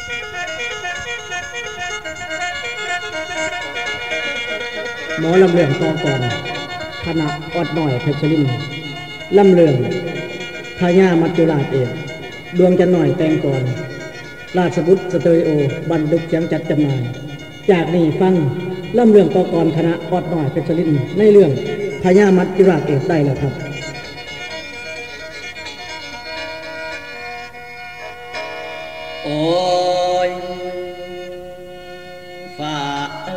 หมอลำเลืองต่อก่อนคณะอดหน่อยเพชรลินลำเลืองพญามัจจุราชเอกดวงจันทร์หน่อยแต่งก่อนราชบุตรสเตอริโอบันทึกเสียงจัดจำหน่ายจากนี้ฟังลำเลืองต่อก่อนคณะอดหน่อยเพชรลินในเรื่องพญามัจจุราชเอกได้แล้วครับโอ้ยฝ่า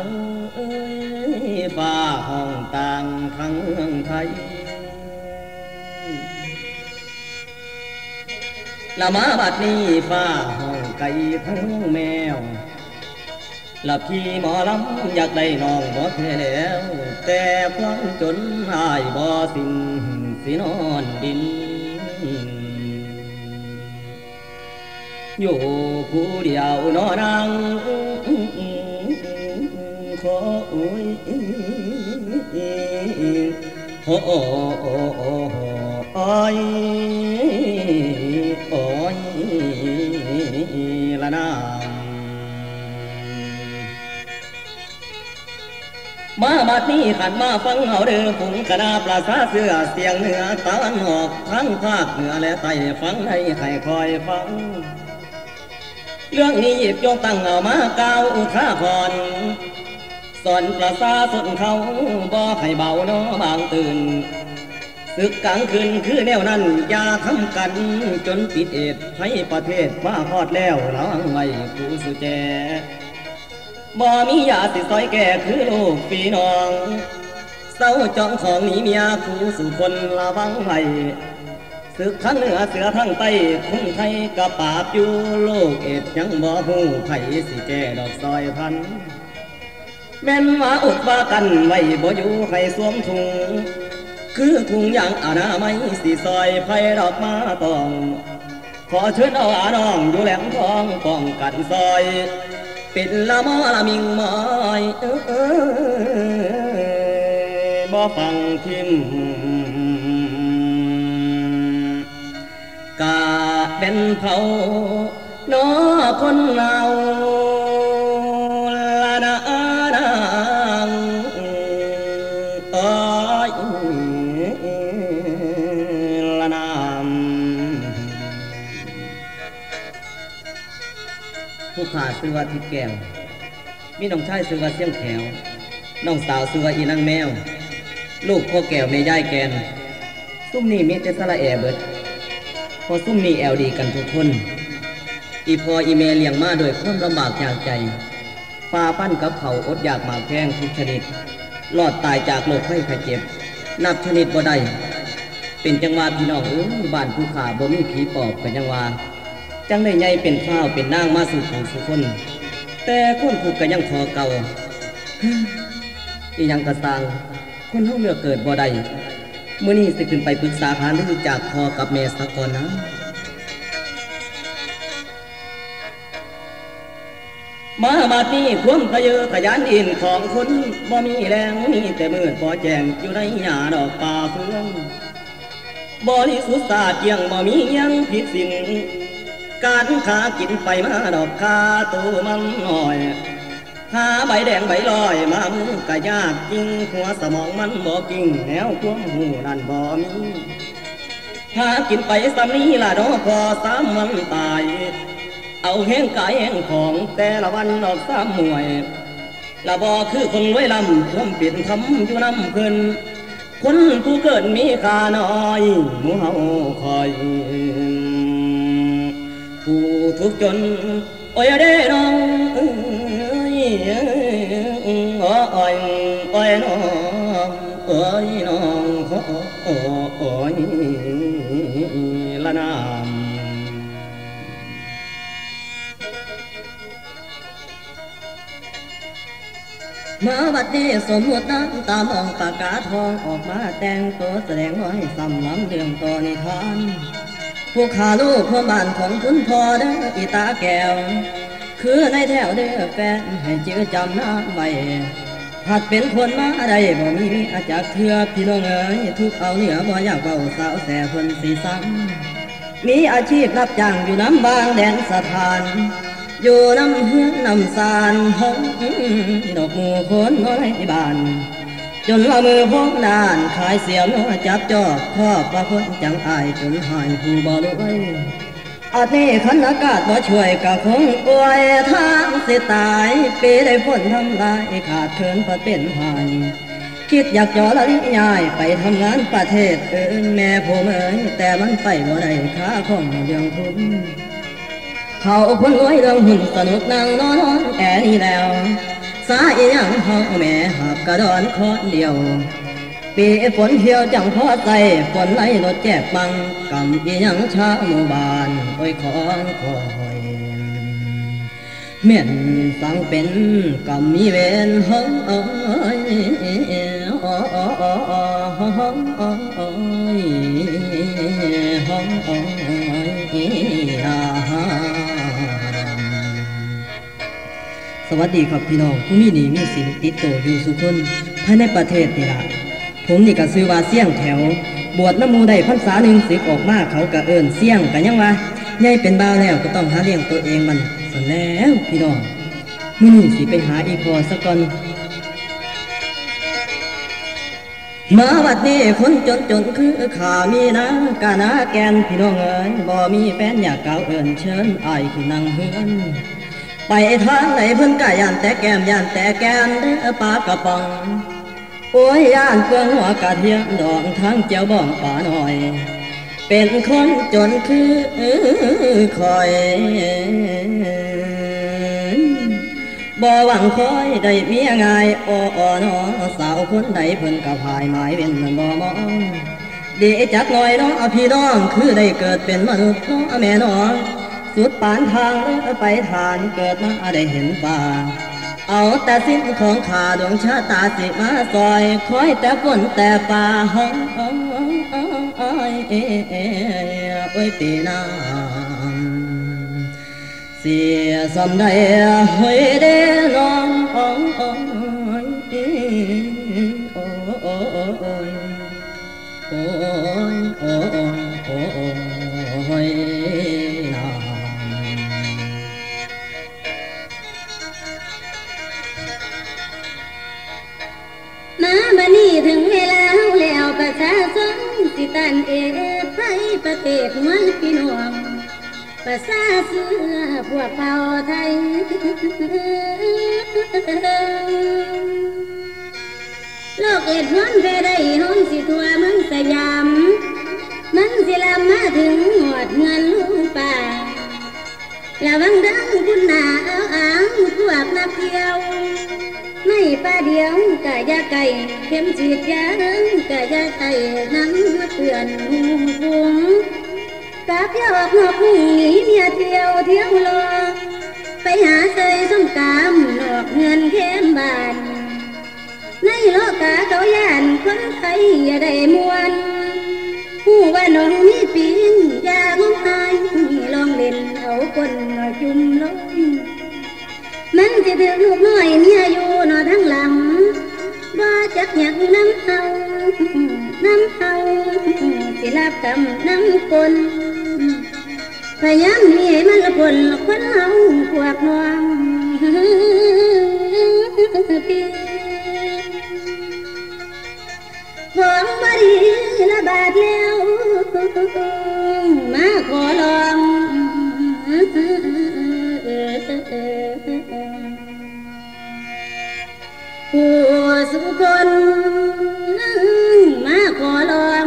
ฝ่าห้องต่างทั้งเมืองไทยละมาบัดนี้ฝ่าห้องไก่ทั้งเมืองแมวละพี่หมอลำอยากได้น้องบ่แท้แล้วแต่ความจนอายบ่สิ้นสินอนดินอยู่ผู้เดียวนอนังขอโอ้ยโอ้โอ้โอ้โอ้โอ้ยโอ้ยละนามาบัดนี้ขันมาฟังเอาเด้อผงกระดาปลาซาเสือเสียงเหนือตะวันออกทั้งภาคเหนือและใต้ฟังให้ใครคอยฟังเรื่องนี้หยิบยกตั้งเอามาก้าวอุทาพรสอนประสาสนเขาบ่ให้เบาเนาะบางตื่นศึกกลางคืนคือแนวนั้นอย่าทำกันจนติดเอดให้ประเทศว่าฮอดแล้วระวังไว้ผู้สุแจบ่มียาสิซอยแก่คือลูกพี่น้องเศร้าจองของหนีเมียคู่สู่คนระวังไว้ศึกทั้งเหนือเสือทั้งใต้คนไทยกะปราบอยู่โลกเอ็ดยังบ่ฮู้ไผสิแก่ดอกซอยพันแม่นว่าอดว่ากันไว้บ่อยู่ให้สวมถุงคือถุงยางอนามัยสิซอยไผดอกมาต้องขอเชิญเอาอาน้องอยู่แหลมทองป้องกันซอยเป็นละมอละมิงมอยบ่ฟังทิมกาเป็นเผาโนคนเราละนางโอ้ยละนามผู้ขาซื้อว่าทิดแก้วมีน้องชายซื้อว่าเสี่ยงแขวน้องสาวซื้อว่าอีนางแมวลูกพ่อแก้วแม่ย่ายแกนซุ่มนี่มีแต่สระแอเบิดพอซุ่มนี่แอลดีกันทุกคนอีพออีเมเลี้ยงมาโดยความลำบากยากใจปลาปั้นกับเขาอดอยากหมากแพงทุกชนิดรอดตายจากโรคไข้ไข้เจ็บนับชนิดบ่ได้เป็นจังหวะพี่น้องบ้านผู้ขาบ่มีผีปอบเป็นจังหวะจังได้ใหญ่เป็นข้าวเป็นนางมาสู่ผู้สุคนแต่คนถูกก็ยังพอเก่าอียังกระซังคนเฮาเลือกเกิดบ่ได้มื้อนี้สิขึ้นไปปรึกษาหารือจากพ่อกับแม่สักก่อนนะมาบัดนี้ความทะเยอทะยานอินของคนบ่มีแรงมีแต่มืดบ่แจ้งอยู่ในหญ้าดอกป่าเฟืองบริสุทธิ์สะอาดเยี่ยงบ่มียังผิดศีลการขากินไปมาดอกคาตัวมันหน่อยหาใบแดงใบลอยมามือกะยากจริงหัวสมองมันบ่กิ่งแนวความหูนั่นบ่มีหากินไปซ้ำนี้ล่ะดอกพอ3 วันตายเอาแห้งกายแห้งของแต่ละวันออก3 หน่วยละบ่คือคนรวยลำความเปลี่ยนทำอยู่น้ำเพิ่นคนผู้เกิดมีค่าน้อยหมู่เฮาคอยผู้ทุกข์จนโอ้ยเด้น้องโอ้ยโอ้ยน้องโอ้ยน้องโอ้ยละนามมาบัดนี้สมมติน้ำตามองปากกาทองออกมาแต่งตัวแสดงไว้สำล้ำเรื่องต่อนิทานผู้ขาลูกพ่อบ้านของคุณพ่อเด้ออีตาแก้วคือในแถวเด้อแฟนให้จื้อจำน้ำไว้ผัดเป็นคนมาได้บ่มีอาจากเถื่อพี่น้องเอ๋ยทุกเอาเหนือบ่อยากเบาสาวแส่เพิ่นสีสังมีอาชีพรับจ้างอยู่น้ำบางแดนสถานอยู่น้ำเฮือนน้ำสานห้องดอกมูคนน้อยบานจนละมือพ้องนานขายเสียมน้อยจับจอบครอบว่าคนจังอายจนหายผู้บ่รวยอาจนี้ขันอากาศบ่ช่วยกะคงป่วยทางสิตายปีได้ฝนทำลายขาดเคินพัดเป็นหายคิดอยากจ่อละลิ้นยายไปทำงานประเทศอื่นแม่ผมเอ๋ยแต่มันไปบ่ได้ค่าของเรื่องทุนเขาคนรวยเรื่องหุ่นสนุกนั่งนอนแอนี่แล้วสาอีหยังเขาแม่หักกระดอนคอนเดียวปีฝนเที่ยวจังพอใจฝนไหลรถแจกบังกำอีหยังชาหมู่บ้านโอ้ยของคอยเมียนสั่งเป็นกำมีเวนห้องอ้อยห้องอ้อยสวัสดีครับพี่น้องผู้มีหนีมีสินติดโตอยู่สุคนภายในประเทศนี่ล่ะผมนี่ก็ซื้อว่าเสี่ยงแถวบวชน้ำมูได้พรรษาหนึ่งศึกออกมาเขาก็เอิ้นเสี่ยงกันยังวะใหญ่เป็นบ่าวแล้วก็ต้องหาเลี้ยงตัวเองมันสันแล้วพี่น้องมื้อนี้สิไปหาอีพอซะก่อนมาวัดนี้คนจนคือข้ามีนางกานาแกนพี่น้องเอ๋ยบ่มีแฟนอยากกล่าวเอิ้นเชิญอ้ายขึ้นนั่งเฮือนไปทางไหนเพิ่นก็ย่านแต่แก้มย่านแต่แก้มเด้อปลากระป๋องโอ้ยย่านเปลืองหัวกระเทียมดองทั้งเจียวบ้องป่าหน่อยเป็นคนจนคือคอยบ่หวังคอยได้เมียง่ายอ้อๆน้อสาวคนใดเพิ่นก็พายหมายเว้นบ่มองดีจักหน่อยน้อพี่น้องคือได้เกิดเป็นมนุษย์น้อแม่น้องสุดปานทางไปทานเกิดมาได้เห็นป่าเอาแต่สิ้นของข้าดวงชะตาสิมาซอยคอยแต่ฝนแต่ป่าห้องโอ้ยปีน้ำเสียสำได้หอยเด้น้องโอ้ยโอ้ยโอ้ยโอ้ยโอ้ยมาบัดนี้ถึงเวลาแล้วประชาชนสิตันเอไทยประเทศมวลพี่น้องประชาเสื้อพวกเผ่าไทยโลกเอ็ดฮ้อนแผ่ได้ฮ้อนสิทั่วเมืองสยามมันสิลามมาถึงหอดเงินลูกป่าระวังดังคุณหนาเอาอ้างพวกนักเที่ยวไม่ป้าเดียวกะยาไก่เข็มฉีดยากะยาไก่นั่งเพื่อนหูฟูงกะเพียวออกนอกหนีเมียเที่ยวรอไปหาเซยส้มตำนอกเงินเข้มบานในโลกาเขาย่านคนไทยอย่าได้มวนผู้ว่าน้องมีปีนยางงอายลองเล่นเอาคนจุ่มลงมันจะถึงลูกน้อยเมียอยู่นอทั้งหลังบ่จักอยากน้ำเอาสิลาบกำน้ำคนพยายามหนีให้มันละคนคนเฮาพวกน้องพี่ของบดีละบาดแล้วมาขอลองผู้สุคนมาขอลอง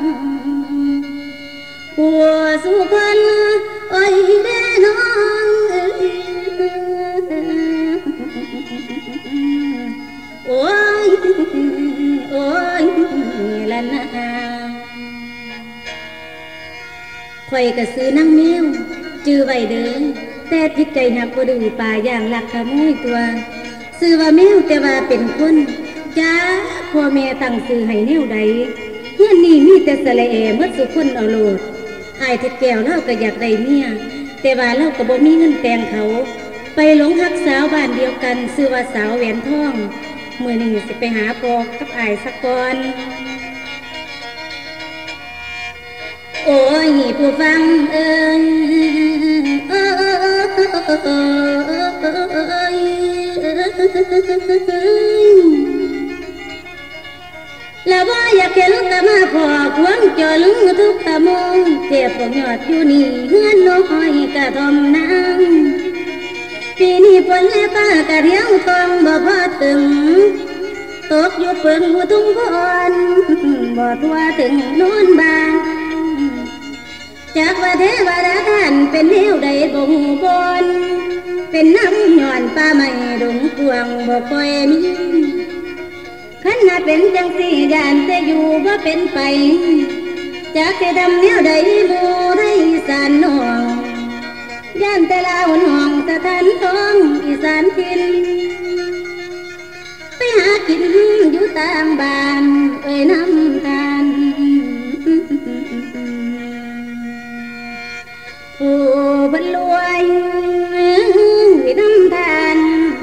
ผู้สุคนโอ้ยเด้น้องโอ้ยละนาข่อยก็ซื้อนางแมวจื้อไว้เด้อแต่จิตใจหักบ่ดื้อป่าอย่างลักขโมยตัวซื้อว่าแมวแต่ว่าเป็นคนจ้าพ่อแม่ตั้งซื้อให้แนวใดเฮือนนี้มีแต่สะละแอหมดสุคนเอาโลดอ้ายทิดแก้วเราก็อยากได้เมียแต่ว่าเราก็บ่มีเงินแต่งเขาไปหลงรักสาวบ้านเดียวกันซื้อว่าสาวแหวนทองมื้อนี้สิไปหาพ่อกับอ้ายสักก่อนโอ้ยผู้ฟังเอ้ยเข็นกะมาพอควงจนทุกขโมงเทียบพวกยอดอยู่นี่เฮือนน้อยกะทอมนางปีนี้ฝนและฟ้ากะเที่ยวทองบ่พอถึงตกอยู่เปิงผู้ทุ่งพรบ่ทั่วถึงโน่นบานจากว่าเทวดาท่านเป็นแนวใดบ่ฮู้บนเป็นน้ำย้อนป่าไม้ดงกวางบ่ค่อยมีขันหาเป็นจังสี่ยานแต่อยู่บ่เป็นไปจากที่ดำแนวใดหมู่ได้อีสานน้องย่านแต่ลาวน้องสถานท้องอีสานทินไปหากินอยู่ตามบ้านเอ้ยน้ำตาลผู้บรรลวยน้ำตาล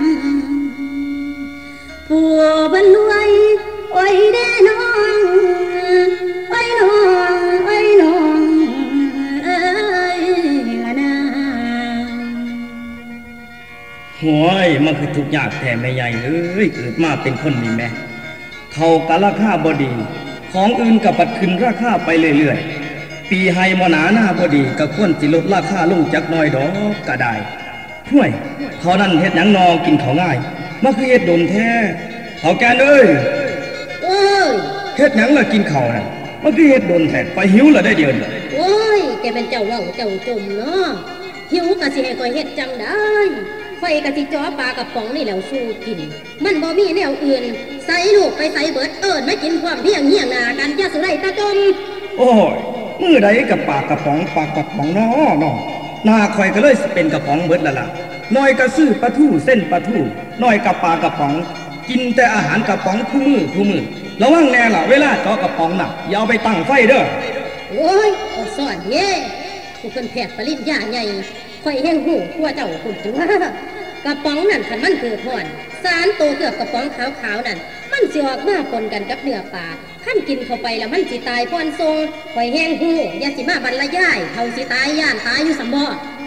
ผู้บรรลวยโอ้ยแน่น้องโอ้ยน้องโอ้ยน้องเอ้ยละนาโห้ยมันคือทุกข์ยากแท้แม่ใหญ่เอ้ยเกิดมาเป็นคนนี่แม่เขากะราคาบ่ดีของอื่นกับปัดขึ้นราคาไปเรื่อยๆปีไฮมหนาหน้าบ่ดีก็ควรสิลดราคาลงจักหน่อยดอกก็ได้ห่วยเขานั่นเฮ็ดหยังนอกินเขาง่ายมันคือเฮ็ดโดนแท้เขาแกนเอ้ยโอ้ยเฮ็ดหยังล่ะกินเขาน่ะมันคือเฮ็ดโดนแท้ไปหิวละได้เดียวนี่โอ้ยแกเป็นเจ้าเว้าเจ้าจมเนาะหิวก็สิให้ข่อยเฮ็ดจังได้ข่อยก็สิจ่อปลากระป๋องนี่แล้วสู้กินมันบ่มีแนวอื่นใส่ลูกไปใส่เบิดเอิ้นมากินความเพียงเหี่ยงหน้ากันอย่าสุไดตาจมโอ้ยมื้อใดกับปากกระป๋องน้อหน้าข่อยก็เลยสิเป็นกระป๋องเบิดละล่ะน้อยก็ซื้อปลาทูเส้นปลาทูน้อยกับปลากระป๋องกินแต่อาหารกระป๋องคู่มือระวังแน่ล่ะเวลาเจาะกระป๋องน่ะอย่าเอาไปตั้งไฟเด้อโอ้ยเอาสอนเย่ผู้เพิ่นแพทย์ปริญญาใหญ่ข่อยแห้งหูทั่วเจ้าคุณตัวกระป๋องนั่นคันมันคือพรสารโตเกือบกระป๋องขาวนั่นมันสิออกมาปนกันกับเนื้อปลาขั้นกินเข้าไปแล้วมันสิตายพรทรงข่อยแห้งหูอย่าสิมาบรรยายเฮาสิตายย่านตายอยู่สำบ่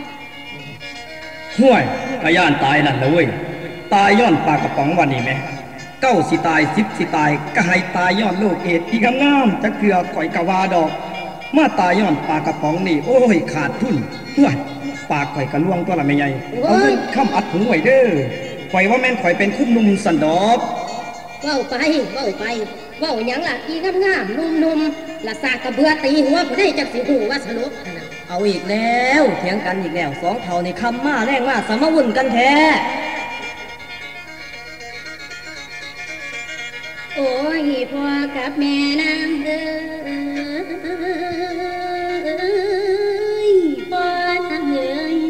ห่วยกะย่านตายนั่นละเว้ยตายย้อนปลากระป๋องวันนี้แม่9สิตาย10สิตายก็ให้ตายย้อนโรคเอดส์อีกงามจักเทื่อข่อยกะว่าดอกมาตายย้อนปลากระป๋องนี่โอ้ยขาดทุนห่วยปากข่อยกะล่วงตัวละแม่ใหญ่เอาเงินค้ำอัดหูไว้เด้อข่อยว่าแม่นข่อยเป็นคุ้มนุ่มสันดอกเว้าไปเว้าหยังล่ะอีงามๆนุ่มๆละซากกระเบือตีหัวผู้ใดจักสิฮู้ว่าสลบน่ะเอาอีกแล้วเถียงกันอีกแล้วสองเท่านี่คำมาแรงมาสมวุ่นกันแท้โอ้ยพ่อกับแม่นางเอ้ยพ่อนางเอ้ย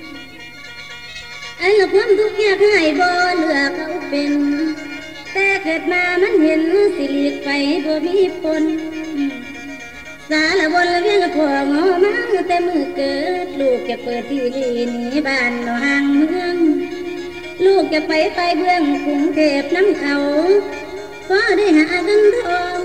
อันละความทุกข์ยากให้บ่เหลือเขาเป็นแต่เกิดมามันเห็นสิหลีกไปบ่มีผลสารบนละเวียงกับพ่องอมังแต่มือเกิดลูกจะเปิดที่ลีนี้บ้านนห่างเมืองลูกจะไปเบื้องกรุงเทพน้ำเขาก็ได้หาเงินทอง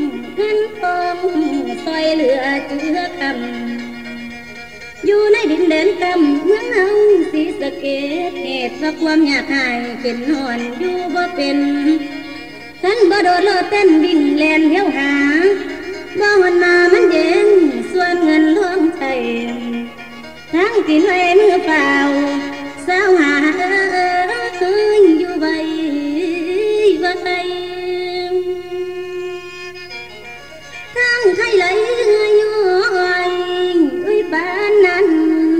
ซอยเหลือเจือคำอยู่ในดินแดนกำเมืองเฮาศรีสะเกษเหตุเพราะความยากหายเป็นหอนอยู่บ่เป็นทั้งบ่โดดโลดเต้นวิ่งแล่นเที่ยวหาบ่หวนมามันเย็นส่วนเงินทองไทยทั้งที่ไว้มือเปล่าสาวหาอยู่ใบทั้งไทยไหลย้อยอุ้ยบ้านนั้น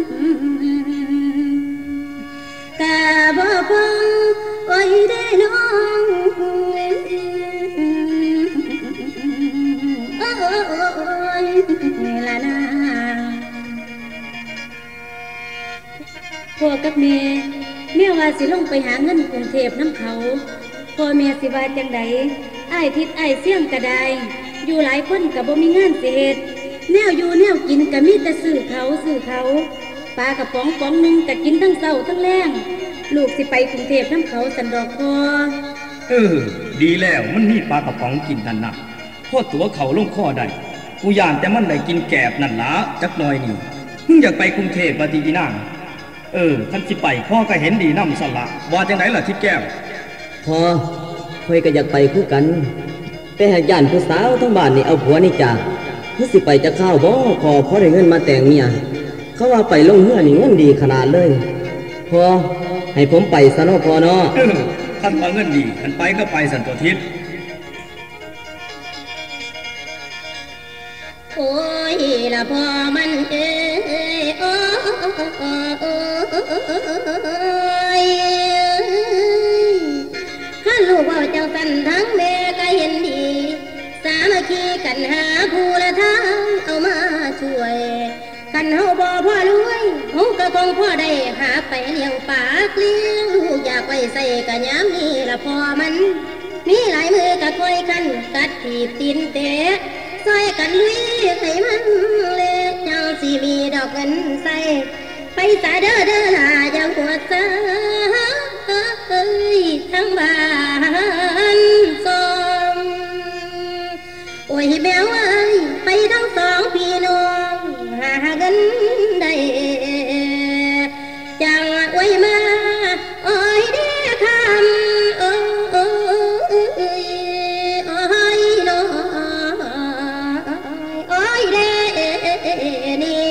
กะบ่พอโอ้ยได้น้องโอ้ยละนาพ่อกับแม่ว่าสิลงไปหาเงินกรุงเทพน้ำเขาพ่อแม่สิว่าจังใดอ้ายทิดอ้ายเสี่ยงก็ได้อยู่หลายคนก็บ่มีงานสิเฮ็ดแนวอยู่แนวกินก็มีแต่ซื้อเขาปลากระป๋องนึงก็กินทั้งเช้าทั้งแลงลูกสิไปกรุงเทพน้ำเขาสันดอกพอดีแล้วมันมีปลากระป๋องกินนั่นน่ะพ่อตัวเขาลงคอได้กูย่านแต่มันได้กินแกบนั่นล่ะจักหน่อยนี่มึงอยากไปกรุงเทพบ่ติอีนางท่านสิไปพ่อก็เห็นดีนำสละว่าจังไหนล่ะทิดแก้วพ่อค่อยก็อยากไปคู่กันแต่หากย่านผู้สาวทั้งบ้านนี่เอาผัวนี่จากคือสิไปจะข้าวบ่พอได้เงินมาแต่งเมียเขาว่าไปลงเฮือนี่เงินดีขนาดเลยพอให้ผมไปซะเนาะพอเนาะคันว่าเงินดีคันไปก็ไปสันตัวทิศโอ้ยละพอมันเอ้ยโอ้ยข้าลูกว่าเจ้าสันทั้งแม่ก็เห็นดีสามัคคีกันหาผู้ละทางเอามาช่วยกันเฮาบ่พ่อรวยเฮาก็คงพ่อได้หาไปเลี้ยงปากเลี้ยงลูกอยากไว้ใส่กะยามนี้ละพอมันมีหลายมือก็คอยกันกัดถีบตีนเตะซอยกันลุยให้มันเละจังสิมีดอกเงินใส่ไปสาเด้อเด้อลาจังปวดซะทั้งบ้านสมโอ้ยแมวเอ้ยไปทั้งสองพี่น้องหาเงินได้จังไว้มาโอ้ยเด้อคำโอ้ยโอ้ยน้องโอ้ยเด้นี่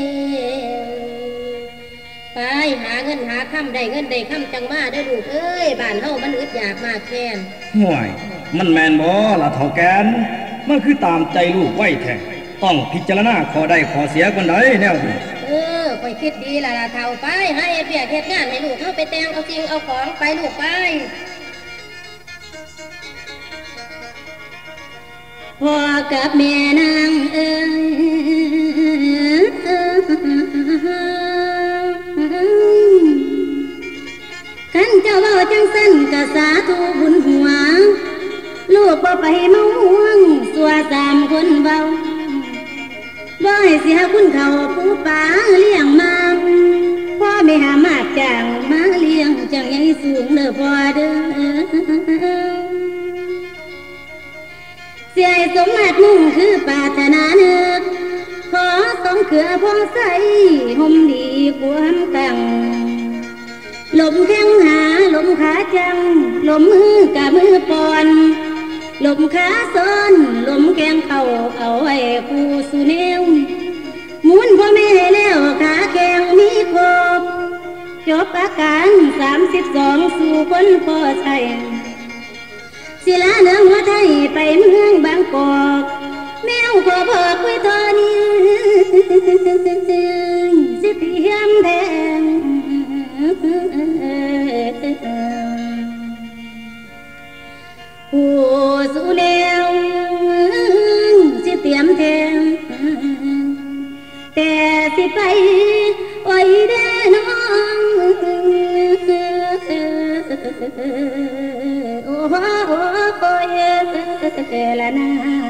ไปหาเงินหาคำได้เงินได้คำจังมาได้ลูกเอ้ยบ้านเฮามันอึดอยากมากแค้นห่วยมันแมนบ่ล่ะเฒ่าแกนมันคือตามใจลูกไว้แท้ต้องพิจารณาข้อได้ข้อเสียกันได้แนวนี้ไปคิดดีล่ะเฒ่าไปให้เปียกเฮ็ดงานให้ลูกเฮาไปแต่งเอาจริงเอาของไปลูกไปพ่อกับแม่นางเอ้ยขันเจ้าเว้าจังสั้นกะสาธุบุญหัวลูกบ่ไปเมาห่วงสัวสามคนเบาบ่ให้เสียคุณเขาผู้ป่าเลี้ยงมาพ่อไม่หามากจังมาเลี้ยงจังใหญ่สูงเด้อพ่อเด้อเสียสมมาตรมุ่งคือปรารถนานึกขอสองเขือพองใสห่มดีความกังลมแข้งหาลมขาจังลมมือกับมือปอนลมขาซ้อนลมแข้งเข่าเอาไว้คู่สุเนวหมุนพ่อแม่แล้วขาแข้งมีครบจบอาการ32สู่คนพอใช้ศิลาเนื้อหัวไทยไปเมืองบางกอกแมวขอบอกไว้ทอนี้สิเทียมแทงผู้สู้แนวสิเตรียมแทงแต่สิไปไว้เด้น้องโอ้โหละนะ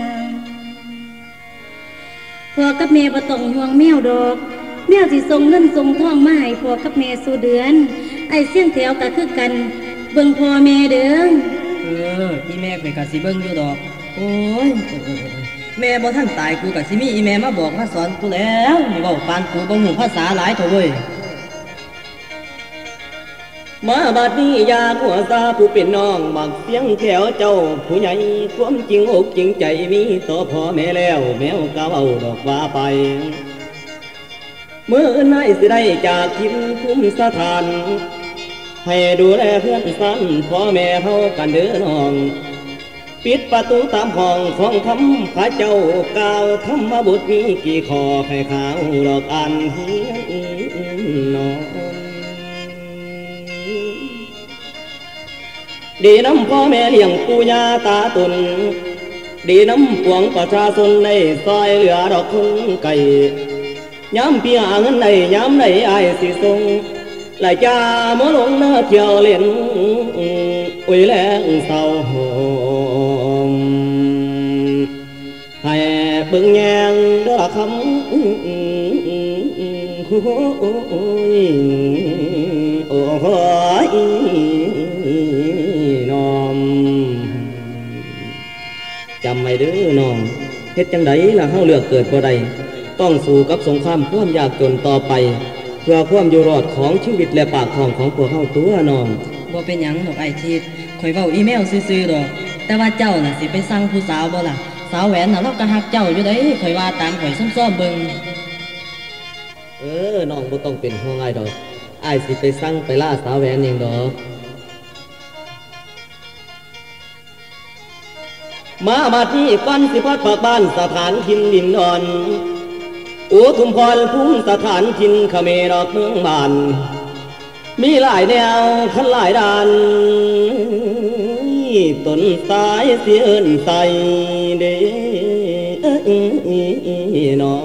พ่อกับแม่บ่ต้องห่วงแมวดอกแมวสิส่งเงินส่งทองมาให้พ่อกับแม่สู่เดือนไอ้เสียงแถวก็คือกันเบิ่งพ่อแม่เด้ออีแม่ข่อยก็สิเบิ่งอยู่ดอกโอ้ยแม่บ่ทันตายกูก็สิมีอีแม่มาบอกมาสอนกูแล้วนี่เว้าปานกูบ่ฮู้ภาษาหลายเท่าเว้ยมาบัดนี้อยากหัวซาผู้เป็นน้องมักเสียงแถวเจ้าผู้ใหญ่ความจริงอกจริงใจมีต่อพ่อแม่แล้วแมวก็เอาดอกว่าไปเมื่อไหนสิได้จากทินภูมิสถานให้ดูแลเพื่อนสั้นพ่อแม่เฮากันเด้อน้องปิดประตูตามห้องของคำพระเจ้ากล่าวธรรมบุตรมีกี่ข้อให้ข่าวหลอกอันเฮียนน้องดีน้ำพ่อแม่เลี้ยงปู่ย่าตาตุนดีน้ำปวงประชาชนในซอยเหลือดอกคุณไก่ย้ำพี่หาเงินในย้ำในไอ้สิทรงไหลจ่าหมอลงเนื้อเที่ยวเล่นอุ้ยแรงเศร้าหงให้เบิ่งแยงเด้อคำโอ้ยน้อมจำไม่เด้อน้องเฮ็ดจังไดล่ะเฮาเลือกเกิดบ่ได้ต้องสู้กับสงครามความยากจนต่อไปเพื่อความอยู่รอดของชีวิตและปากท้องของพวกเฮาตัวน้องบ่เป็นหยังดอกไอ้ทิดข่อยเว้าอีเมลซื่อๆดอกแต่แต่ว่าเจ้าน่ะสิไปสั่งผู้สาวบ่ล่ะสาวแหวนน่ะเราก็ฮักเจ้าอยู่เด้ข่อยว่าตามข่อยซ้อมๆเบิ่งน้องบ่ต้องเป็นห่วงอ้ายดอกอ้ายสิไปสั่งไปล่าสาวแหวนเองดอกมาบัดนี้ก่อนสิพอดปากบ้านสถานทินดินดอนอุทุมพรภูมิสถานทินเขมรดอกเมืองบ้านมีหลายแนวขันหลายด้านต้นสายเสียนใส่เด้น้อง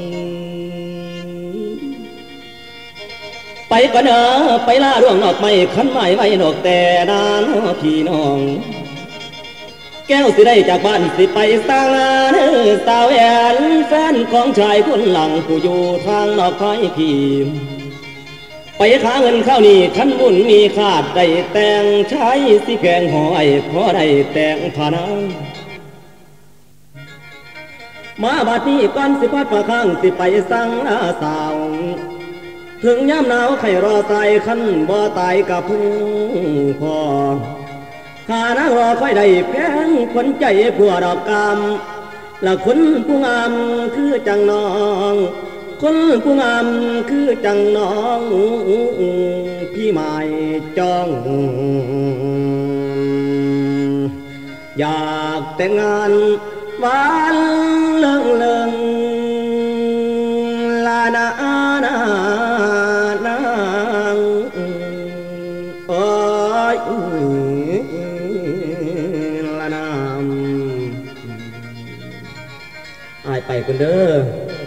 ไปก่อนไปล่าดวงนอกไม่ขันไม้ไว้นอกแต่นานพี่น้องแก้วสิได้จากบ้านสิไปสร้างสาวแอนแฟนของชายคนหลังผู้อยู่ทางนอกคอยพี่ไปหาเงินเข้านี่ขันบุญมีขาดได้แต่งใช้สิแพงหอยพอได้แต่งผ่านังมาบัดนี้ก่อนสิพัดประข้างสิไปสั่งสาวถึงยามหนาวไข่รอใส่ขันบ่ตายกับพึ่งพอข้านั่งรอค่อยได้แพงคนใจผัวดอกกำและคนผู้งามคือจังน้องคนผู้งามคือจังน้องพี่หมายจ้องอยากแต่งงานหวานเลิงเลิงลานานานาโอ้ยลานามอายไปคนเด้อ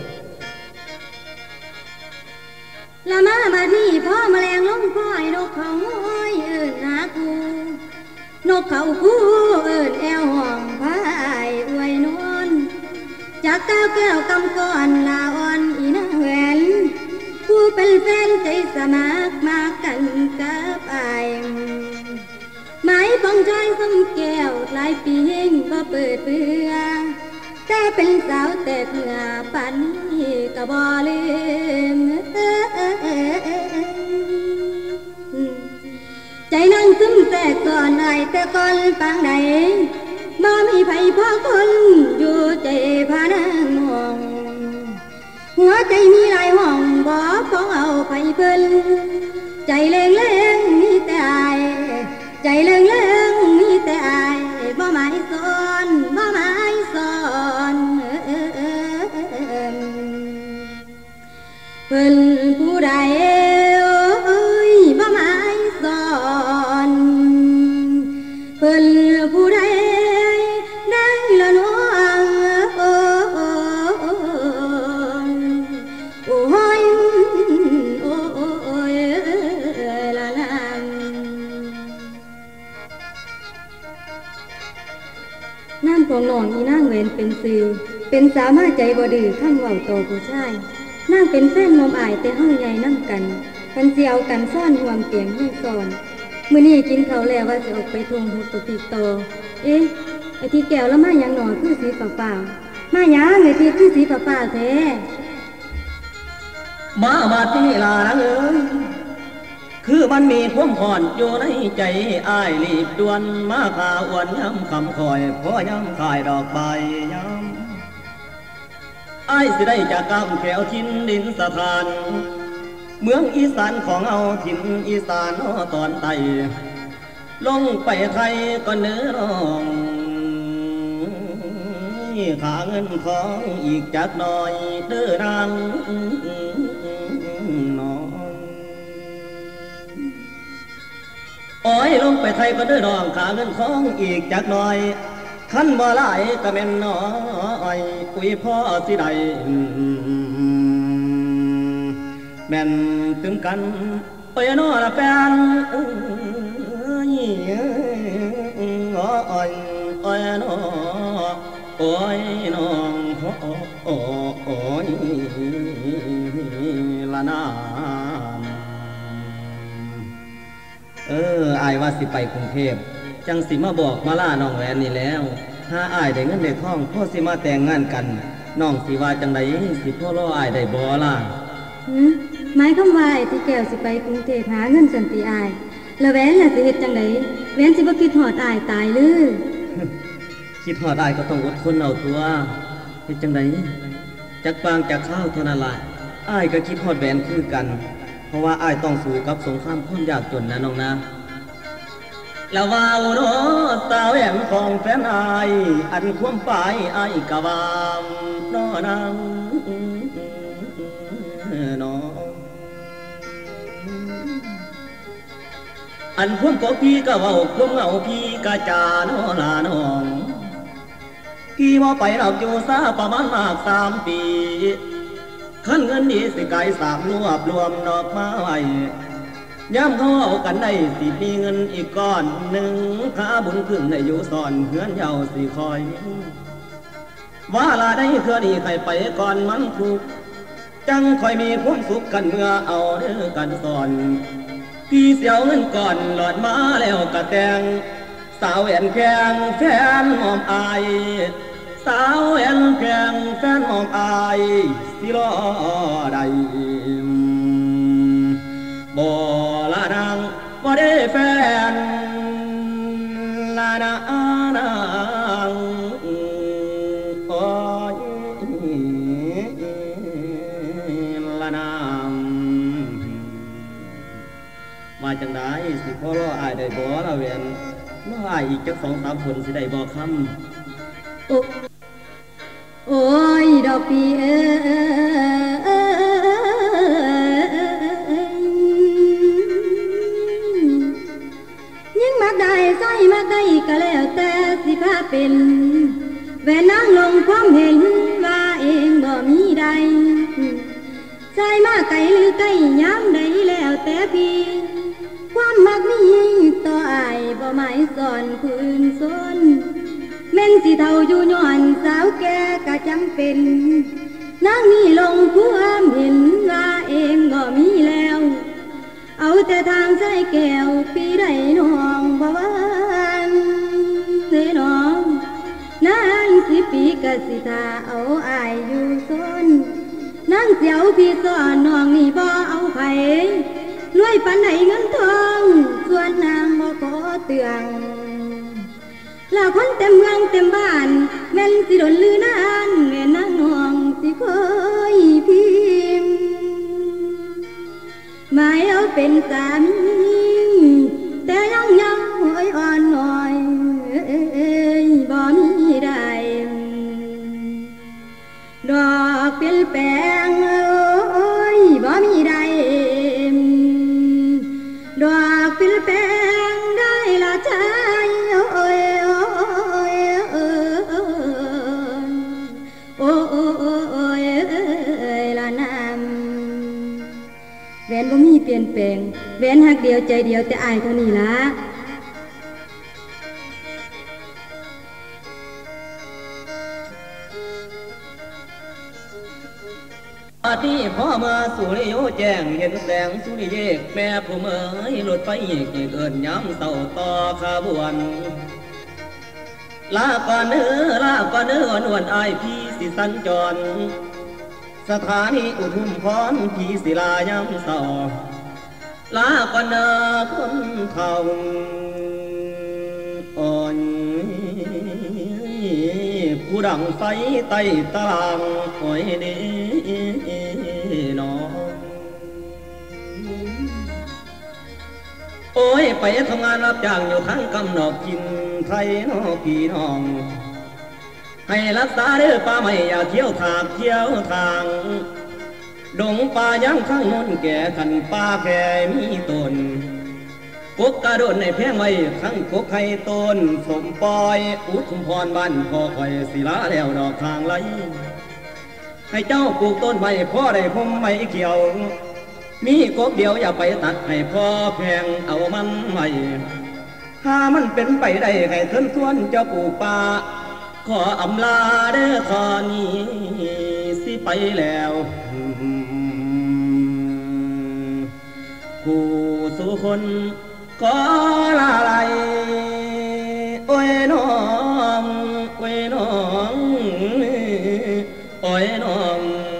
ละมาบัดนี้พ่อแมลงลงพ่อยนกเขาห้อยเอิ้นหากูนกเขาคู่เอิ้นแอวห้องพายอวยนวลจากก้าวแก้วกำก้อนลาอ่อนอีนางแหวนผู้เป็นแฟนใจสมัครมากันกับอายหมายปองใจสมแก้วหลายปีก็เปิดเบื่อแต่เป็นสาวแต่เพื่อปันนี้ก็บ่ลืมใจนั่งซึมแต่ก่อนไอแต่ก่อนปางใดบ่มีไผพอคนอยู่ใจพานังมองหัวใจมีหลายห้องบ่พอเอาไผเพิ่นใจเล่งเล่งมีแต่อายใจเล่งเล่งมีแต่อายบ่หมายซ้อนบ่หมายซ้อนเพิ่นผู้ใดโอ้ยบ่หมายซ้อนเพิ่นผู้ใดได้ละน้องโอ้โอ้ยโอ้ยละลน้ำของน้องอีนางเวนเป็นสื่อเป็นสามารถใจบ่ดื้อข้ามเว้าต่อผู้ชายนางเป็นแฟนนมอายแต่ห้องใหญ่นั่งกันกันเสียวกันซ่อนห่วงเตียงให้ซ่อนมื้อนี้กินข้าวแล้วว่าจะออกไปทวงหุบปติโตเอ๊ะไอ้ที่แก้วแล้วมาหยังหนอคือสีฟ้าๆมาหยังไอ้ที่คือสีฟ้าๆแท้มาบัดนี้ลาเอ้ยคือมันมีความผ่อนอยู่ในใจอ้ายรีบด่วนมาข่าอ้วนย้ำคำคอยพอย้ำขายดอกใบย้ำอ้ายสิได้จากกำแขวทินดินสถานเมืองอีสานของเอาถิ่นอีสานตอนใต้ลงไปไทยก็เนื้อน้องขาเงินทองอีกจักหน่อยเด้อนางน้องโอ้ยลงไปไทยก็เด้อน้องขาเงินทองอีกจักหน่อยขันบ่หลายก็แม่นน้อยคุยพ่อสิใดแม่นตึมกันไปนอละแฟนโอ้ยโอ้ยน้อโอ้ยน้องโอ้ยละนามอายว่าสิไปกรุงเทพจังสิมาบอกมาล่าน้องแหวนนี่แล้วถ้าอายได้เงินได้ทองพ่อสิมาแต่งงานกันน้องสิว่าจังไดสิพ่อรออายได้บ่ล่ะหมายคำว่าไอ้ที่แก้วสิไปกรุงเทพหาเงินสันติอายแล้วแหวนล่ะสิเฮ็ดจังไดแหวนสิบ่คิดฮอดอายตายหรือคิดฮอดอ้ายก็ต้องอดทนเอาตัวเฮ็ดจังไดจักปางจักข้าวเท่านั้นล่ะอ้ายก็คิดฮอดแหวนคือกัน เพราะว่าอ้ายต้องสู้กับสงครามความยากจนนะน้องนะแล้วว่าโอ้โนสาวแหวนของแฟนอ้ายอันความปายอ้ายกะวามน้อนางน้ออันพวมก็พี่ก็เว้าพวมเอาพี่กะจาน้อลาน้องพี่มาไปเราอยู่ซาประมาณมาก3 ปีขั้นเงินนี้สิไกลสามรวบรวมดอกไม้ย้ำเขาเอากันได้สิมีเงินอีกก้อนหนึ่งขาบุญพึ่งได้อยู่ซ่อนเฮือนเยาสิคอยว่าลาได้เพื่อนี่ใครไปก่อนมันถูกจังคอยมีความสุขกันเมื่อเอาเด้อกันซ่อนพี่เสียวเงินก่อนหลอดมาแล้วกะแตงสาวแอนแพงแฟนหอมอายสาวแอนแพงแฟนหอมอายสิรอได้บ่ละนางบ่ได้แฟนละนางโอ้ยละนางว่าจังได้สิพ่อรออายได้บ่ละเวียนน้ออายอีกจัก2-3 คนสิได้บ่คำโอ้ยดอกปียิ่งมักได้ใส่มักได้ก็แล้วแต่สิพาเป็นแว่นนางลงความเห็นว่าเองบ่มีใดใจมาไกลหรือไกลย้ำใดแล้วแต่พี่ความมักนี้ต่ออายบ่หมายสอนผู้อื่นสนแม่นสิเท่าอยู่ย้อนสาวแก่ก็จำเป็นนางนี่ลงความเห็นว่าเองบ่มีแล้วเอาแต่ทางใจแก้วปีได้น้องบ่หวานเด้น้องนาง10 ปีก็สิท่าเอาอายอยู่ซนนางเสียวพี่สอนน้องนี่บ่เอาไผรวยปานไหนเงินทองส่วนนางบ่ขอเตืองแล้วคนเต็มเมืองเต็มบ้านแม่นสิโดนลือนานแม่นางน้องสิคอยพิมพ์หมายเอาเป็นสามีแต่ยังหอยอ่อนหน่อยบ่มีได้ดอกเปลี่ยนแปลงโอ้ยบ่มีได้ดอกเปลี่ยนแปลงได้ละใจโอ้ยโอ้ยโอ้ยละนำแหวนบ่มีเปลี่ยนแปลงแหวนหักเดียวใจเดียวแต่อายเท่านี้ละอาที่พ่อมาสุริโยแจ้งเห็นแสงสุริเยกแม่ผู้เมยรถไฟเกินย้ำเต่าต่อขบวนลาก่อนเนื้ออ่อนอายพี่สิสัญจรสถานีอุทุมพรพี่ศิลาย้ำเต่าลาก่อนเนื้อคนเท่าอ่อนผู้ดังไฟไต่ตารางโอ้ยดีน้องโอ้ยไปทำงานรับจ้างอยู่ทั้งกำนอกกินไทยน้องพี่น้องให้รักษาเด้อป่าไม่อย่าเที่ยวทางดงป่ายังข้างโน้นแก่ขันป่าแค่มีต้นกกกระโดดในแพงไว้ทั้งกกไข่ต้นสมปอยอุทุมพรบ้านพ่อคอยศิลาแล้วดอกทางไหลให้เจ้าปลูกต้นไม้พ่อได้พมไม้เขียวมีกกเดียวอย่าไปตัดให้พ่อแพงเอามันไว้ถ้ามันเป็นไปได้ให้เทินทวนเจ้าปลูกป่าขออำลาเด้อขอนี้สิไปแล้วผู้สุคนขอลาไลโอ้ยน้องโอ้ยน้องโอ้ยน้อง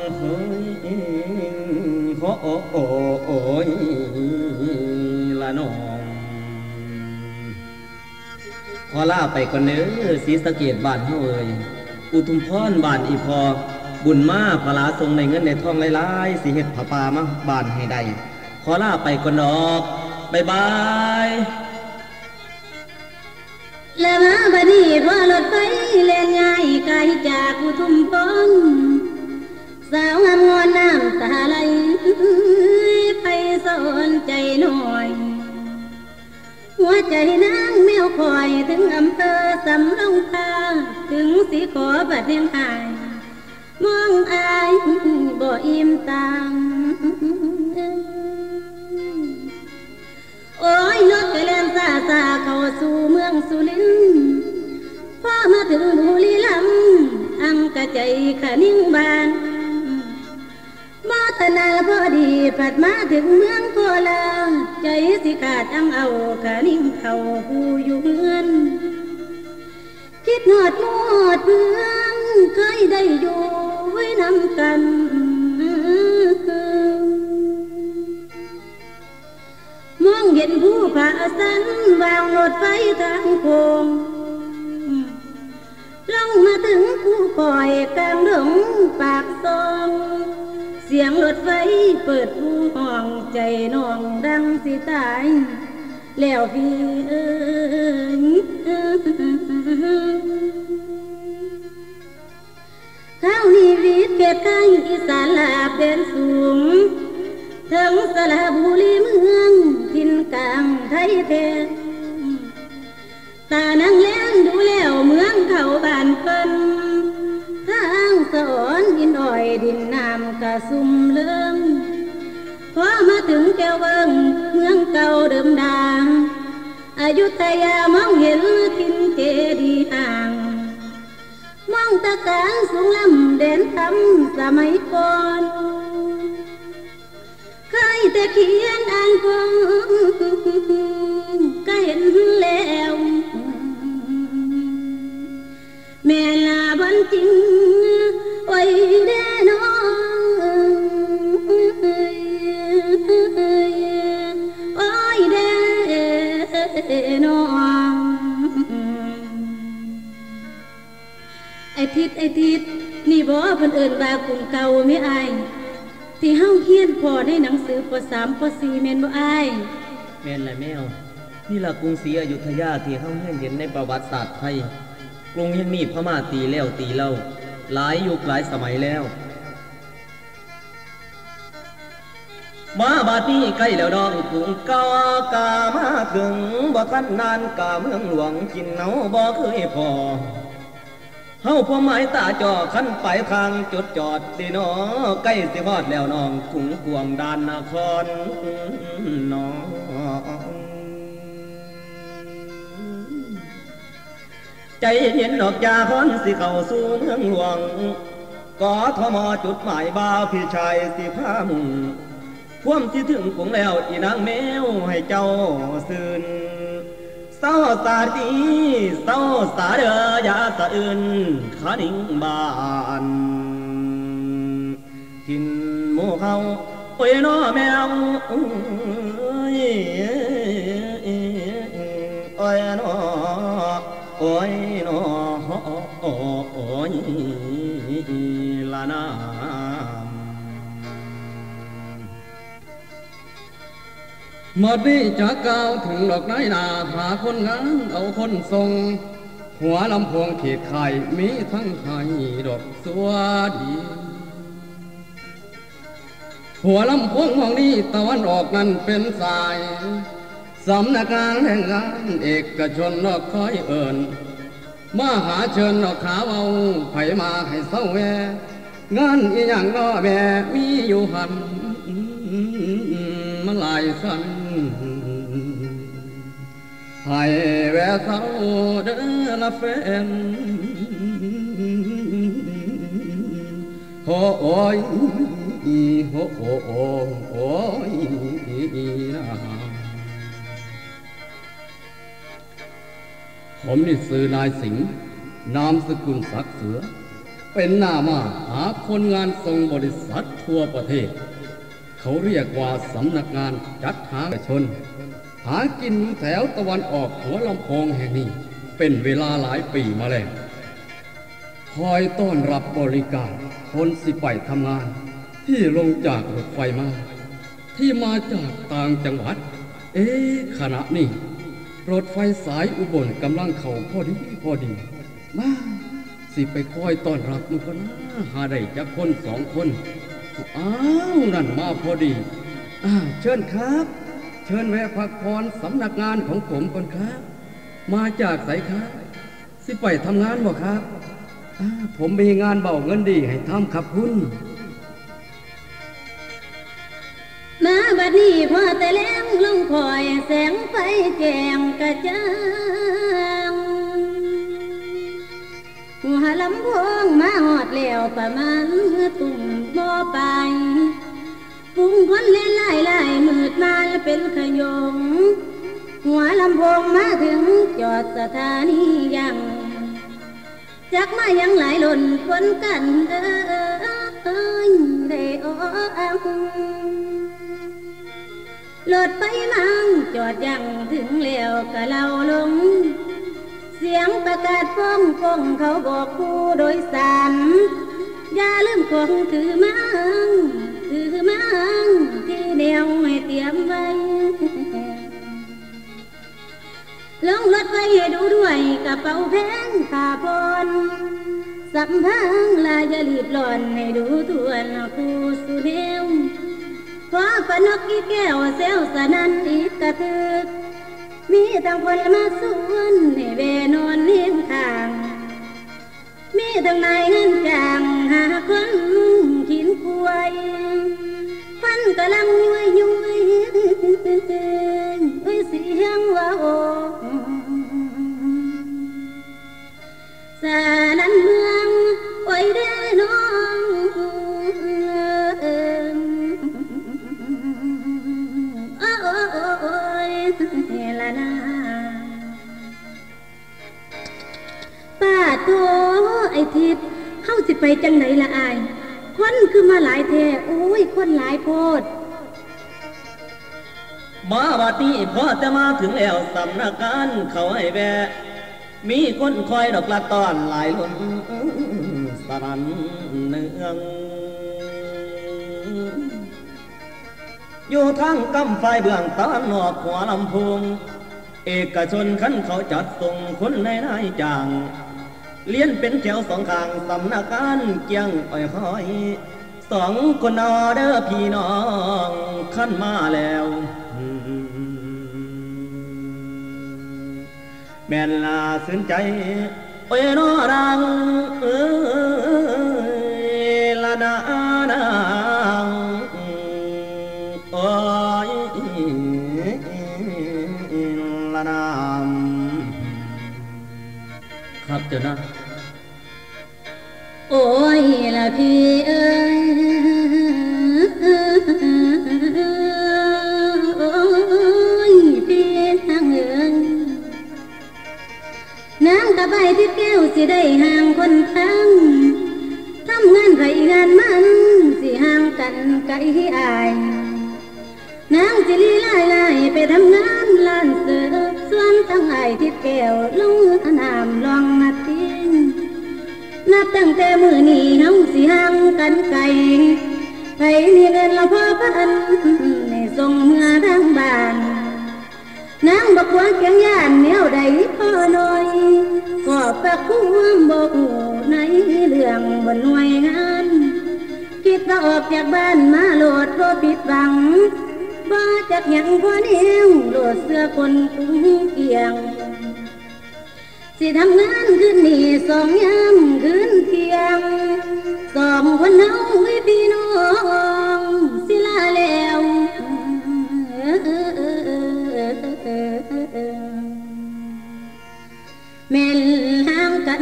ขอโอ้ยละน้องขขอลาไปก่อนเด้อศรีสะเกษบ้านเฮาเอ่ยอุทุมพรบ้านอีพอบุญมาพลาทรงในเงินในทองหลายๆสิเฮ็ดผ้าป่ามาบ้านให้ได้ขอลาไปก่อนดอกบ๊ายบายแล้วมาบัดนี้พอรถไฟแล่นง่ายไกลจากอุทุมพรสาวงามงอนน้ำตาไหลไปสนใจหน่อยหัวใจนางแมวคอยถึงอำเภอสำโรงทาถึงสิขอบัดยังหายมองอายบ่อิ่มตางโอ้ยรถกระเล่นซาซาเข้าสู่เมืองสุรินทร์พอมาถึงบุรีรัมย์อังกะใจขะนิ่งบานมาตนาพอดีผัดมาถึงเมืองโคราชใจสิขาดอังเอาขะนิ่งเข้าผู้อยู่เมืองคิดหอดหมดเมืองเคยได้อยู่ไว้นำกันมองเห็นผู้ผาสันวางรถไฟทางโค้งลงมาถึงผู้คอยกลางหลงปากซองเสียงรถไฟเปิดผู้ห้องใจน้องดังสิตายแล้วพี่เอ๋ยข้าวนี้วิทย์เก็บไก่อีสานลาเป็นสูงถึงสระบุรีเมืองทินกลางไทยแท้ตานั่งแล้งดูแล้วเมืองเขาบ้านเปิ้นทางสอนหินอ้อยดินน้ำกะซุ่มเลื่องพอมาถึงแก้วเบิงเมืองเก่าเดิมดางอยุธยามองเห็นทินเจดีย์ห่างมองตะการสูงลำเด่นทำสมัยก่อนเคยแต่เขียนอ่านคงก็เห็นแล้วแม่ลาบันจริงโอ้ยเด้น้องโอ้ยเด้น้องไอ้ทิศนี่บ่เพิ่นเอิ้นว่ากรุงเก่าไม่อายที่เฮาเขียนพอในหนังสือป.3 ป.4 แม่นบ่อายแม่นแหละแมวนี่ล่ะกรุงศรีอยุธยาที่เฮาเห็นในประวัติศาสตร์ไทยกรุงยังมีพม่าตีแล้วตีเล่าหลายยุคหลายสมัยแล้วมาบาดนี้ใกล้แล้วน้องกรุงกามาถึงบ่ทันนานกาเมืองหลวงกินเนาบ่เคยพอเฮาพอหมายตาจ่อคันไปทางจุดจอดดีน้อใกล้สิฮอดแล้วน้องกรุงกวมด้านนครน้องใจเย็นดอกยาฮ้อนสิเข้าสู่เมืองหลวงกทมจุดหมายบ่าวพี่ชายสิพามุ่งความที่ถึงกรุงแล้วอีนางแมวให้เจ้าซื่นเศร้าสาดีเศร้าสาเดือยาสะอื่นขานิ่งบ้านทินหมู่เขาโอ้ยน้อแมวโอ้ยน้อโอ้ยน้อโอ้ยลานาเมื่อนี้จะก้าวถึงดอกไม้นาหาคนงานเอาคนทรงหัวลำโพงเขตไข่มีทั้งไห้ดอกสวัสดีหัวลำโพงห้องนี้ตะวันออกนั้นเป็นสายสำนักงานแห่งงานเอกชนนอกคอยเอิญมาหาเชิญนอกขาเอาไผมาให้เศร้าแวงานอีหยังน้อแม่มีอยู่หันมาหลายสันให้แวะเศร้าเด้อละแฟนโอ้ยโอ้ยนะผมนี่ซื้อนายสิงห์นามสกุลศักดิ์เสือเป็นหน้ามาหาคนงานส่งบริษัททั่วประเทศเขาเรียกว่าสำนักงานจัดหาชนหากินแถวตะวันออกหัวลำโพงแห่งนี้เป็นเวลาหลายปีมาแล้วคอยต้อนรับบริการคนสิไปทำงานที่ลงจากรถไฟมาที่มาจากต่างจังหวัดขณะนี้รถไฟสายอุบลกำลังเข้าพอดีมาสิไปคอยต้อนรับมันก็นะหาได้จักคน2 คนอ้าวนั่นมาพอดีเชิญครับเชิญแวะพักผ่อนสำนักงานของผมก่อนครับมาจากไสครับสิไปทำงานบ่ครับผมมีงานเบาเงินดีให้ทำครับคุณมาบัดนี้พอแต่แล้งลงคอยแสงไฟแจงกระจ่างหัวลำโพงมาหอดแล้วประมาณตุ่มบ่ไปพุ่งคนเล่นไล่มืดมาเป็นขยงหัวลำโพงมาถึงจอดสถานียังจักมายังหลายหล่นคนกันได้รถไฟมังจอดยังถึงแล้วก็เล่าลงเสียงประกาศฟ้องเขาบอกผู้โดยสารอย่าลืมของถือมังที่เดียวให้เตรียมไว้ลงรถไฟให้ดูด้วยกระเป๋าแพงขาพรสำพังลาอย่ารีบร้อนให้ดูทวนคู่สุเดียวขอปนกอีแก้วเซลสนันอีกกระทึกมีทั้งคนมาสวนให้เวนอนเลี้ยงทางมีทั้งนายเงินจางหาคนขินควยฟันกำลังยุยเสียงว่าโอสานันเมืองโอ้ยเด้อน้องโอ้ยละนาป้าโตไอ้ทิพย์เฮาสิไปจังไหนละอายคนคือมาหลายแท้โอ้ยคนหลายโพดมาบัดนี้พอจะมาถึงแล้วสำนักงานเขาให้แวะมีคนคอยดอกละตอนหลายล้นสรันเนืองอยู่ทางกำไฟเบื้องตะวันออกหัวลำโพงเอกชนขันเขาจัดส่งคนในนายจ้างเลี้ยนเป็นแถว2 ข้างสำนักงานเกียงอ้อยหอย2 คนอเด้อพี่น้องขั้นมาแล้วแม่นลาสนใจโอ้ยนอรังละนานางโอ้ยละนามครับเจ้านะโอ้ยละพี่เอ้ยโอ้ยพี่ทางเอ้ยนางตะใบที่แก้วสิได้ห่างคนทั้งทำงานไรงานมันสิห่างกันไกลอายนางสิลีไล่ไปทำงานร้านเสิร์ฟส่วนทั้งไอที่แก้วลงน้ำลองนาทีนับตั้งแต่มือนี้เฮาสิห่างกันไกลไปมีเงินละพอพันในส่งเมื่อทางบ้านนางบอกว่าแข็งย่านแนวใดพอหน่อยก็ปะคุ้มบอกในเรื่องบนหน่วยงานคิดว่าออกจากบ้านมาโหลดโปรผิดหวังบ่จักยังพอเดียวโหลดเสื้อคนกุ้งเกียงสิทำงานคืนนี้2 ยามคืนเที่ยง2 คนเฮาพี่น้องสิลาแล้วแม่นห่างกัน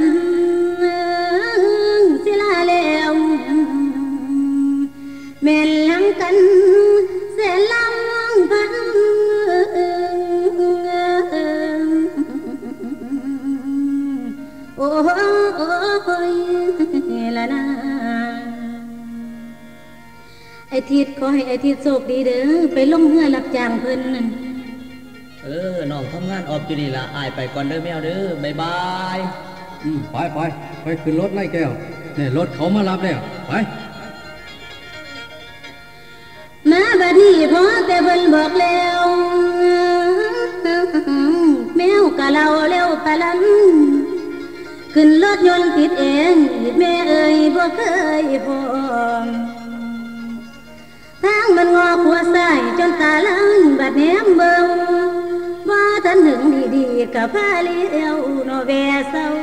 สิลาแล้วแม่นห่างกันแสนลำพันโอ้ยละนาไอ้ทิดขอให้ไอ้ทิดโชคดีเด้อไปลงเรือรับจ้างเพิ่นนั่นน้องทำงานออกอยู่นี่ละอายไปก่อนเด้อแมวเด้อบายบายไปขึ้นรถไล่แก้วเนี่ยรถเขามารับแล้วไปมาบัดนี้พอแต่เพิ่นบอกแล้วแมวกะเล่าเร็วปะลันขึ้นรถยนต์ติดเองแม่เอ่ยบ่เคยพอทางมันงอขัวซ้ายจนตาลังบัดแหนมเบิ่งว่าทันถึงดีๆกับพาเลี้ยวโนเวเศร้า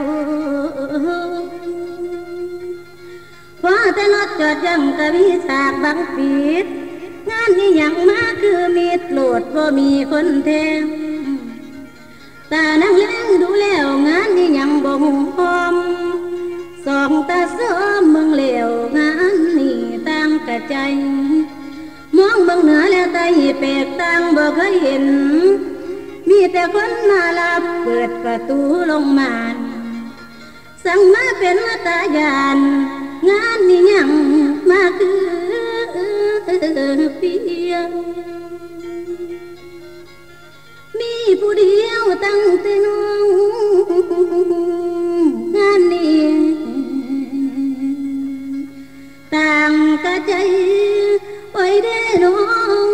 พอแต่รถจอดยังกะมีฉากบังปิดงานนี้ยังมาคือมีดโหลดบ่มีคนแทงตานั่งเลี้ยงดูแล้วงานนี้ยังบ่หูพร้อมสองตาซ้อมเมืองเหลวงานนี้ต่างกะใจมองเบื้องเหนือแล้วตาหีแปลกต่างบ่เคยเห็นมีแต่คนมาลับเปิดประตูลงมาสั่งมาเป็นวัตยานงานนี้ยังมาคือเพียงมีผู้เดียวตั้งแต่น้องงานนี้ต่างกะใจไว้ได้น้อง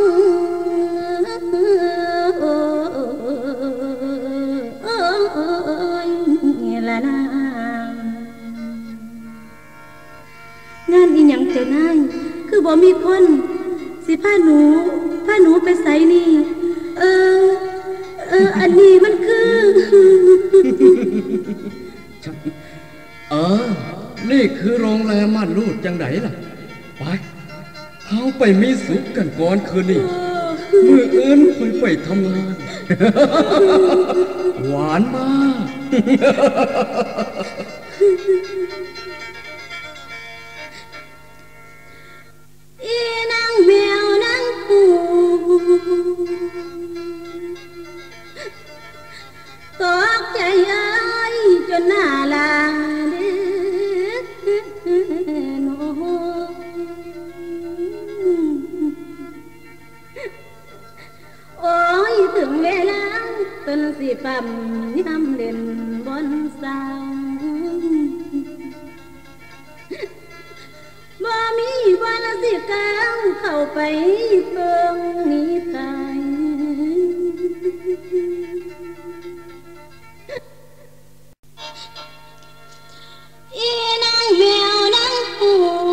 ละนางานอีหยังเจ้านายคือบ่มีคนสิพาหนูไปไสนี่อันนี้มันคือนี่คือโรงแรมม่านรูดจังไดล่ะไปเฮาไปมีสุขกันก่อนคืนนี้มื้ออื่นค่อยไปทำงานหวานมากอีนางแมวนางปูตกใจจนหน้าลางโนโอ้ยถึงเวลาเป็นสิปั๊มย้ำเล่นบนเสาบ่มีวันสิก้าวเข้าไปเบิ่งนี้ตายอีนางแมวนางปู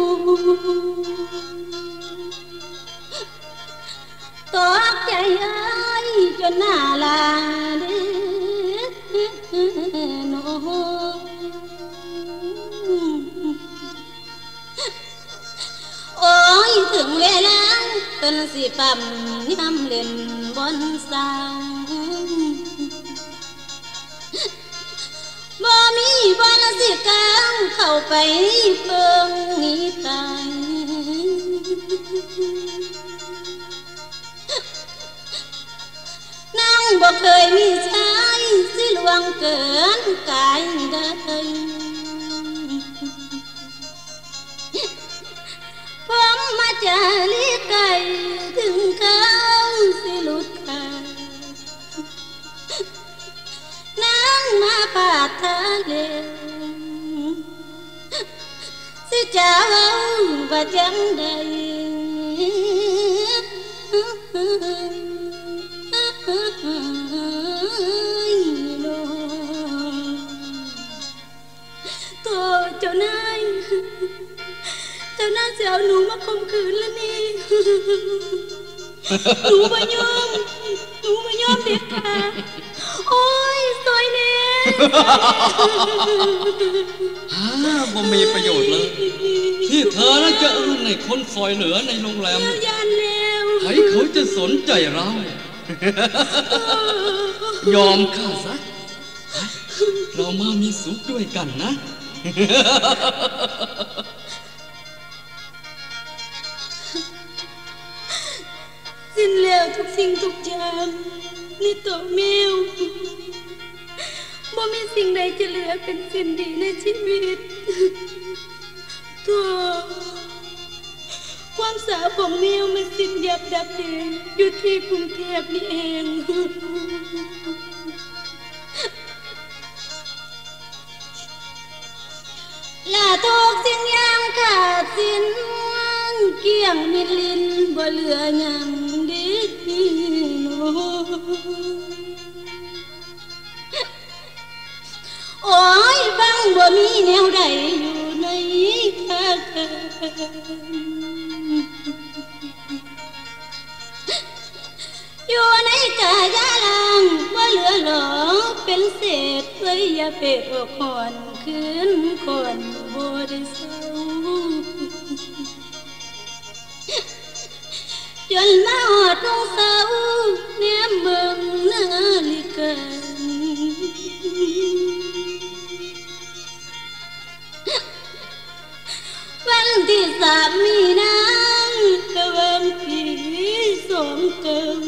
ตกใจจนหน้าลาโนโอ้ยถึงเวลาเป็นสิปั๊มย้ำเล่นบนเสาบ่มีวันสิก้าวเข้าไปเบิ่งนี้ตายนางบ่เคยมีชายสิลวงเกินกายได้ผมมาจะลีไกลถึงเขาสิหลุดขาดนางมาปาดทะเลสิจะเว้าว่าจังใดตัวเจ้านายจะเอาหนูมาข่มขืนแล้วนี่หนูไม่ยอมเด็ดขาดโอ้ยซอยแน่บ่มีประโยชน์เลยที่เธอน่าจะในคนซอยเหลือในโรงแรมยันแล้วใครเขาจะสนใจเรายอมข้าซะเรามามีสุขด้วยกันนะสิ้นแล้วทุกสิ่งทุกอย่างนี่ตัวแมวบ่มีสิ่งใดจะเหลือเป็นสิ่งดีในชีวิตตัวคความสาวของแมวมันสิ้นยับดับเดงอยู่ที่กรุงเทพนี่เองลาทุกสิ่งอย่างขาดสิ้นเกี่ยงมิดลินบ่เหลือหยังดีโนโอ้ยฟังบ่มีแนวใดอยู่ในคาอยู่ในกายาลังบ่เหลือหลอเป็นเศษเลยอย่าเปะอกคอนคืนคนบ่ได้เศร้าจนมาหอดลงเศร้าแนมเบิ่งนาฬิกาวันที่3 มีนาตะวันปี2 เกิม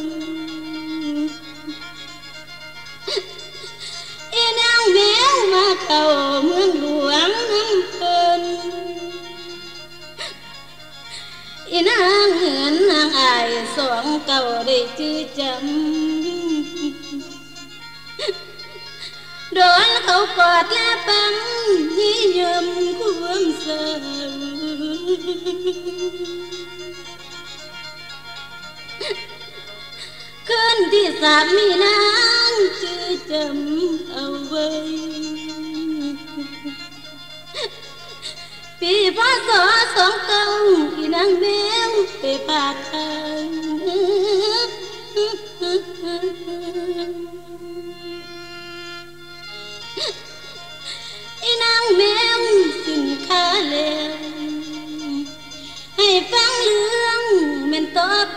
อีนางแมวมาเข้าเมืองหลวงน้ำเพิ่นอีนางเหินนางอาย2 เก่าได้จื้อจำโดนเขากอดและปังยี่ยมความเศร้าคืนที่3 มีนาจื้อจำเอาไว้ปีพศ2 เก่าอีนางแมวไปปากทางอีนางแมวสิ้นค่าแล้วให้ฟังเรื่องแม่นต่อไป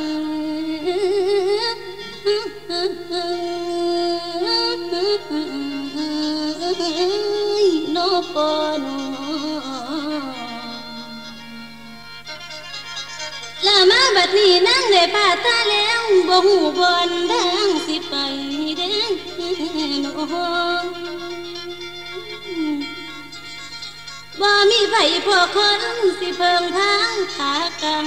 โนปโนละมาบัดนี้นั่งได้ผ่าตาแล้วบ่หูบอนทางสิไปเด้โนบ่มีไผพอคนสิเพิ่งทางขากัน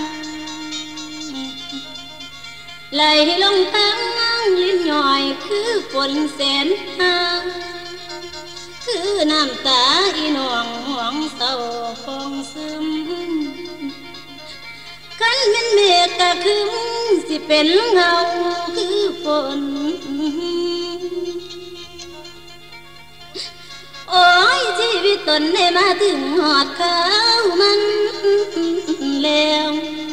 ไหลลงทางลิ้นย่อยคือฝนแสนหางคือน้ำตาอีน้องห่วงเศร้าฟองซึมคันเป็นเมฆกะคึมสิเป็นเงาคือฝนโอ้ยชีวิตตนได้มาถึงหอดเขามันแล้ว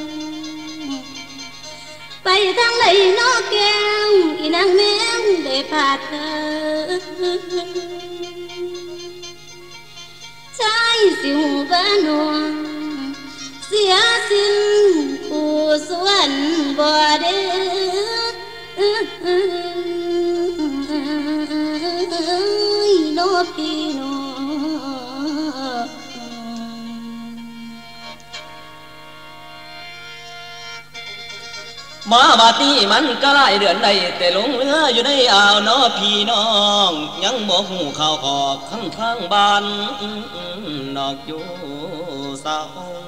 ไปทางไหนนอกแก้วอีนางแมวได้พาเธอชายสิวบ้านนวงเสียสิ้นผู้สวนบ่เด้โนพี่โนมาบาดนี้มันก็หลายเดือนได้แต่ลงเรืออยู่ในอ่าวน้อพี่น้องยังบ่หูข่าวขอกข้างทางบ้านนอกอยู่เศร้า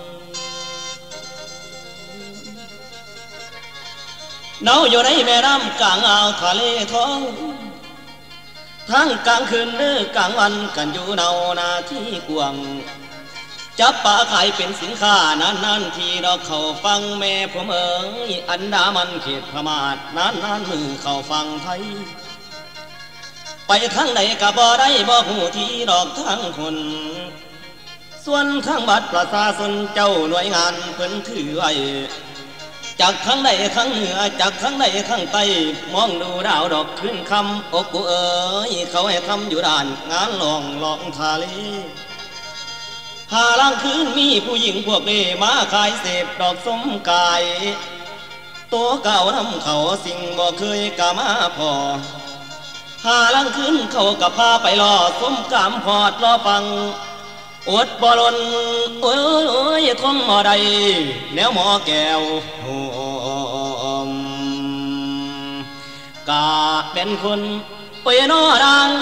เนาอยู่ในแม่น้ำกลางอ่าวทะเลทองทั้งกลางคืนหรือกลางวันกันอยู่เนานาที่กวางจับปลาขายเป็นสินค้านานๆทีดอกเขาฟังแม่ผมอันดามันเขตพม่านานมือเขาฟังไทยไปทางไหนก็บ่ได้บ่หูที่ดอกทางคนส่วนทางบัตรประชาชนเจ้าหน่วยงานเพิ่นถือไว้จากข้างใดข้างเหนือจากข้างใดข้างใต้มองดูดาวดอกขึ้นคำอกกูเขาให้ทำอยู่ด่านงานลองทะเลหาล่างคืนมีผู้หญิงพวกนี้มาขายเสพดอกสมกายตัวเก่านำเขาสิ่งบ่เคยกะมาพอหาล่างคืนเขากับพาไปรอสมกามพอดรอฟังอดบ่ลนโอ้ยทนบ่ได้แนวหมอแก้วกะเป็นคนโอ้ยนอดัง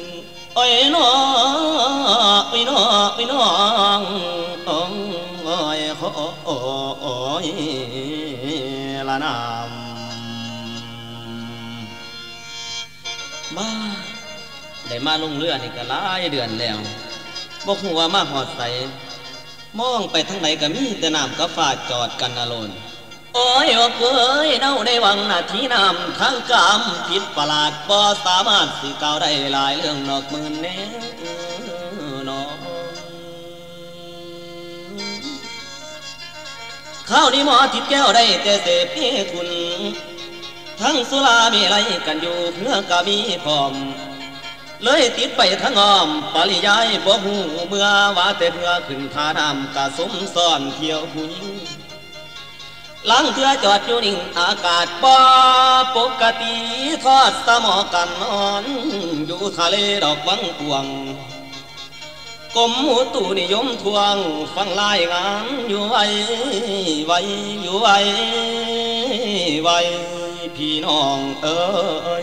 โอ้ยนอโอ้ยนอโอ้ยนอโอ้ยมาได้มาลงเรือนี่ก็หลายเดือนแล้วบ่ฮู้ว่ามาหอดใสมองไปทางไหนก็มีแต่น้ำกับฟ้าจอดกันอโลนโอ้ยอกเอ้ยเน่าในวังนาทีน้ำทางกามผิดประหลาดบ่สามารถสิกล่าวได้หลายเรื่องนอกมือแน่นอข้าวนี้หมอทิพแก้วได้แต่เสพนี่ทุนทั้งสุรามีไรกันอยู่เพื่อกะมีพร้อมเลยติดไปทั้งอ้อมปริยายบ่หูเมื่อว่าแต่เพื่อขึ้นท่าน้ำกะสมซ่อนเที่ยวผู้หญิงหลังเพื่อจอดอยู่นิ่งอากาศบ่ปกติทอดสมอกันนอนอยู่ทะเลดอกวังปวงกรมหูตูนิยมทวงฟังลายงามอยู่ไว้อยู่ไว้พี่น้องเอ้ย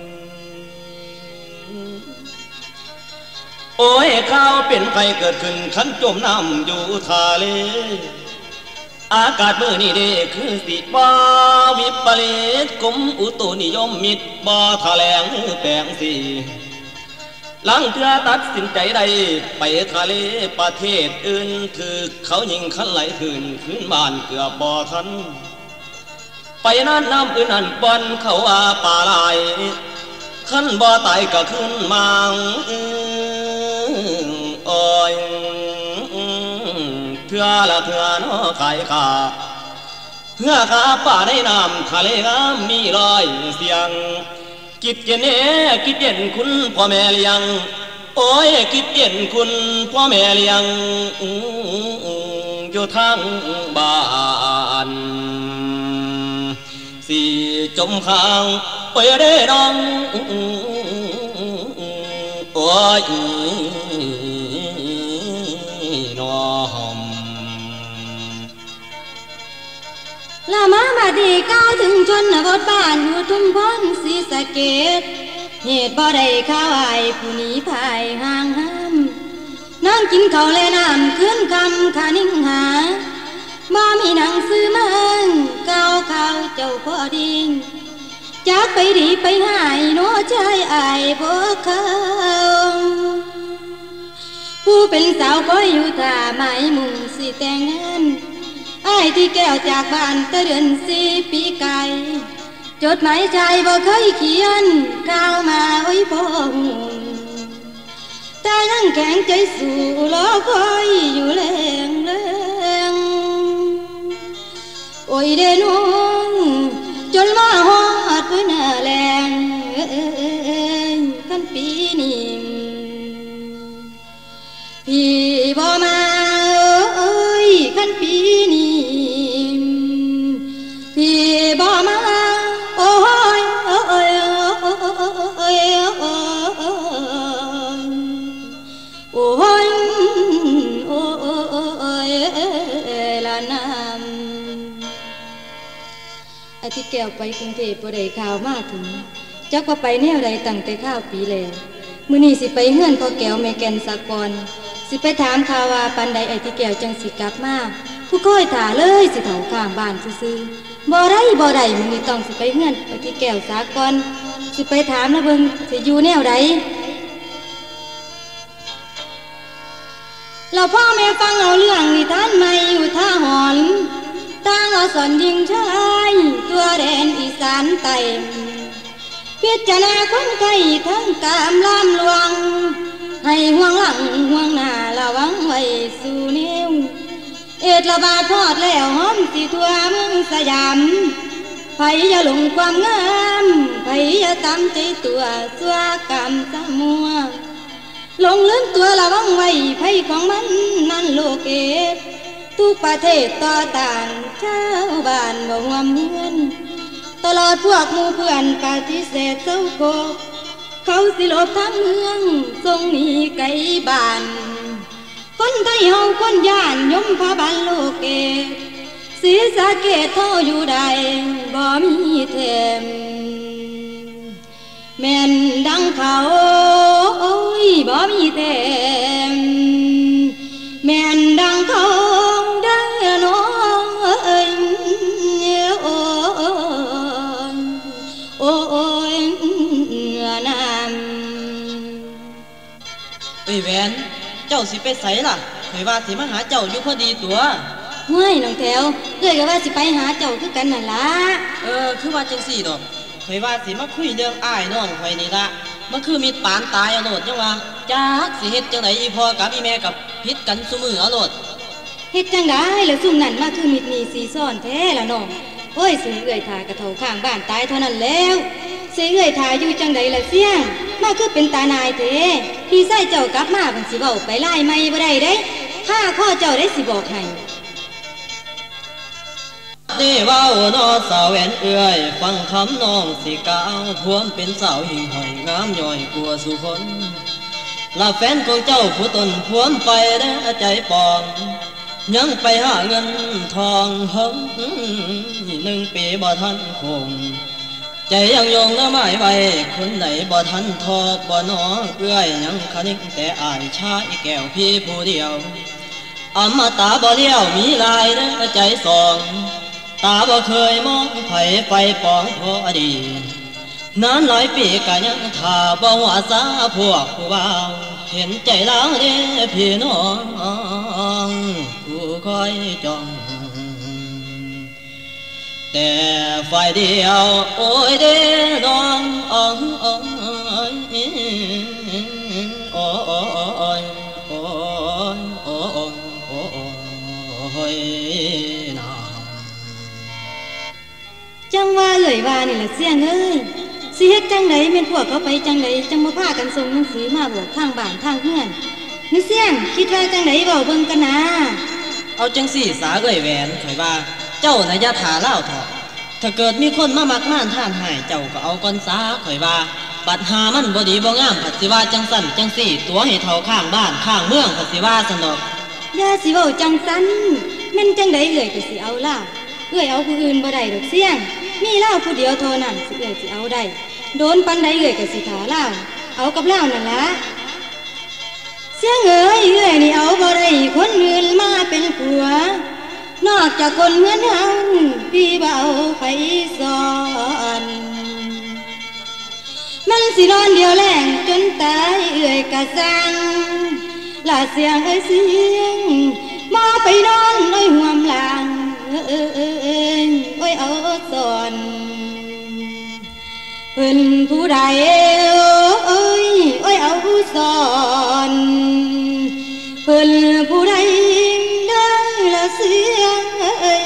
โอ้ยข้าวเป็นไฟเกิดขึ้นขันจมน้ำอยู่ทะเลอากาศมื้อนี้เด้คือสิบ่วิปริตกรมอุตุนิยมมิตรบ่แถลงแปลงสิหลังเทื่อตัดสินใจใดไปทะเลประเทศอื่นคือเขายิงคันไหลขึ้นบ้านเกือบบ่ทันไปนั้นน้ำอื่นนั่นบอนเขาว่าป่าลายคันบ่ตายก็ขึ้นมาโอ้ยเถื่อละเถื่อน้อขายขาเพื่อขาป่าในน้ำทะเลงามมีรอยเสียงกิดเย็นกิดเย็นคุณพ่อแม่เลี้ยงโอ้ยกิดเย็นคุณพ่อแม่เลี้ยงอยู่ทางบ้านสิจมข้างไปได้น้องโอ้ยน้องละมาบาดีก้าวถึงชนบทบ้านอยู่ทุ่มพรศรีสะเกษเหตุบ่ได้ข้าวไอผู้นี้ภายห่างห้ามนั่งกินข้าวและน้ำขึ้นคำขานิ่งหาบ่มีหนังซื้อมันก้าวข้าวเจ้าพ่อดิ่งจากไปดีไปหายโน้ใจอายพวกเขาผู้เป็นสาวคอยอยู่ท่าหมายมุ่งสิแต่งงานไอ้ที่แก้วจากบ้านแต่เดือน4 ปีไกลจดหมายใจบ่เคยเขียนข่าวมาไว้พอหุ่นแต่ยังแข็งใจสู้รอคอยอยู่แรงโอ้ยเดนงจนมาฮอดพื้นหน้าแรงกันปีนี้พี่บ่มากันปีนี้พี่บ่มาโอ้ยโอ้ยโอ้ยโอ้ยโอ้ยโอ้ยละน้ำอาทิตย์แก้วไปกรุงเทพบ่ได้ข่าวมาถึงจักว่าไปแนวใดตั้งแต่ข้าวปีแล้วมื้อนี้สิไปเฮือนพ่อแก้วแม่แก่นสากรสิไปถามข่าวว่าปันใดไอ้ที่แก้วจังสิกลับมาผู้ค่อยถ่าเลยสิเฒ่าข้างบ้านซื่อๆบ่ได้มื้อนี้ต้องสิไปเฮือนไอ้ที่แก้วสากรสิไปถามนะเบิ่งสิอยู่แนวใดเราพ่อแม่ฟังเอาเรื่องนิทานใหม่อยู่ท่าหอนต่างเอาสอนยิงชายตัวแดนอีสานใต้พิจารณาคนไทยทั้งกามล้ำลวงให้ห่วงหลังห่วงหน้าระวังไว้สู่นิ้วเอ็ดระบาดทอดแล้วหอมสิทั่วเมืองสยามไผอย่าหลงความงามไผอย่าตามใจตัวสัวกรรมสมัวหลงลืมตัวระวังไว้ไผของมันนั่นโลกเอดทุกประเทศต่อต้านชาวบ้านบ่ห่วมเฮือนตลอดพวกหมู่เพื่อนปฏิเสธเจ้าโกเขาสิลบทั้งเมืองทรงหนีไกลบ้านคนไทยเฮาคนย่านยมพาบันโลกเกศรีสะเกษเท่าอยู่ใดบ่มีแถมแม่นดังเขาโอ้ยบ่มีแถมแม่นดังเขาได้น้องเอ้ยโอ้ยนเอ้ยแหวนเจ้าสิไปไสล่ะข่อยว่าสิมาหาเจ้าอยู่พอดีตัวห้วยน้องแถวเอ้ยก็ว่าสิไปหาเจ้าคือกันนั่นล่ะคือว่าจังซี่ดอกข่อยว่าสิมาคุยเรื่องอ้ายน้องข่อยนี่ละมันคือมีดปานตายเอาโลดจังว่าจักสิเฮ็ดจังไดอีพ่อกับอีแม่กับพิษกันซุมื้อเอาโลดเฮ็ดจังได๋แล้วซุ่มนั่นมาคือมิดนี่สีซ้อนแท้ล่ะน้องโอ้ยสิเอื้อยทากระเฒ่าข้างบ้านตายเท่านั้นแล้วสิเอื้อยทาอยู่จังได๋ล่ะเสี่ยงมาคือเป็นตานายแท้พี่ชายเจ้ากลับมาเพิ่นสิเว้าไปไล่ใหม่บ่ได้เด้ข้าข้อเจ้าได้สิบอกให้ได้เว้านอสาวแหวนเอื้อยฟังคำน้องสิกาวทวมเป็นสาวหิ่งห้อยงามย่อยกลัวสุคนลาแฟนของเจ้าผู้ตนทวมไปได้ใจปองยังไปหาเงินทองเฮิง1 ปีบ่ทันคงใจยังยงและหมายไว้คนไหนบ่ทันทอบ่นอเอื้อยยังคนิ่งแต่อายชายแก้วพี่ผู้เดียวอมตะบ่เลี้ยวมีลายเด้อใจสองตาบ่เคยมองไผไปปองพอดีนานหลายปีก็ยังท่าบ่ว่าสาพวกผู้บ่าวเห็นใจลาวเด้พี่น้องผู้คอยจ้องแต่ฝ่ายเดียวโอ้ยเด้น้องอ้องอ้องโอ้ยโอ้ยโอ้ยโอ้ยน้าจังว่าเอ่ยว่านี่ล่ะเสี่ยงเอ้ยสิเฮ็ดจังได๋แม่นพวกเขาไปจังได๋จังบ่พากันส่งหนังสือมาบอกทางบ้านทางเฮือนนึกเสี่ยงคิดว่าจังได๋เว้าเบิ่งกันนะเอาจังสี่สาเอ่ยแหวนข่อยว่าเจ้าน่ะอย่าท่าเล่าเถาะถ้าเกิดมีคนมามักม่านท่านให้เจ้าก็เอาก่อนซาข่อยว่าปัดหามันบ่ดีบ่งามผัดสิว่าจังสั่นจังสี่ตัวให้เฒ่าข้างบ้านข้างเมืองผัดสิว่าซั่นดอกอย่าสิเว้าจังซั่นแม่นจังได๋เอ่ยก็สิเอาล่ะเอ่ยเอาผู้อื่นบ่ได้ดอกเสี่ยงมีเล่าผู้เดียวเท่านั้นสิเอ่ยสิเอาได้โดนปันใดเอ่ยก็สิท่าเล่าเอากับเล่านั่นล่ะเสี่ยงเอ้ยนี่เอาบ่ได้คนอื่นมาเป็นผัวนอกจากคนเหมือนเฮาพี่เบาไปสอนมันสินอนเดียวแรงจนตายเอ่ยกะสังลาเสียงเอ้ยเสียงมาไปนอนในห่วมหลังโอ้ยเอาสอนเพิ่นผู้ใดโอ้ยเอาสอนเพิ่นผู้ใดได้ละเสียงโอ้ย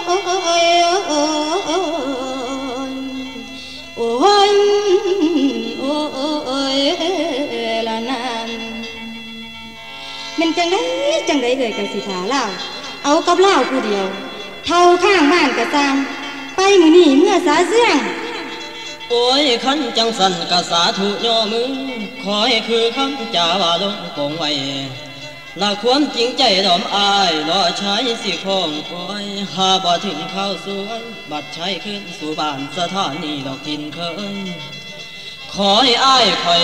ละนั้นมันจังไดเอ่ยกันสิท่าเล่าเอากับเล่าผู้เดียวเท่าข้างบ้านกะสร้างไปมื้อนี้เมื่อสาเสียงโอ้ยขันจังสันกะสาธุย่อมือขอให้คือคำจาว่าลงคงไว้ละความจริงใจดอมอายรอใช้สิคงคอยหาบ่ถึงข้าวสวยบัดใช้ขึ้นสู่บ้านสถานีดอกทินเคยขอให้อายคอย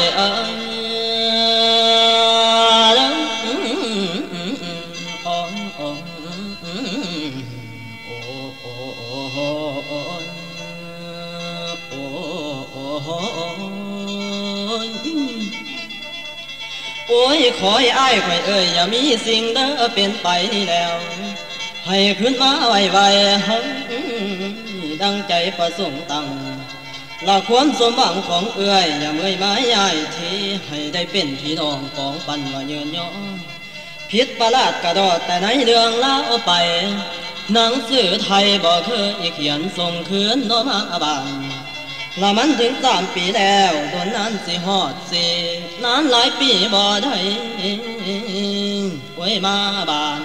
โอ้ยขอให้อ้ายข่อยอย่ามีสิ่งเด้อเป็นไปนี่แล้วให้ขึ้นมาไวๆดังใจประสงค์ตั้งละความสมหวังของอย่าเมื่อยไม้ใหญ่ทีให้ได้เป็นพี่น้องของปันว่าเยินย่อผิดประหลาดกระดอดแต่ในเรื่องเล่าไปหนังสือไทยบ่เคยเขียนส่งคืนน้อมาบานละมันถึง3 ปีแล้วโดนนั้นสิฮอดสินานหลายปีบ่ได้ไว้มาบ้าน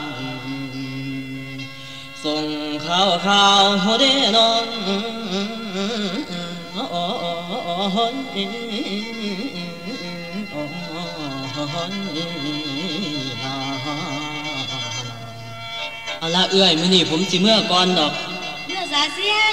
ส่งข่าวโหเด้น้องเอาละเอื้อยมื้อนี้ผมสิเมื่อก่อนดอกเมื่อสาเสียง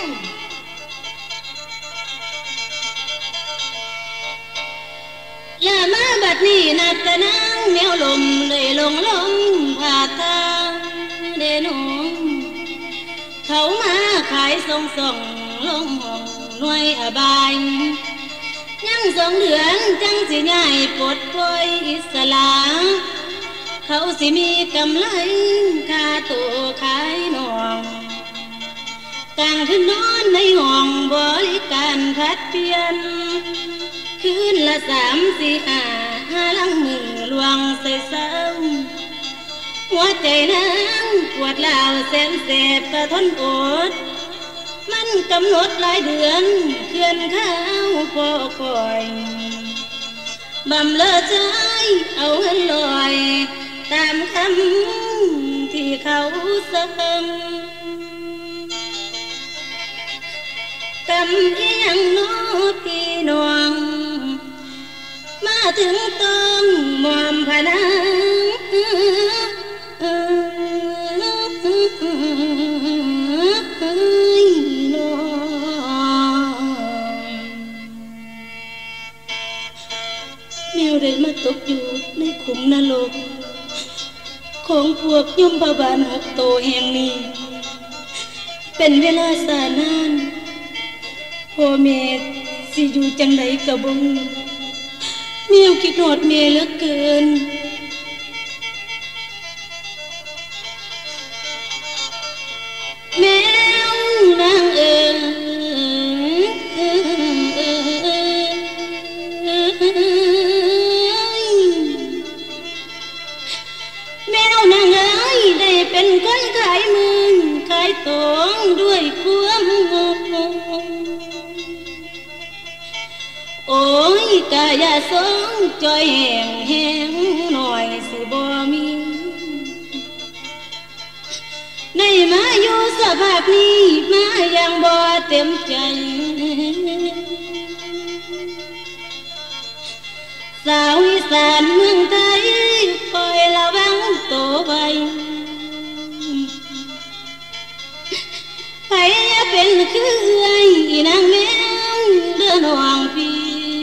อย่ามาบัดนี้นัดแต่นางแนวลมเลยลงผ่าทางเดนงเขามาขายส่งลงห้องหน่วยอบายยังส 2 เดือนจังสิย้ายปลดปล่อยอิสระเขาสิมีกำไรค่าตัวขายน้องกลางคืนนอนในห้องบริการพัดเปลี่ยนคืนละ3 4 5ลังมือลวงใส่เศร้าหัวใจนางปวดร้าวแสนเสพกระทนอดมันกำหนดหลายเดือนเคลื่อนข้าวพอคอยบำเลอใจเอาเงินลอยตามคำที่เขาสั่งกำอีหยังโน้พี่น้องมาถึงต้องมอมพนังแมวได้มาตกอยู่ในขุมนรกของพวกยมบาบาล6 โตแห่งนี้เป็นเวลาสานานพ่อแม่สิอยู่จังใดกะบ่รู้แมวคิดฮอดแม่เหลือเกินแมวนางแมวนางได้เป็นคนขายมือขายตองด้วยความงงโอ้ยกายาสองจอยแห้งหน่อยสิบ่มีในมาอยู่สภาพนี้มายังบ่เต็มใจสาวอีสานเมืองไทยคอยระวังตัวไว้ไผอย่าเป็นคือไอ้นางแมวเดินห่วงพี่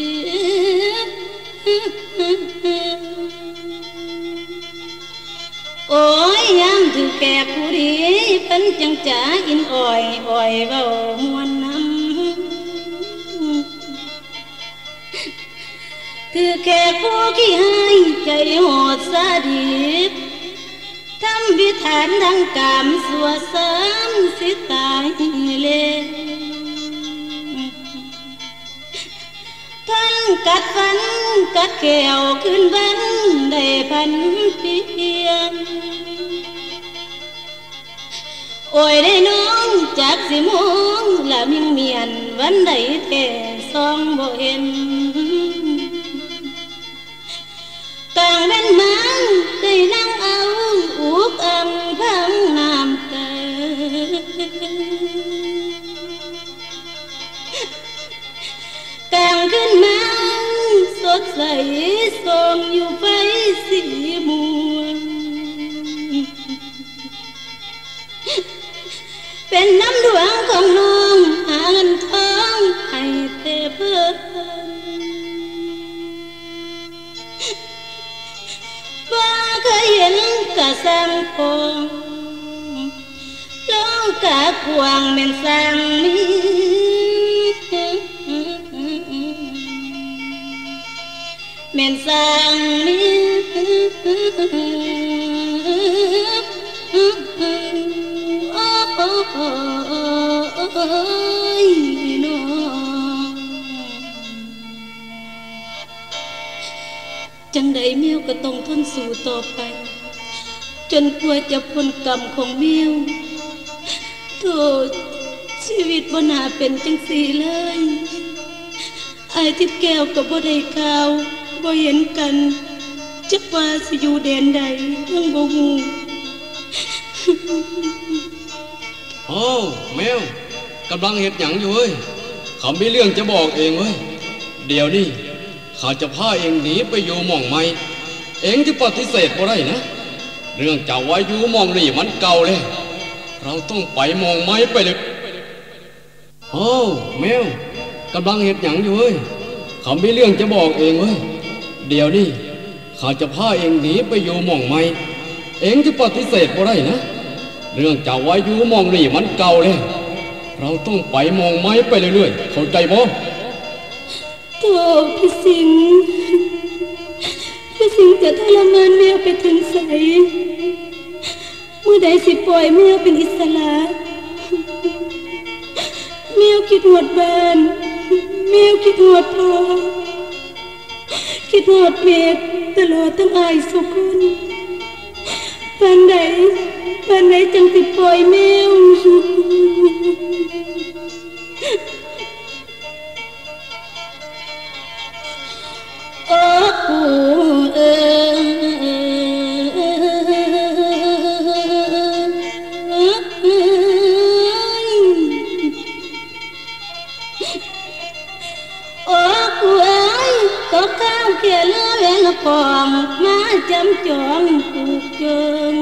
โอ้ยยามถือแก่ผู้ดีเพิ่นจังจ๋าอินอ่อยเว้ามวนน้ำถือแก่ผู้ขี้ให้ใจโหดสาดิบทำวิธานทางกามสัวเสริมสิตายเลยท่านกัดฟันกัดแขวขึ้นวันได้พันเพียงโอ้ยได้น้องจากสิมองละมิ่งเมียนวันใดเทซองบ่เห็นต่างเป็นมังได้นั่งเอาอุกอังพังน้ำตาต่างขึ้นมาสดใสส่องอยู่ไฟสีม่วงเป็นน้ำดวงของน้องหาเงินทองให้เทเพื่อว่าเคยเห็นกะสังคงล้องกะกวางเป็นสังมีเม่นสังมีจังใดแมวก็ต้องทนสู้ต่อไปจนกว่าจะพ้นกรรมของแมวโธ่ชีวิตบ่น่าเป็นจังสี่เลยอายทิพย์แก้วกับบ่ได้ข่าวบ่เห็นกันจักว่าสิอยู่แดนใดยังบ่ฮู้โอ้แมวกำลังเฮ็ดหยังอยู่เว้ยเขามีเรื่องจะบอกเองเว้ยเดี๋ยวนี้ข้าจะพาเองหนีไปอยู่หม่องใหม่เองจะปฏิเสธบ่ได้นะเรื่องเจ้าว่าอยู่หม่องนี่มันเก่าเลยเราต้องไปหม่องใหม่ไปเลยโอ้แมวกำลังเฮ็ดหยังอยู่เว้ยเขามีเรื่องจะบอกเองเว้ยเดี๋ยวนี้ข้าจะพาเองหนีไปอยู่หม่องใหม่เองจะปฏิเสธบ่ได้นะเรื่องเจ้าว่าอยู่หม่องนี่มันเก่าเลยเราต้องไปหม่องใหม่ไปเรื่อยๆเข้าใจบ่โธ่พี่สิงจะทรมานแมวไปถึงไสเมื่อใดสิปล่อยแมวเป็นอิสระแมวคิดหอดบ้านแมวคิดหอดพ่อคิดหอดเมฆตลอดทั้งอายสุกุลปานใดจังสิปล่อยแมวโอ้เอ๋ก็ข้าวเขียนเล่นกองมาจำจองผูกเกิน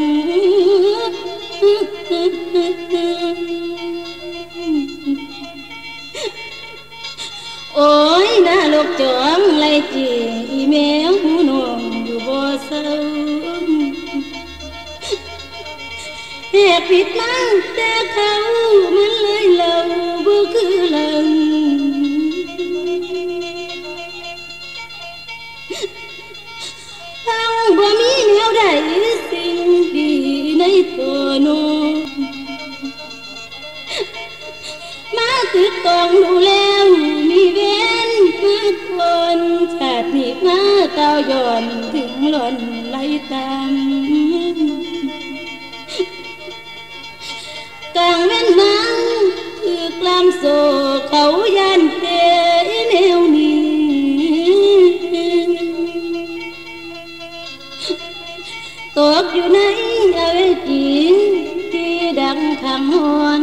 โอ้ยน่าลูกจองไล่จีแมวหูนองอยู่บ่เศร้าแหกผิดมั่งแต่เขามันเลยเล่าบ่คือเล่าบ่มีแนวใดสิ่งดีในตัวหนูมาตึกตองดูแล้วมีเว้นมาคนชาตินี้มาเต้าย้อนถึงหล่นไหลตามกลางแม่นมังคือกลามโซเขายันเตยแนวนี้ตกอยู่ในอเวจีที่ดังคำฮอน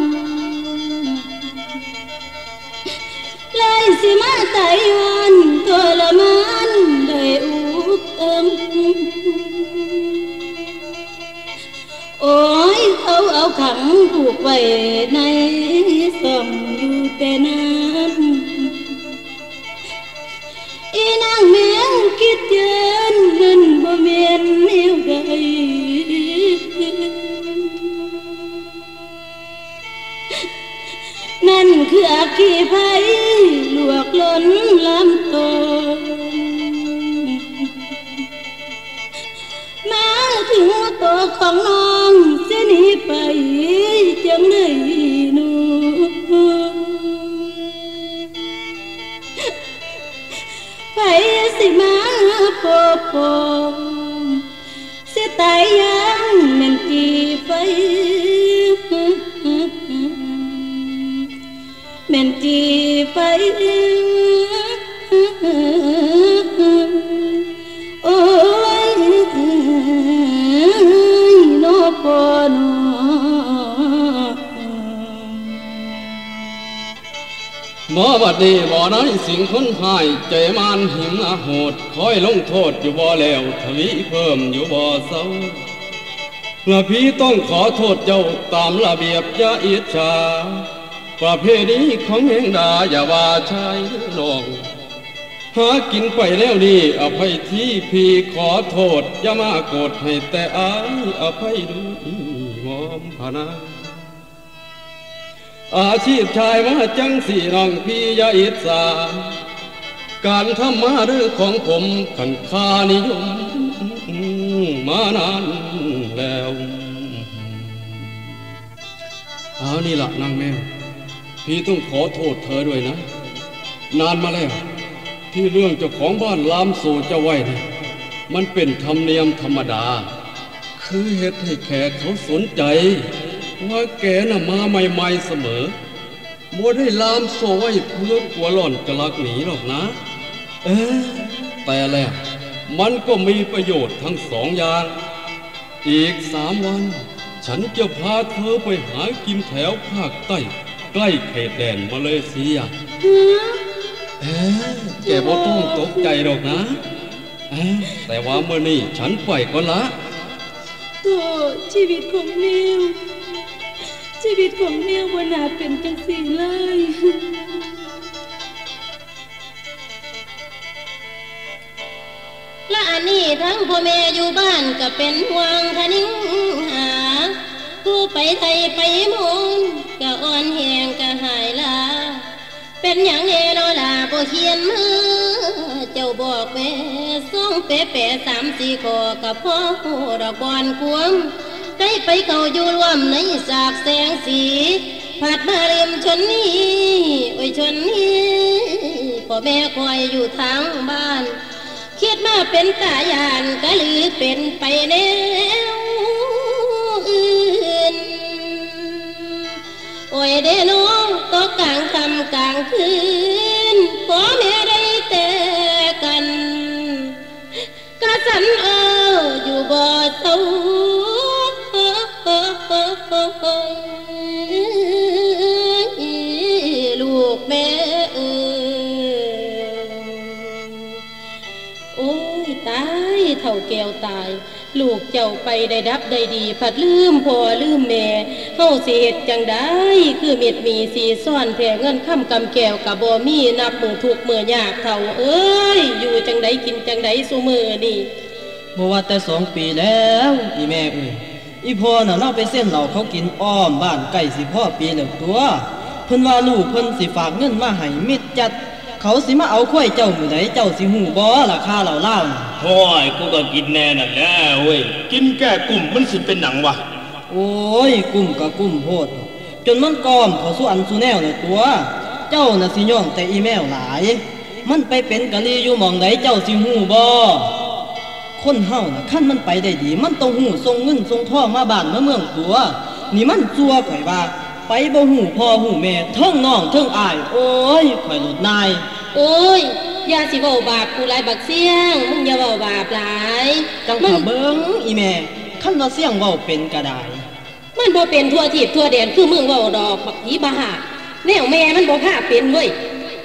เลยสิมาไต้หวันทรมานได้อุกโอ้ยเขาเอาขังผูกไว้ในซ่องอยู่แต่นั้นอีนางแมวคิดเยินเงินบ่เมียนแนวใดนั่นคืออัคคีภัยลวกล้นลำตนมาถึงตัวของน้องเสียหนีไปจังไหนหนูไปสิมาพบเสียตายยังแม่นกี่ไฟแม่นจีไฟโอ้ยโนปนบ่บัดนี้บ่ได้สิ่งคนหายใจมันหิมอาโหดคอยลงโทษอยู่บ่แล้วทวีเพิ่มอยู่บ่เศร้าละพี่ต้องขอโทษเจ้าตามระเบียบอย่าอิจฉาประเพณีของแห่งดาอย่าว่าชายน้องหากินไปแล้วนี่อภัยที่พี่ขอโทษอย่ามาโกรธให้แต่อายอภัยดูมอมพนาอาชีพชายมาจังสี่น้องพี่อย่าอิจฉาการทำมาเรื่องของผมขันค่านิยมมานานแล้วเอานี่ล่ะนางแมวพี่ต้องขอโทษเธอด้วยนะนานมาแล้วที่เรื่องเจ้าของบ้านลามโซเจ้าไว้นี่มันเป็นธรรมเนียมธรรมดาคือเหตุให้แขกเขาสนใจว่าแกน่ะมาใหม่ๆเสมอบ่ได้ลามโซไว้เพื่อกลัวหล่อนจะลักหนีหรอกนะแต่แล้วมันก็มีประโยชน์ทั้งสองอย่างอีก3 วันฉันจะพาเธอไปหากินแถวภาคใต้ใกล้เขตแดนมาเลเซียแกบ่ต้องตกใจหรอกนะแต่ว่าเมื่อนี้ฉันไปก่อนละตัวชีวิตของแมวบ่น่าเป็นจังสี่เลยและอันนี้ทั้งพ่อแม่อยู่บ้านก็เป็นห่วงทะนิ่งหาผู้ไปไทยไปมงก็อ่อนแหงก็หายลาเป็นอย่างเอโนลาบ่เขียนมือบอกแม่ส่งเป๊ะ3-4ข้อกับพ่อหูดอกบอนควมได้ไปเขาอยู่ร่วมในสากแสงสีผัดมาเรียมชนนี้โอ้ยชนนี้พ่อแม่คอยอยู่ทางบ้านคิดมาเป็นตาญาณก็หรือเป็นไปแนวอื่นโอ้ยเด้น้องตกกลางค่ำกลางคืนพ่อแม่ได้แต่กันกระสันอยู่บ่เศร้าลูกแม่โอ้ยตายเท่าแก้วตายลูกเจ้าไปได้ดับได้ดีผัดลืมพ่อลืมแม่เฮาสิเฮ็ดจังได้คือเม็ดมีสีซ่อนแผ่เงินค่ำกำแก้วกับบ่มีนับมือทุกมื้อยากเท่าเอ้ยอยู่จังไดกินจังไดซุมื้อนี่บ่ว่าแต่2 ปีแล้วอีแม่เอ้ยอีพ่อน่ะเราไปเส้นเหล้าเขากินอ้อมบ้านใกล้สิพ่อปีแล้วตัวเพิ่นว่าลูกเพิ่นสิฝากเงินมาให้มิดจัดเขาสิมาเอาข้อยเจ้ามื้อใดเจ้าสิฮู้บ่ราคาเหล้าล่าวโอ้ยกูก็กินแน่นั่นแหละเว้ยกินแก้กลุ่มมันสิเป็นหนังวะโอ้ยกุ้มก็กุ้มโพดจนมันกอมเขาสู่อันสู่แนวเลยตัวเจ้าน่ะสิย่องแต่อีแมวหลายมันไปเป็นกะลีอยู่หม่องใดเจ้าสิฮู้บ่คนเฮาน่ะคันมันไปได้ดีมันต้องฮู้ส่งเงินส่งทองมาบ้านมาเมืองตัวนี่มันซัวข่อยว่าไปบ่ฮู้พ่อฮู้แม่เทิงน้องเทิงอ้ายโอ้ยข่อยหลุดนายโอ้ยอย่าสิเว้าบาปกูหลายบักเสียงมึงอย่าเว้าบาปหลายจังเบิ่งอีแม่คันว่าเสียงเว้าเป็นก็ได้มันบ่เป็นทั่วทิพย์ทั่วแดนคือมึงเว้าดอกบักผีบ้าแนวแม่มันบ่พาเป็นเว้ย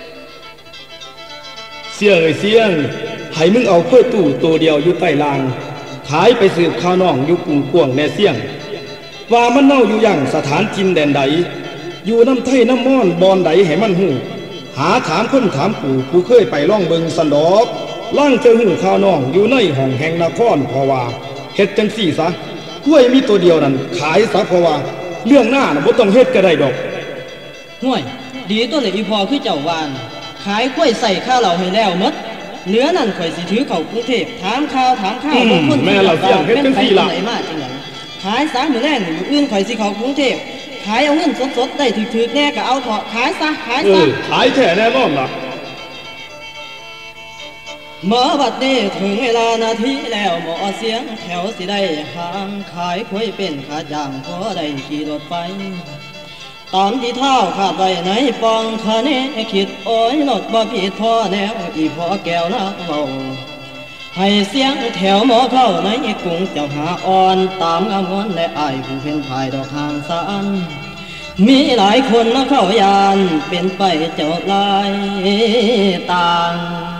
เสียงไอ้เสียงให้มึงเอาข้อยตู้ตัวเดียวอยู่ใต้ลางขายไปสืบข้าวน้องอยู่กรุงกวงแน่เสียงว่ามันเน่าอยู่อย่างสถานจินแดนใดอยู่น้ำไทยน้ำม่อนบอนใดให้มันหูหาถามคนถามปู่กูเคยไปล่องเบิงสันดอกล่างเจอหูข้าวน้องอยู่ในห้องแห่งนครเพราะว่าเฮ็ดจังสี่ซะกล้วยมีตัวเดียวนั่นขายซะเพราะว่าเรื่องหน้าน่ะบ่ต้องเฮ็ดก็ได้ดอกห่วยดีตัวเลยอีพอคือเจ้าวานขายกล้วยใส่ข้าวเหล่าให้แล้วหมดเหลือนั่นข่อยสิถือเข้ากรุงเทพถามข่าวบ่คนแม่เราเสียงเฮ็ดจังสี่ล่ะขายซะมื้อแรกนี่มื้ออื่นข่อยสิเข้ากรุงเทพขายเอาเงินสดๆได้ถึกๆแน่ก็เอาเถาะขายซะขายแท้แน่นอนล่ะเมื่อบัดนี้ถึงเวลานาทีแล้วหมอเสียงแถวสิได้ห่างขายควยเป็นขาจ้างพอได้ขี่รถไปตามที่เท้าขาดไว้ในปองคะเนคิดโอ้ยรถบ่ผิดพอแนวอีพอแก้วน้ำเบาให้เสียงแถวหมอเข้าในกรุงเจ้าหาอ่อนตามงามงอนและอายผู้เพ่นภายดอกหางสานมีหลายคนมาเข้ายานเป็นไปเจ้าลายต่าง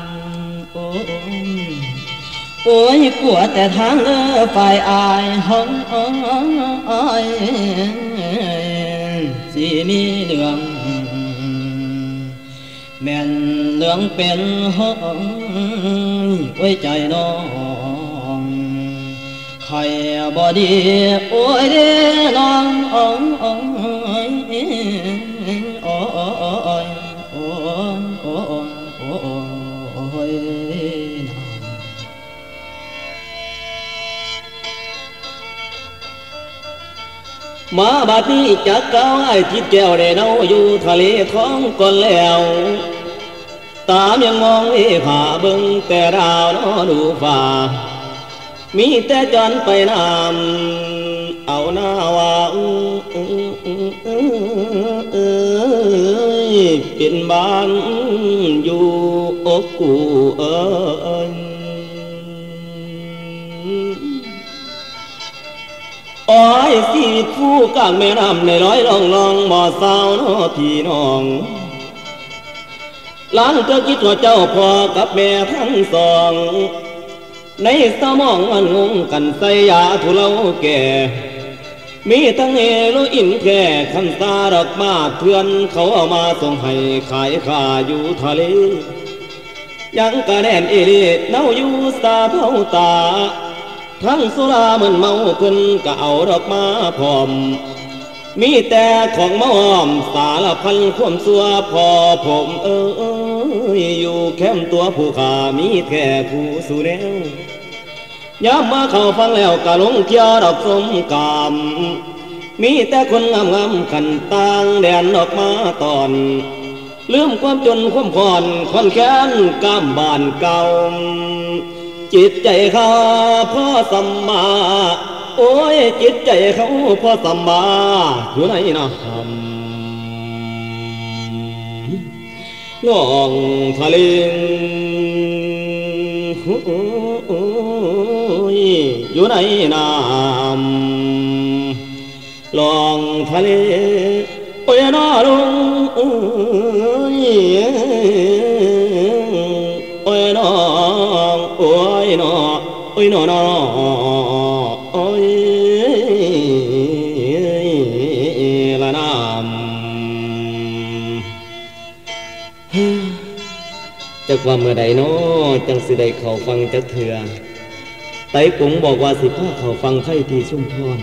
โอ้ยกลัวแต่ทางเลือฝ่ายอายห้องสิมีเรื่องแม่นเรื่องเป็นห้องไว้ใจน้องใครบ่ดีโอ้ยเด้น้องโอ้ยมาบัดนี้จักเก้าไอ้ทิพย์แก้วได้เนาอยู่ทะเลท้องก่อนแล้วตามยังมองผาเบิ่งแต่ดาวนอดูฟ้ามีแต่จันไปน้ำเอาหน้าว่าเป็นบ้านอยู่อกกูอ้อยสีผู้กลางแม่น้ำในร้อยลองบ่อสาวน้อพี่น้องล้างเธอคิดว่าเจ้าพ่อกับแม่ทั้งสองในสมองมันงงกันใส่ยาทุเลาแก่มีทั้งเฮโรอีนแก่คันตาดอกมาเพื่อนเขาเอามาส่งให้ขายขาอยู่ทะเลยังกระแน่นเอลีเน่าอยู่สาเผาตาทั้งสุราเหมือนเมาเพิ่นก็เอาดอกมาพร้อมมีแต่ของมาอ้อมสารพันความสัวพอผมอยู่แคมป์ตัวผู้ขามีแค่ผู้สู่แนวยามมาเข้าฟังแล้วก็ลงเที่ยวดอกสมกามมีแต่คนงามๆกันต่างแดนออกมาตอนลืมความจนความผ่อนคอนแค้นกามบ้านเก่าจิตใจเขาพ่อสัมมาโอ้ยจิตใจเขาพ่อสัมมาอยู่ไหนนะง่องทะเลอยู่ไหนน้ำลองทะเลโอ้ยน้อลงโอ้ยน้องโอ้ยน้อโอ้ยน้อน้อโอ้ยละน้ำจักว่าเมื่อใดน้อจังสิได้เข้าฟังจักเถื่อไต้ปุ๋งบอกว่าสิพาเข้าฟังไข่ที่ชุมพร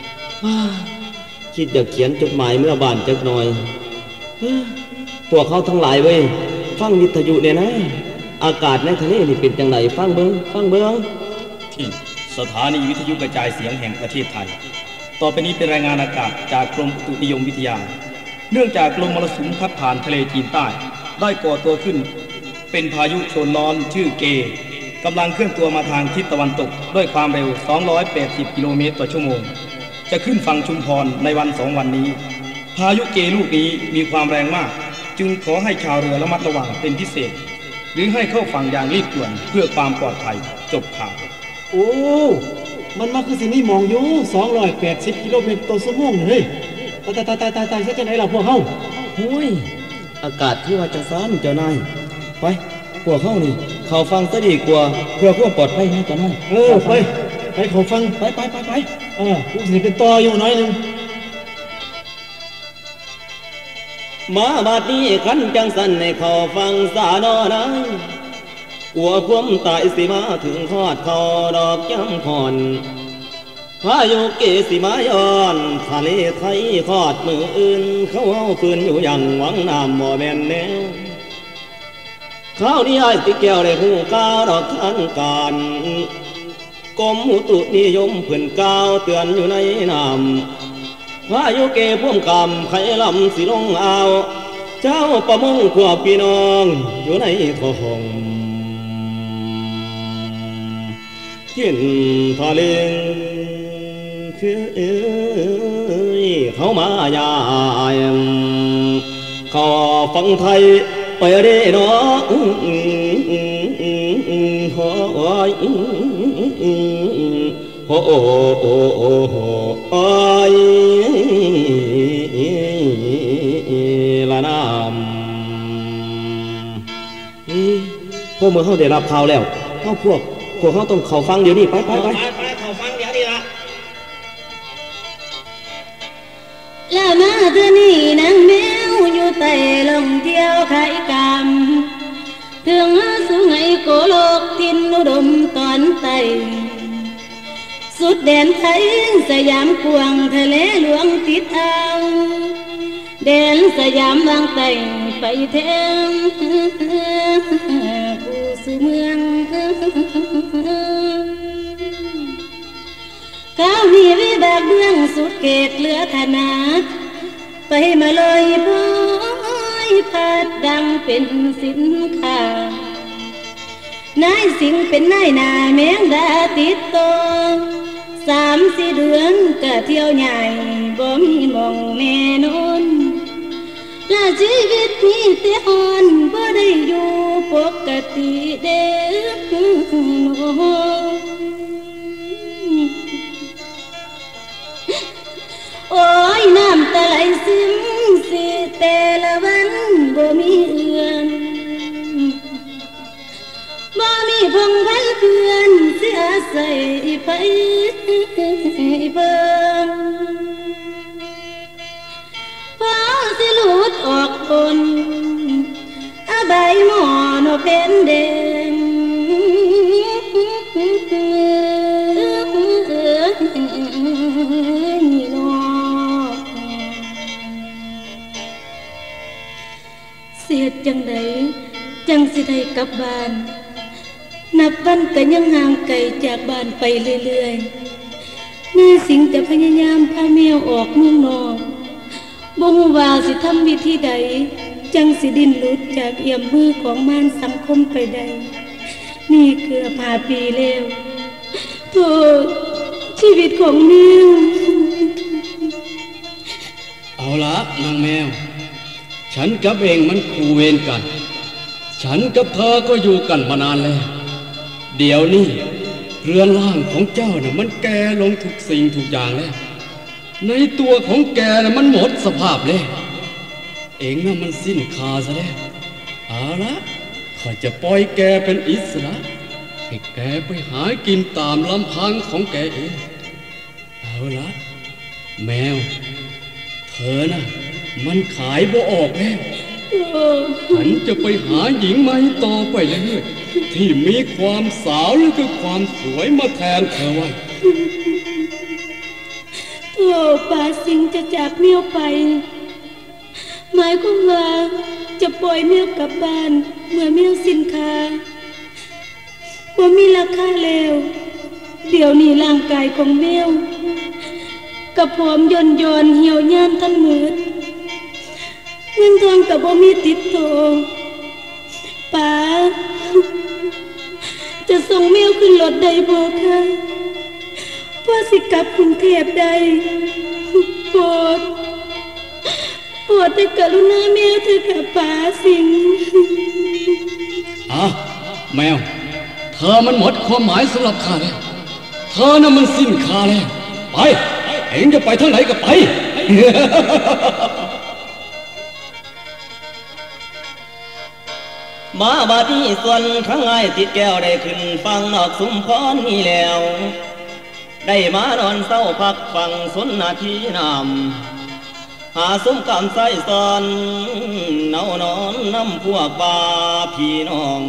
คิดอยากเขียนจดหมายเมื่อบ้านจักหน่อยพวกเขาทั้งหลายเว้ยฟังวิทยุเนี่ยนะอากาศในทะเลนี่เป็นจังไหนฟังเบิ้งที่สถานีวิทยุกระจายเสียงแห่งประเทศไทยต่อไปนี้เป็นรายงานอากาศจากกรมอุตุนิยมวิทยาเนื่องจากลมมรสุมพัดผ่านทะเลจีนใต้ได้ก่อตัวขึ้นเป็นพายุโซนร้อนชื่อเกกำลังเคลื่อนตัวมาทางทิศตะวันตกด้วยความเร็ว280กิโลเมตรต่อชั่วโมงจะขึ้นฝั่งชุมพรในวัน2 วันนี้พายุเกลูกนี้มีความแรงมากจึงขอให้ชาวเรือระมัดระวังเป็นพิเศษหรือให้เข้าฝั่งอย่างรีบด่วนเพื่อความปลอดภัยจบข่าวโอ้มันมาคือสินี่มองอยู่280กิโลเมตรต่อชั่วโมงเฮ้ยตายซะจังไหนล่ะพวกเฮาโอ้ยอากาศคือว่าจังซั่นเจ้านายไปพวกเฮานี่เข้าฟังซะดีกว่าเพื่อความปลอดภัยให้เจ้านายไปเข้าฟังไปกูสิเป็นต่ออยู่น้อยนึงมาบัดนี้ขันจังสันในเข้าฟังสาดอนายกลัวความตายสิมาถึงฮอดเขาดอกย้ำผ่อนพายุเกสิมาย้อนทะเลไทยคอดมืออื่นเขาเอาคืนอยู่อย่างหวังน้ำบ่แม่นแนวข้าวนี้ไอ้ติแก้วได้หูกาดอกทันการกรมอุตุนิยมเพื่อนกาวเตือนอยู่ในน้ำพายุเกพุ่มกำไข่ลำสิลงเอาเจ้าประมงพวกพี่น้องอยู่ในท้องเห็นทะเลคือเขามายายเขาฟังไทยไปได้เนาะโอ้ยละน้ำพวกเมื่อเขาได้รับข่าวแล้วพวกเขาต้องเข้าฟังเดี๋ยวนี้ไปเข้าฟังเดี๋ยวนี้ละแล้วมาเธอนี่นางแมวอยู่ใต้ลมเที่ยวไข่กำถึงสูงไห้โกโลกทินอุดมตอนไตสุดแดนไทยสยามกวางทะเลหลวงติดอ่างแดนสยามวางไตไปแทงกูสู่เมืองข้าวมีวิบากเบื้องสุดเกตเหลือขนาดไปมาเลยพอยพัดดังเป็นสินค้านายสิงเป็นนายนาแมงดาติดโต3-4 เดือนก็เที่ยวใหญ่บ่มีมองแน่นอนและชีวิตมีแต่ฮอนบ่ได้อยู่ปกติเด้อโอ้ยน้ำตาไหลซึมสิแต่ละวันบ่มีเอื้อนบ่มีพงพันเพื่อนสิอาศัยไปเบิ่งพอสิหลุดออกคนใบหมอนเป็นแดงเสียจังใดได้กลับบ้านนับวันก็ยังห่างไกลจากบ้านไปเรื่อยๆแม่สิงแต่พยายามพาแมวออกเมืองนอกบ่ฮู้ว่าสิทำวิธีใดจังสิดิ้นหลุดจากเอี่ยมมือของมารสังคมไปได้นี่เกือบ5 ปีแล้วโธ่ชีวิตของแมวเอาละนางแมวฉันกับเองมันคู่เวรกันฉันกับเธอก็อยู่กันมานานแล้วเดี๋ยวนี้เรือนร่างของเจ้าน่ะมันแก่ลงทุกสิ่งทุกอย่างแล้วในตัวของแกน่ะมันหมดสภาพแล้วเองน่ะมันสิ้นค่าซะแล้วเอาละข้าจะปล่อยแกเป็นอิสระให้แกไปหากินตามลำพังของแกเองเอาละแมวเธอน่ะมันขายบ่ออกแล้วฉันจะไปหาหญิงใหม่ต่อไปเรื่อยๆที่มีความสาวและก็ความสวยมาแทนเธอไว้โธ่ป่าสิงจะจากแมวไปหมายความว่าจะปล่อยแมวกลับบ้านเมื่อแมวสิ้นค่าบ่มีราคาแล้วเดี๋ยวนี้ร่างกายของแมวกระผอมย่อนเหี่ยวย่านทันมืดเงินทองกับบ่มีติดตัวป๋าจะส่งแมวขึ้นรถได้บ่คะเพื่อสิกลับกรุงเทพได้โปรดได้กรุณาแมวเถอะค่ะป๋าสิงแมวเธอมันหมดความหมายสำหรับข้าแล้วเธอน่ะมันสิ้นค่าแล้วไปเอ็งจะไปทางไหนก็ไปมาบาดนี้ส่วนข้างไอ้ติดแก้วได้ขึ้นฟังนอกสุมพรนี่แล้วได้มานอนเศร้าพักฟังสนนาทีนำหาซุ้มกำไส้ซ้อนเนานอนน้ำพวกบาพี่น้อง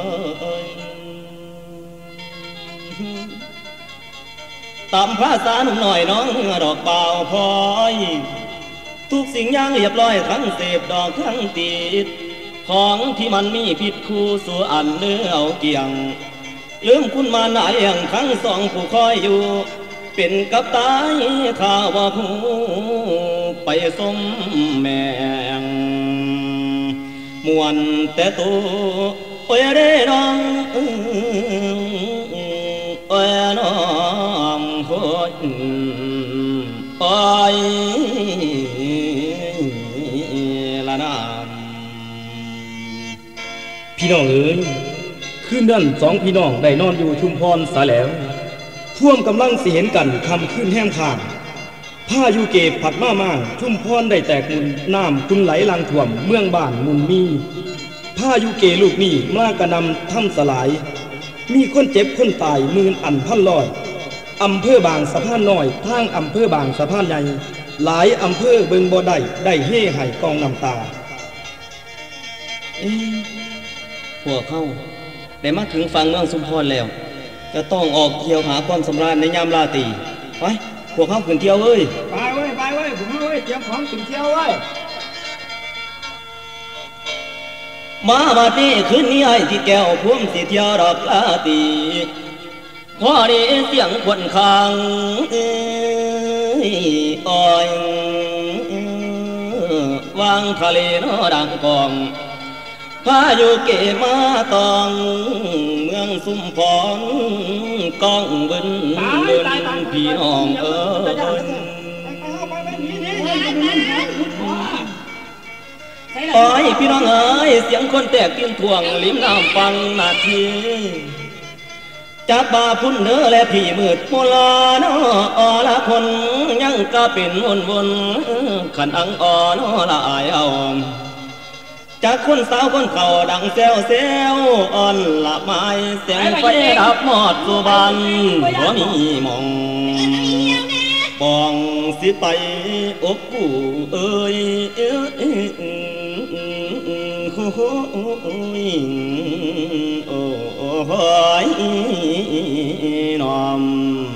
ตามภาษาหนุ่มหน่อยน้องดอกเบาพลอยทุกสิ่งอย่างเรียบร้อยทั้งเสพดอกทั้งติดของที่มันมีผิดคู่สู่อันเลือเอาเกี่ยงลืมคุณมาหนาเอียงทั้งสองผู้คอยอยู่เป็นกับตายข้าว่าผู้ไปสมแมงมวนแต่ตัวโอ้ยเด้น้องโอ้ยน้องโอ้ยละน้พี่น้องเอ๋ยคืนนั้นสองพี่น้องได้นอนอยู่ชุมพรซะแล้วท่วมกำลังสิเห็นกันคำขึ้นแห้งผ่านผ้ายูเกผัดมาชุมพรได้แตกมุนน้ำคุณไหลลังท่วมเมืองบ้านมุนมีผ้ายูเกลูกนี้มากระนำถ้ำสลายมีคนเจ็บคนตายหมื่นอันพันลอยอำเภอบางสะพานน้อยทางอำเภอบางสะพานใหญ่หลายอำเภอเบิงบ่ได้เฮ่ไห้กองน้ำตาพวกเขาได้มาถึงฝั่งเมืองสุมพรแล้วจะต้องออกเที่ยวหาความสำราญในยามราตรีไปพวกเขาขึ้นเที่ยวเว้ยไปเว้ยผมเว้ยเตรียมของขึ้นเที่ยวเว้ยมาบัดนี้คืนนี้ให้ที่แก้วพุ่มสิเที่ยวดอกลาตรีพอได้เสียงควนคางอ้อยวางทะเลนอดังกองพายุเกมาตองเมืองสุมพรกองบึนพี่น้องโอ้ยพี่น้องเอ๋ยเสียงคนแตกกินถ่วงลิ้มน้ำฟังนาทีจากบาพุ่นเนื้อและพี่มืดโมลาเนาะอละคนยังก็เป็นวนขันอังอ่อนละอายเอาจากคนสาวคนเก่าดังเซลอ่อนละไม้เสียงไฟดับหมอดสุบันบ่มีมองปองสิไปอกกูเอ้ยโอ้ยน้อม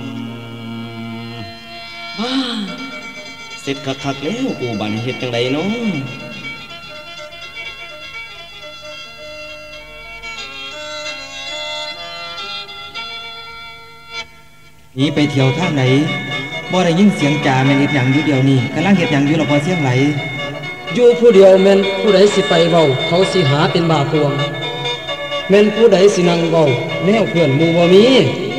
ว้าเสร็จคักๆแล้วกูบันเฮ็ดจังใดน้องหนีไปเที่ยวทางไหนบ่ได้ยินเสียงจ่าแม่นเฮ็ดหยังอยู่เดียวนี้กำลังเฮ็ดหยังอยู่ล่ะพอเสียงไหลอยู่ผู้เดียวแม่นผู้ใดสิไปเว้าเขาสิหาเป็นบาปวงแม่นผู้ใดสินั่งเว้าแนวเพื่อนหมู่บ่มี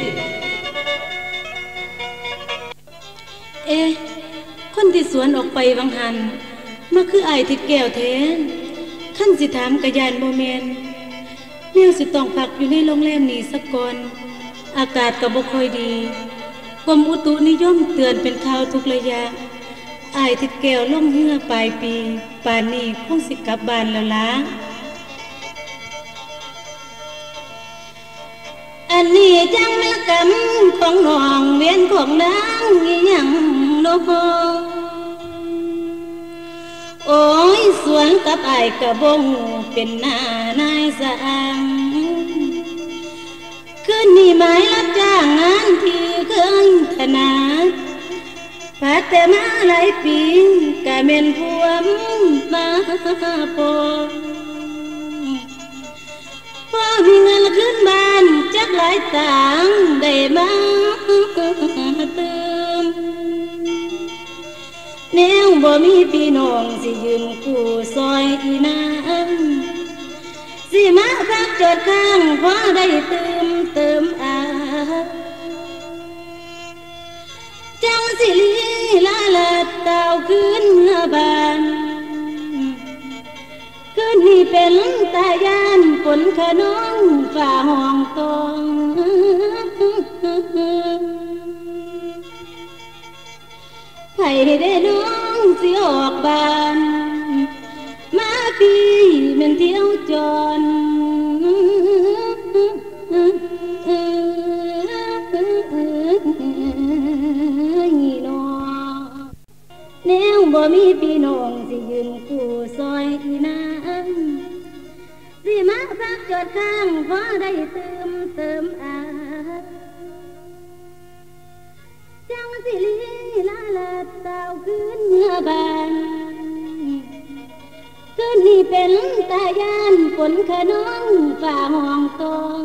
คนที่สวนออกไปวังหันมาคืออ้ายทิดแก้วแท้ขั้นสิถามกะยานบ่แม่นแนวสิต้องพักอยู่ในโรงแรมนี้สักก่อนอากาศก็บ่ค่อยดีกรมอุตุนิยมเตือนเป็นข่าวทุกระยะอ้ายทิดแก้วล่องเรือปลายปีป่านนี้คงสิกลับบ้านแล้วล่ะอันนี้จังแม่กำของน้องเวียนของนางอีหยังโนโอ้ยสวนกับอ้ายกะบ่ฮู้เป็นหน้านายสร้างคืนนี้หมายรับจ้างงานที่เคยถนัดผ่านแต่มาหลายปีกะแม่นพวมมาปองพอมีเงินขึ้นบ้านจักหลายต่างได้มาเติมแนวบ่มีพี่น้องสิยืมกู้ซอยอีนางสิมาพักจอดข้างพอได้เติมอาจังสิลีลาลาเต่าขึ้นเมื่อบานคืนนี้เป็นตายานฝนขนองฝ่าห้องตองไผได้น้องสิออกบ้านมาพี่แม่นเที่ยวจรแนวบ่มีพี่น้องสิยืมกู้ซอยอีนางสิมาพักจอดข้างพอได้เติมอาจังสิลีลาลาเต่าขึ้นเมื่อบานคืนนี้เป็นตายานฝนขนองฝ่าห้องตอง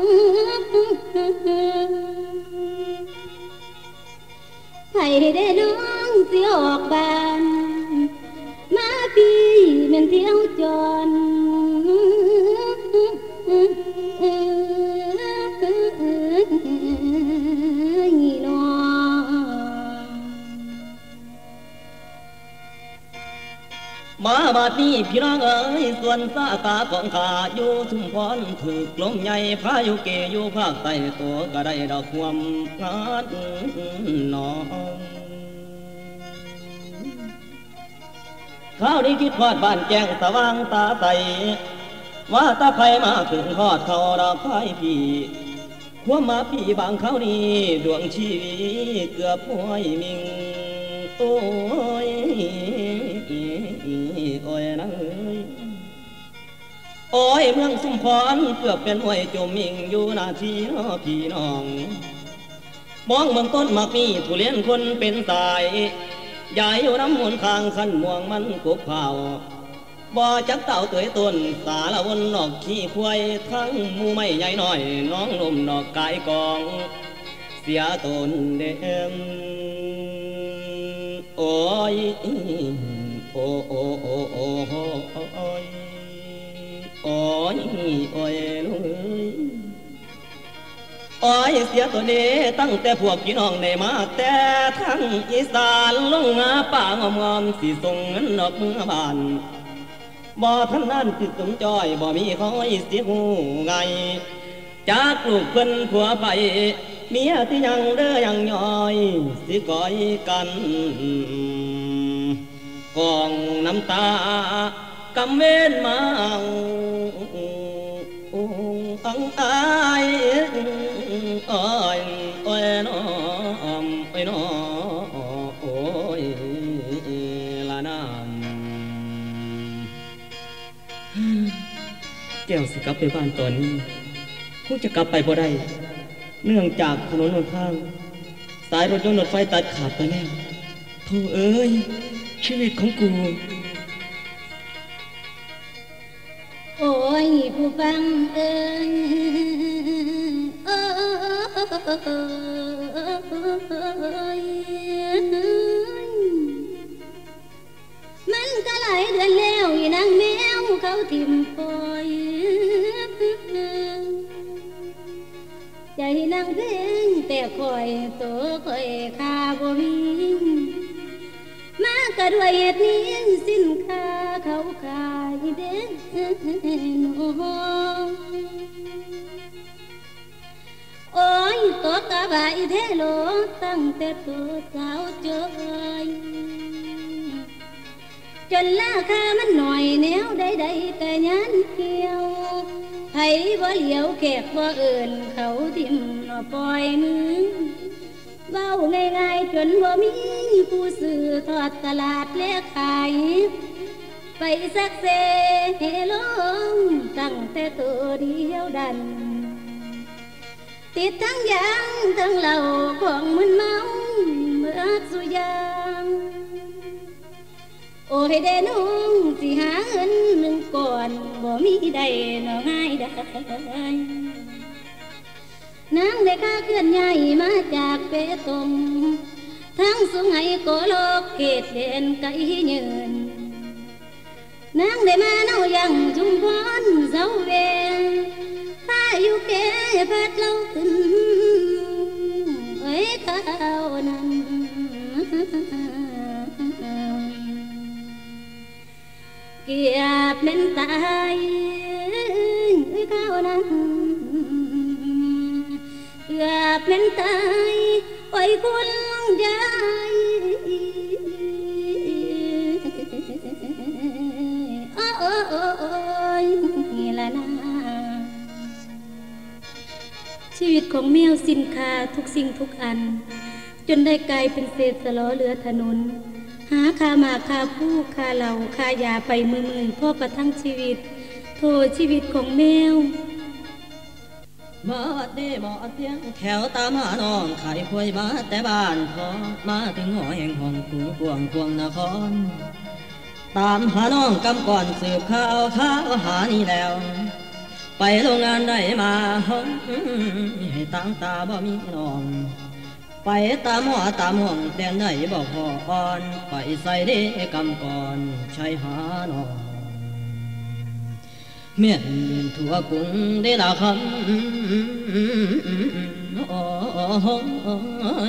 ไผได้น้องสิออกบ้านมาพี่แม่นเที่ยวจรมาบาดนี้พี่น้องเอ๋ยส่วนสาตาของข้าอยู่ชุมพรถูกลมใหญ่พายุเกอยู่ภาคใต้ตัวก็ได้ดอกความงานน้องข้าวนี้คิดพอดบ้านแจ้งสว่างตาใสว่าตาไฟมาถึงทอดเขาดอกไฟพี่ความมาพี่บางเขานี้ดวงชีวิตเกือบห้วยมิงโอ้ยโอ้ยนะโอ้ยเมืองสุมพรเกือบเป็นห้วยจมมิงอยู่นาทีน้อพี่น้องมองเมืองต้นมักมีทุเรียนคนเป็นสายยายอยู่น้ำมูลข้างขันม่วงมันกบเผาบ่จักเต่าเตยต้นสาละวนนอกขี้ควายทั้งหมูไม่ใหญ่น้อยน้องนมนอกกายกองเสียตนเดิมโอ้ยโอ้โอ้โอ้โอ้โอ้ยโอ้ยโอ้ยลุยโอ้ยเสียตัวนี้ตั้งแต่พวกพี่น้องได้มาแต่ทั้งอีสานลงมาป่างอมๆสิส่งเงินนอกเมืองบ้านบ่ท่านนั้นติดสมจอยบ่มีคอยเสียหูไงจากลูกเพิ่นผัวไปเมียที่ยังเด้อยังย่อยสิก้อยกันกองน้ำตากำเว้นมาอังอายอ้อยอ้อยน้ออ้อยน้อโอ้ยลานามแก้วสิกลับไปบ้านตอนนี้คงจะกลับไปบ่ได้เนื่องจากถนนหนทางสายรถยนต์รถไฟตัดขาดไปแล้วโธ่เอ้ยชีวิตของกูโอ้ยผู้ฟังเอ้ยทิมปล่อยใจนางเพลงแต่คอยตัวคอยข้าบ่มีมาก็ด้วยเหตุนี้สินค้าเขาขายเด้น้องโอ้ยตัวกะบายเทโลตั้งแต่ตัวสาวจอยจนราคามันหน่อยแนวใดๆแต่ยันเกี่ยวไผบ่เหลียวแขกบ่เอิ้นเขาทิ่มปล่อยมือเว้าง่ายๆจนบ่มีผู้ซื้อทอดตลาดและขายไปสักเซลงตั้งแต่ตัวเดียวดันติดทั้งยางทั้งเหล้าของมึนเมาเมื่อสุยางโอ้ยเดน้องสิหาเงินหนึ่งก่อนบ่มีได้น้อง่ายได้นางได้ข้าเคลื่อนย้ายมาจากเปตงทั้งสุงไหโกโลกเขตเด่นไกลยืนนางได้มาเนายังชุมพรเสาเวพาอยู่แก่พัดเล่าขึ้นเอ้ยข้าวนั้นเกียบเป็นตายข้าวนั้นเกียบเป็นตายโอ้ยคุณยายโอ้ยละนาชีวิตของแมวสิ้นค่าทุกสิ่งทุกอันจนได้กลายเป็นเศษสลอเหลือถนนหาคาหมากคาผู้คาเหล่าคายาไปมือพ่อประทังชีวิตโทษชีวิตของแมวมาเด้บ่เตียงแถวตามหาน้องขายควยมาแต่บ้านพอมาถึงหอแห่งห้องกรุงกวงกวงนครตามหาน้องกำก่อนสืบข่าวหานี่แล้วไปโรงงานได้มาห้องให้ตั้งตาบ่มีน้องไปตามหัวตามห้องแต่ไหนบ่พออ่อนไปใส่เด้กำก่อนใช้หาน้องเมียนทั่วกรุงได้ละคำโอ้ย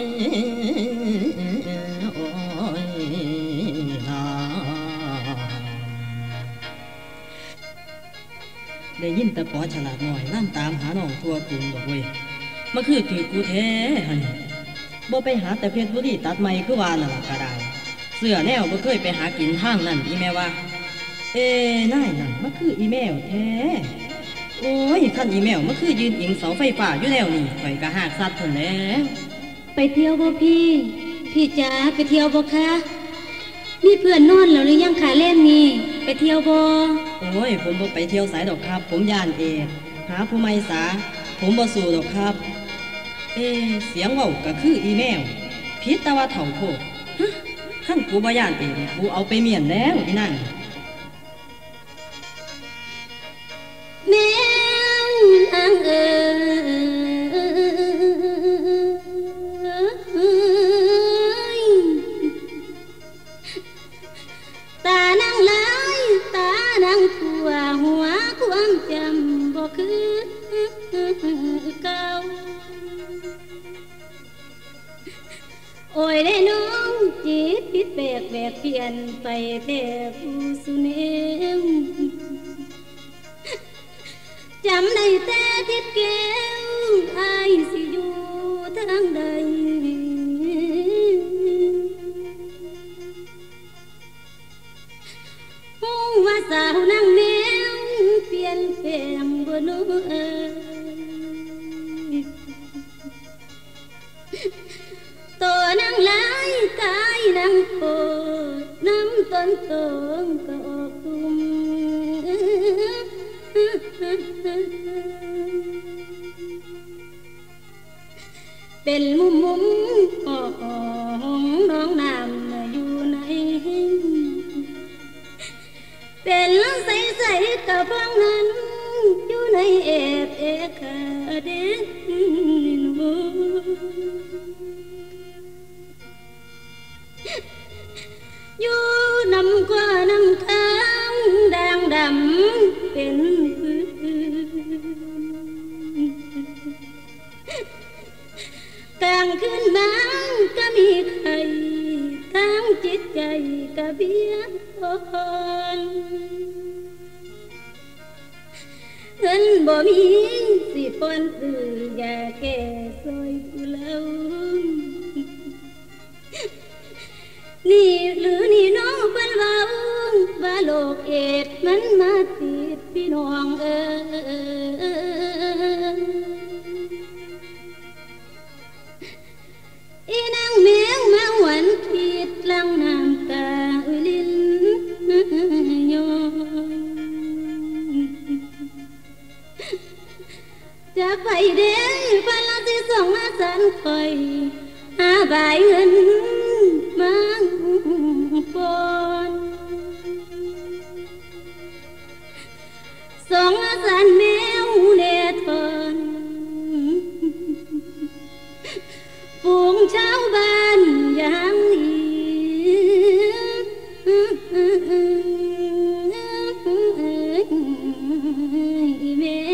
ได้ยินแต่ปอฉลาดหน่อยล่ำตามหาน้องทั่วกรุงดอกเว้ยมันคือถือกูแท้ฮันบ่ไปหาแต่เพชรบุรีตัดไม้คือว่านั่นล่ะก็ได้เสื้อแนวบ่เคยไปหากินห้างนั่นอีแม่ว่าน่ายนั่นมันคืออีแมวแท้โอ้ยขั้นอีแมวมันคือยืนอิงเสาไฟฟ้าอยู่แล้วนี่ข่อยก็หากสัตว์ทนแล้วไปเที่ยวบ่พี่จ๋าไปเที่ยวบ่คะมีเพื่อนนอนแล้วหรือยังขาเล่นนี่ไปเที่ยวบ่โอ้ยผมบ่ไปเที่ยวสายดอกครับผมย่านหาผู้ไม่สาผมบ่สู้ดอกครับเสียงเว้าก็คืออีแมวพิษแต่ว่าเถ่าโพดขั้นกูบ่ย่านกูเอาไปเมียนแล้วอีนั่นแมวนางตานางลายตานางทั่วหัวความจำบ่คือเก่าโอ้ยได้น้องจิตผิดแปลกเปลี่ยนไปแต่ผู้สุเนมจำได้แต่ทิดแก้วอายสิอยู่ทางใดหูว่าสาวนางแมวเปลี่ยนแปลงบ่รู้ตัวนางลายกายนางโปดน้ำต้นตงก็ออกตุ่มเป็นมุมของน้องน้ำอยู่ในเป็นใสๆกับฟังนั้นอยู่ในเอกเด็กอยู่นำกว่าน้ำค้างด่างดำบางก็มีใครทั้งจิตใจก็เบียดคนเงินบ่มีสิปนซื้อยาแก้ซอยผู้เล่านี่หรือนี่น้องเปิ้นเว้าว่าโรคเอดส์มันมาติดพี่น้องอีนางแมวมาหวนคิดลังน้ำตาลิ้นย้อนจากไปเด้พันละที่ส่งมาสันคอยหาใบเงินมาปนส่งมาสันแมวเนทนฝูงชาวบ้านยังอีแม่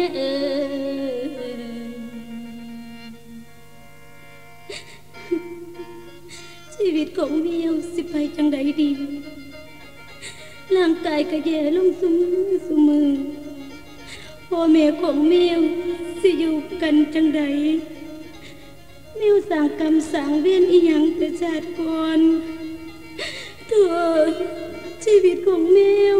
ชีวิตของเมียวสิไปจังใดดีร่างกายก็แย่ลงซุมือพ่อแม่ของเมียวสิอยู่กันจังใดเมียวสั่งกรรมสั่งเวียนอีหยังแต่ชาติก่อนเธอชีวิตของเมียว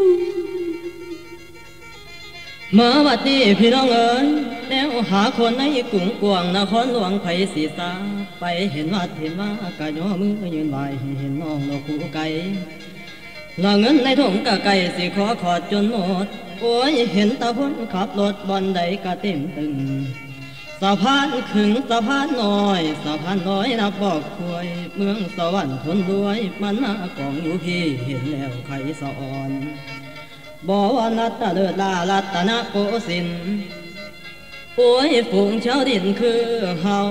มาวัดนี้พี่น้องเอ๋ยแล้วหาคนในกรุงกวางนครหลวงไผศีสาไปเห็นวัดเห็นว่ากะย่อมือยืนไหวเห็นน้องเราคู่ไก่ละเงินในถุงกะไก่สิขอขอดจนหมดโอ้ยเห็นตาพ้นขับรถบอนใดกะเต็มตึงสะพานขึงสะพานน้อยสะพานน้อยนับบอกควยเมืองสวรรค์ทนรวยมันมากองอยู่พี่เห็นแล้วใครสะอ่อนบ่ว่านัตเลิศลาลัตนะโกสินโอ้ยฝูงชาวดินคือเฮา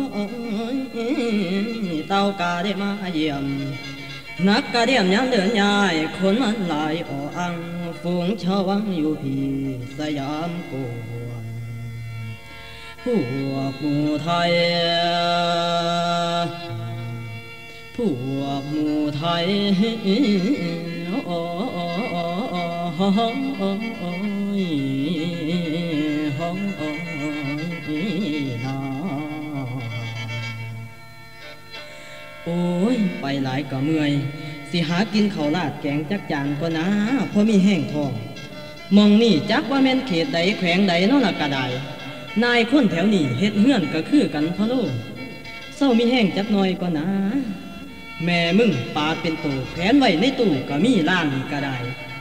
เต้ากาได้มาเยี่ยมนักกะเดียมยังเดินยายคนมันหลายอ่ออังฝูงชาววังอยู่พี่สยามกวนพวกหมู่ไทยพวกหมู่ไทยโอ้ยไปหลายก็เมื่อยสิหากินข้าวราดแกงจักจานก็นะเพราะมีแห้งท้องมองนี่จักว่าแม่นเขตใดแขวงใดนั่นละกะได้นายคนแถวนี้เฮ็ดเฮือนก็คือกันพะโลเศร้ามีแห้งจักหน่อยก็นะแม่มึงปาเป็นโตแขวนไว้ในตู้ก็มีล่างก็ได้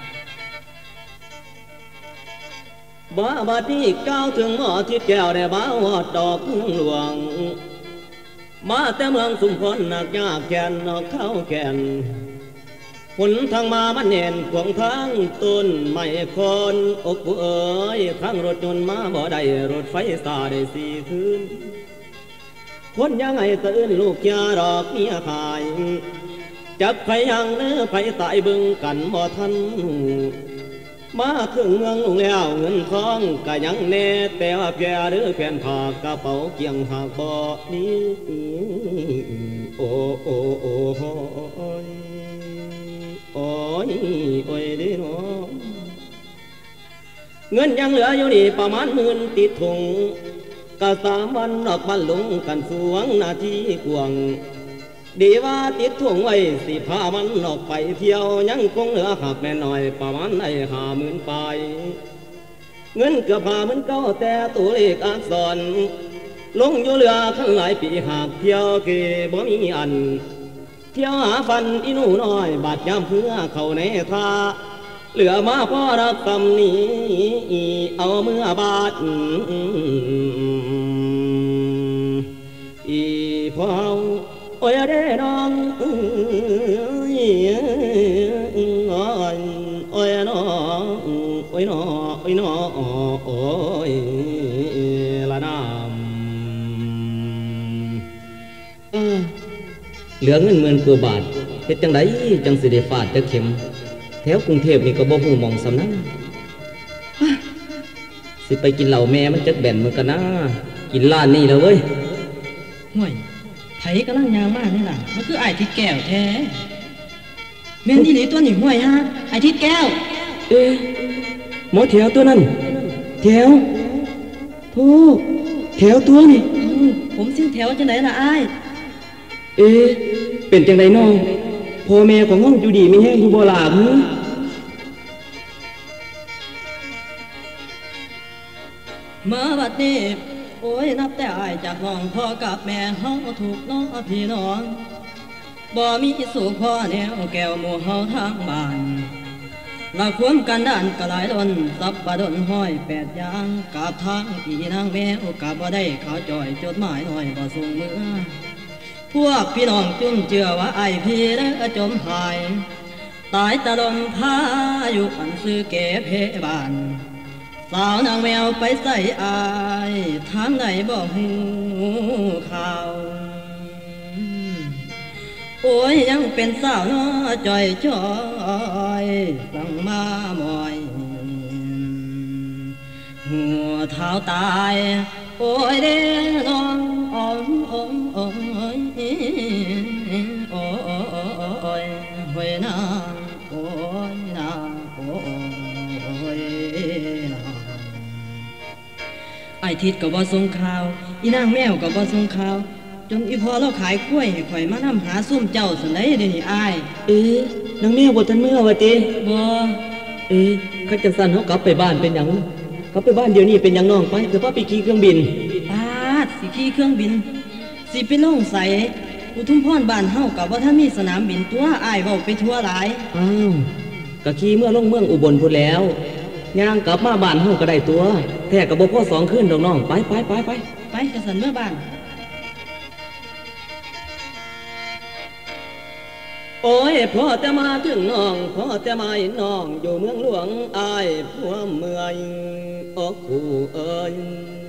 บ่บัดนี้ก้าวถึงหม้อทิศแก้วได้บ่าวอดดอกหลวงมาแต่เมืองสุมพลนักยากแก่นนอกเข้าแก่นผลทางมามันเห็นขวงทางต้นไม้คนอกเอ๋ยทางรถยนต์มาบ่ได้รถไฟสาได้สี่คืนคนยังไงตื่นลูกยาดอกเมียขายจักไผยังเนื้อไผตายบึงกันบ่ทันมาถึงเมืองลุงแล้วเงินทองก็ยังแน่แต่ว่าแกหรือแผ่นผ้ากระเป๋าเกี่ยงหากบ่นี้โอ้โอ้โอ้โอ้ยโอ้ยโอ้ยเด้อเงินยังเหลืออยู่นี่ประมาณ10,000ติดถุงก็3 วันออกบ้านลงกันสวงนาทีกวงดีว่าติดถุงไว้สิพามันออกไปเที่ยวยังคงเหลือหักแน่น้อยประมาณได้50,000ไปเงินเกือบ50,000เก้าแต่ตัวเลขอักษรลงอยู่เหลือขั้นหลายปีหากเที่ยวเกบ่มีอันเที่ยวหาฟันอีหนูน้อยบาดยามเพื่อเข้าในท่าเหลือมาพ่อรักคำนี้เอาเมื่อบาดอีพ่อโอ้ยเด้น้องโอ้ยน้องโอ้ยน้องโอ้ยน้องโอ้ยละน้ำเหลือเงิน10,000 กว่าบาทเฮ็ดจังไดจังสิได้ฟาดจักเข็มแถวกรุงเทพนี่ก็บ่ฮู้หม่องสำนักสิไปกินเหล้าแม่มันจักแบนมันก็นะกินร้านนี้แล้วเว้ยห่วยไผกำลังยางมากนี่ล่ะมันคือไอ้ทิดแก้วแท้แม่นที่ไหนตัวหนิห่วยฮะไอ้ทิดแก้วหมอแถวตัวนั้นแถวโธ่แถวตัวนี่ผมซิ่งแถวจังไหนล่ะอ้ายเป็นจังไดน้องพ่อแม่ของห้องอยู่ดีไม่แห้งอยู่บ่ล่ะหือมาบัดนี้โอ้ยนับแต่อ้ายจากน้องพ่อกับแม่เฮาถูกน้องพี่น้องบ่มีสู่พ่อแนวแก้วหมู่เฮาทางบ้านละควมกันด้านกะหลายล้นสับปะดนห้อย8อย่างกับทางอีนางแมวกับบ่ได้เขาจ่อยจดหมายน้อยบ่ส่งมือพวกพี่น้องจุ่มเจือว่าไอ้พี่เด้อจมหายตายตะลมพาอยู่อันซื้อเก๋เพบานสาวนางแมวไปใส่อายทางไหนบ่หูข่าวโอ้ยยังเป็นสาวน้อจ่อยจ่อยสั่งมาหมอยหัวเท้าตายโอ้ยเด้น้องอ้อมอ้อมอ้อมโอ้ยโอ้ยโอ้ยนางโอ้ยนางโอ้ยนางไอ้ทิดก็บ่ส่งข่าวอีนางแมวก็บ่ส่งข่าวจนอีพอเราขายกล้วยให้ข่อยมานำหาซุ่มเจ้าสันได้เดี๋ยวนี้อ้ายนางแมวบ่ทันเมื่อว่าติบ่ข้าจังซั่นเฮากลับไปบ้านเป็นหยังกลับไปบ้านเดี๋ยวนี้เป็นหยังน้องไปเดี๋ยวพ่อไปขี่เครื่องบินสิขี่เครื่องบินสิไปลงใส่อุทุมพรบ้านเฮากับว่าท่านมีสนามบินตัวอ้ายเว้าไปทั่วหลายก็ขี่เมื่อลงเมืองอุบลพุ่นแล้วย่างกลับมาบ้านเฮาก็ได้ตัวแท้ก็บ่พอ2คืนดอกน้องไปกระสันเมื่อบ้านโอ้ยพ่อแต่มาถึงน้องพ่อแต่มาเห็นน้องอยู่เมืองหลวงอายผัวเมื่อยอกคู่เอ้ย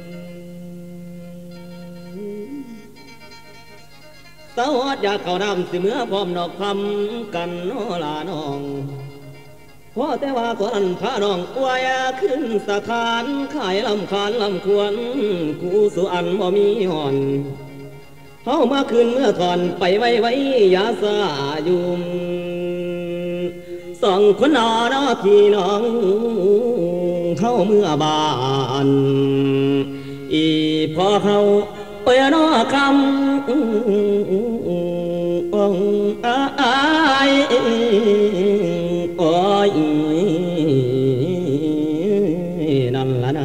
สาวฮอดอยากเข้าน้ำสิเมื่อพร้อมนอกคำกันน้อลาน้องพ่อแต่ว่าตอนนั้นพาน้องอวยขึ้นสถานขายลำคาญลำควรกูสุอันบ่มีห่อนเฮามาคืนเมื่อก่อนไปไว้ยาสายุมสองคนนอนพี่น้องเฮาเมื่อบานอีพอเฮาเปียนอคำองอายโอ้ยนั่นละนะ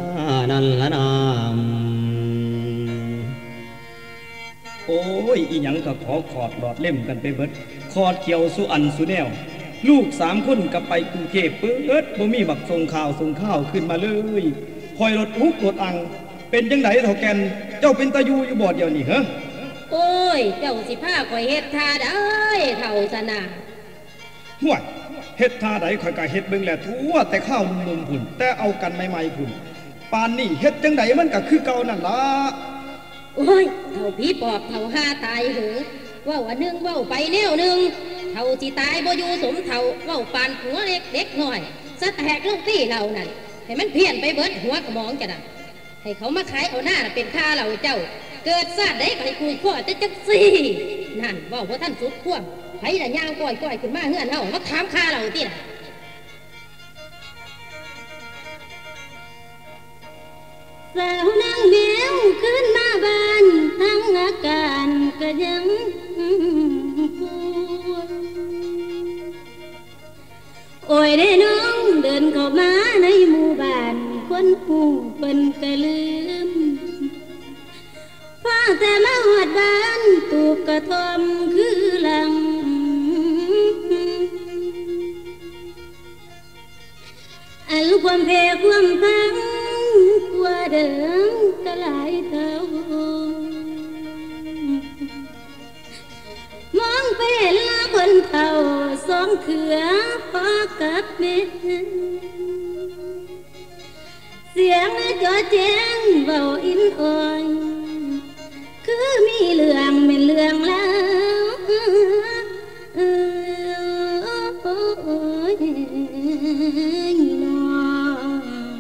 โอ้ยอีหยังก็ขอขอดหลอดเล่มกันไปเบิดขอดเขียวสุอันสุแนวลูก3คนกับไปกรุงเทพเปิดบ่มีบักส่งข่าวขึ้นมาเลยคอยรถฮุกรถอังเป็นจังไดเท่าแกนเจ้าเป็นตาอยู่บ่เดียวนี่เหรอโอ้ยเจ้าสิพาข่อยเฮ็ดท่าได้เท่าซะนะห่วยเฮ็ดท่าใดข่อยก็เฮ็ดเบิ่งแหละทั่วแต่ข้าวนุ่มๆพุ่นแต่เอากันใหม่ๆพุ่นปานนี้เฮ็ดจังไดมันก็คือเก่านั่นล่ะโอ้ยเท่าผีปอบเท่าห้าตายเหรอว่าอันนึงว่าไปแนวนึงเท่าสิตายบ่อยู่สมเท่าว่าปานหัวเล็กเด็กน้อยสะแตกลงตีเรานั่นให้มันเพี้ยนไปเบิดหัวกระหม่อมจ้ะน่ะให้เขามาขายเอาหน้าเป็นค่าเราเจ้าเกิดซาดได้ก็ให้คุยข้อแต่จังซี่นั่นว่าท่านสุดขั้วไผละย่างก้อยขึ้นมาเฮือนเฮามาถามค่าเราติน่ะสาวนางแมวขึ้นมาบ้านทั้งอาการก็ยังปวดโอ้ยได้น้องเดินเข้ามาในหมู่บ้านคนหูเปิ้นก็ลืมฟังแต่มาหอดบ้านตูกกระทอมคือหลังอันความเพความพังกว่าเดิมก็หลายเท่ามองไปเห็นละคนเท่าสองเขือพ่อกับแม่เสียงจอแจ้งเบาอินอ่อนคือมีเรื่องเป็นเรื่องแล้ว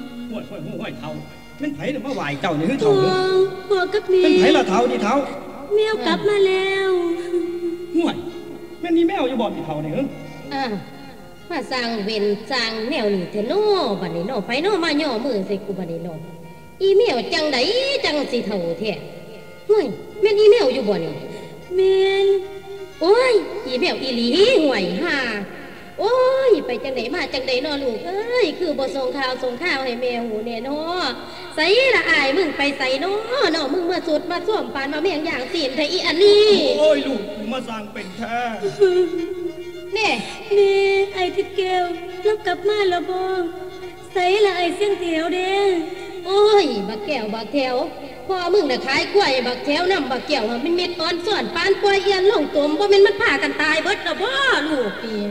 ห่วยเท่าเป็นไผมาไหวเจ้านี่คือเท่าเป็นไผละเท่านี่เท่าแมวกลับมาแล้วห่วยแม่นี่แมวอยู่บ่อนที่เขาเนี่ยมาสร้างเวรสร้างแนวนี่เถอะโน่บัดนี้โน่ไปโน่มาย่อมือใส่กูบัดนี้โน่อีแมวจังไดจังสิเท่าแท้ห่วยแม่นอีแมวอยู่บ่นี่แม่นโอ้ยอีแมวอีหลีห่วยห่าโอ้ยไปจังไดมาจังไดเนาะลูกเอ้ยคือบ่ส่งข่าวให้แม่หูแน่เนาะใส่ละอายมึงไปใส่เนาะเนาะมึงมาสุดมาส้มปานมาแม่งอย่างตีนไทอีอันนี้โอ้ยลูกมาสร้างเป็นแท้แน่ไอ้ทิดแก้วแล้วกลับมาแล้วบ่ใส่ละไอ้เสียงแถวเด้โอ้ยบักแก้วบักแถวพ่อมึงน่ะขายกล้วยบักแถวนำบักแก้วมันเม็ดอ่อนส่วนปานกล้วยเอียนลงตุ่มบ่แม่นมันพากันตายเบิดดอกบ่ลูกพี่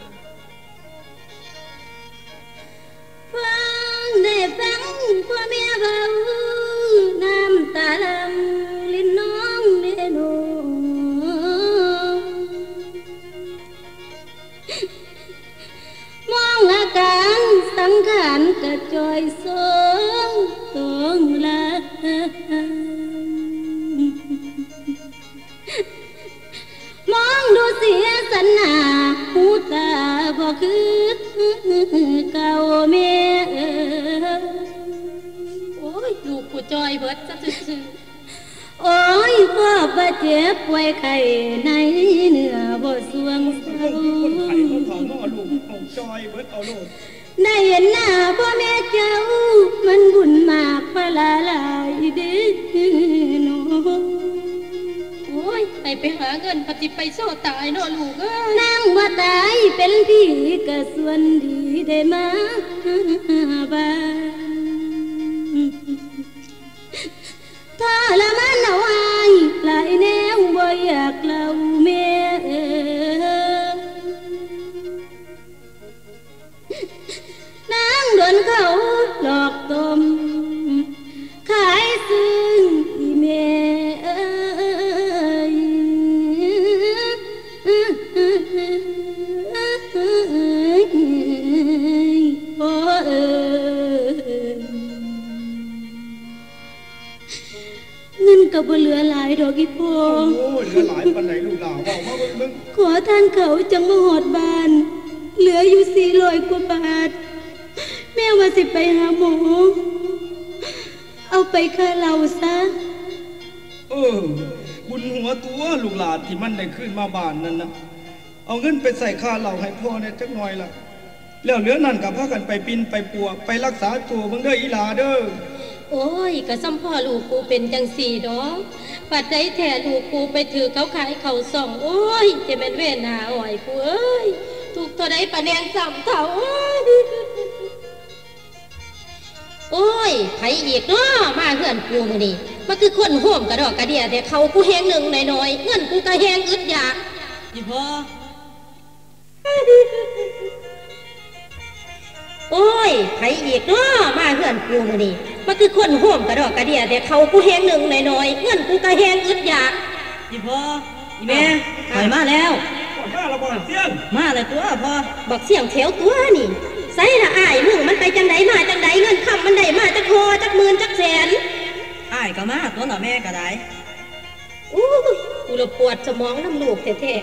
ฟังได้ฟังพ่อแม่เบาน้ำตาลำลิ้นน้องเด้หนูมองอาการสังขารกระจอยสงตรงละมองดูเสียสันหน้าหูตาบ่คือเก่าแม่โอ้ยลูกกูจอยเบิดซะซื่อโอ้ยพ่อบาดเจ็บป่วยไข้ในเนื้อบ่สวงเศร้าคนไข้เขาถอนนอลูกเอาจอยเบิดเอาโลดได้เห็นหน้าพ่อแม่เจ้ามันบุญมากพลาลายเด้อน้องโอ้ยไปหาเงินปฏิไปโซ่ตายเนาะลูกนางว่าตายเป็นพี่ก็ส่วนดีได้มาบ้านถ้าละมันเอาไว้หลายแนวบ่อยากเล่าแม่นางโดนเขาหลอกต้มขายซึ่งอีแม่เงินก็บ่เหลือหลายดอกอีพ่อโอ้ยเหลือหลายปานไหนลูกหลานเว้ามาเบิ่งขอท่านเขาจังมาหอดบ้านเหลืออยู่400กว่าบาทแม่ว่าสิไปหาหมอเอาไปค่าเหล้าซะบุญหัวตัวลูกหลานที่มันได้ขึ้นมาบ้านนั่นนะเอาเงินไปใส่ค่าเหล้าให้พ่อเนี่ยจักหน่อยล่ะแล้วเหลือนั่นก็พากันไปปินไปปัวไปรักษาตัวเบิ่งเด้ออีหลาเด้อโอ้ยก็ซ้ำพ่อลูกกูเป็นจังสี่ดอกปัดใจแท้ลูกกูไปถือเขาขายเขาส่องโอ้ยจะเป็นเวรหาอ่อยกูเอ้ยถูกเท่าใดปะแนงซ้ำเท่าโอ้ยไผอีกเนาะมาเฮือนกูมื้อนี้มันคือคนโหมกระดอกกระเดียแต่เขากูแฮงหนึ่งหน่อยๆเงินกูก็แฮงอึดอยากอีพ่อโอ้ยไผอีกเนาะมาเฮือนกูมื้อนี้มันคือคนโหมกระดอกกระเดียแต่เขากูแฮงหนึ่งหน่อยๆเงินกูก็แฮงอึดอยากอีพ่ออีแม่ถอยมาแล้วมาแล้วบ่เสียงมาเลยตัวพ่อบักเสียงแถวตัวนี่ใส่ละอ้ายมึงมันไปจังไดมาจังไดเงินคำมันได้มาจักโหจักหมื่นจักแสนอ้ายก็มาตัวน่ะแม่ก็ได้อู้กูละปวดสมองน้ำลูกแท้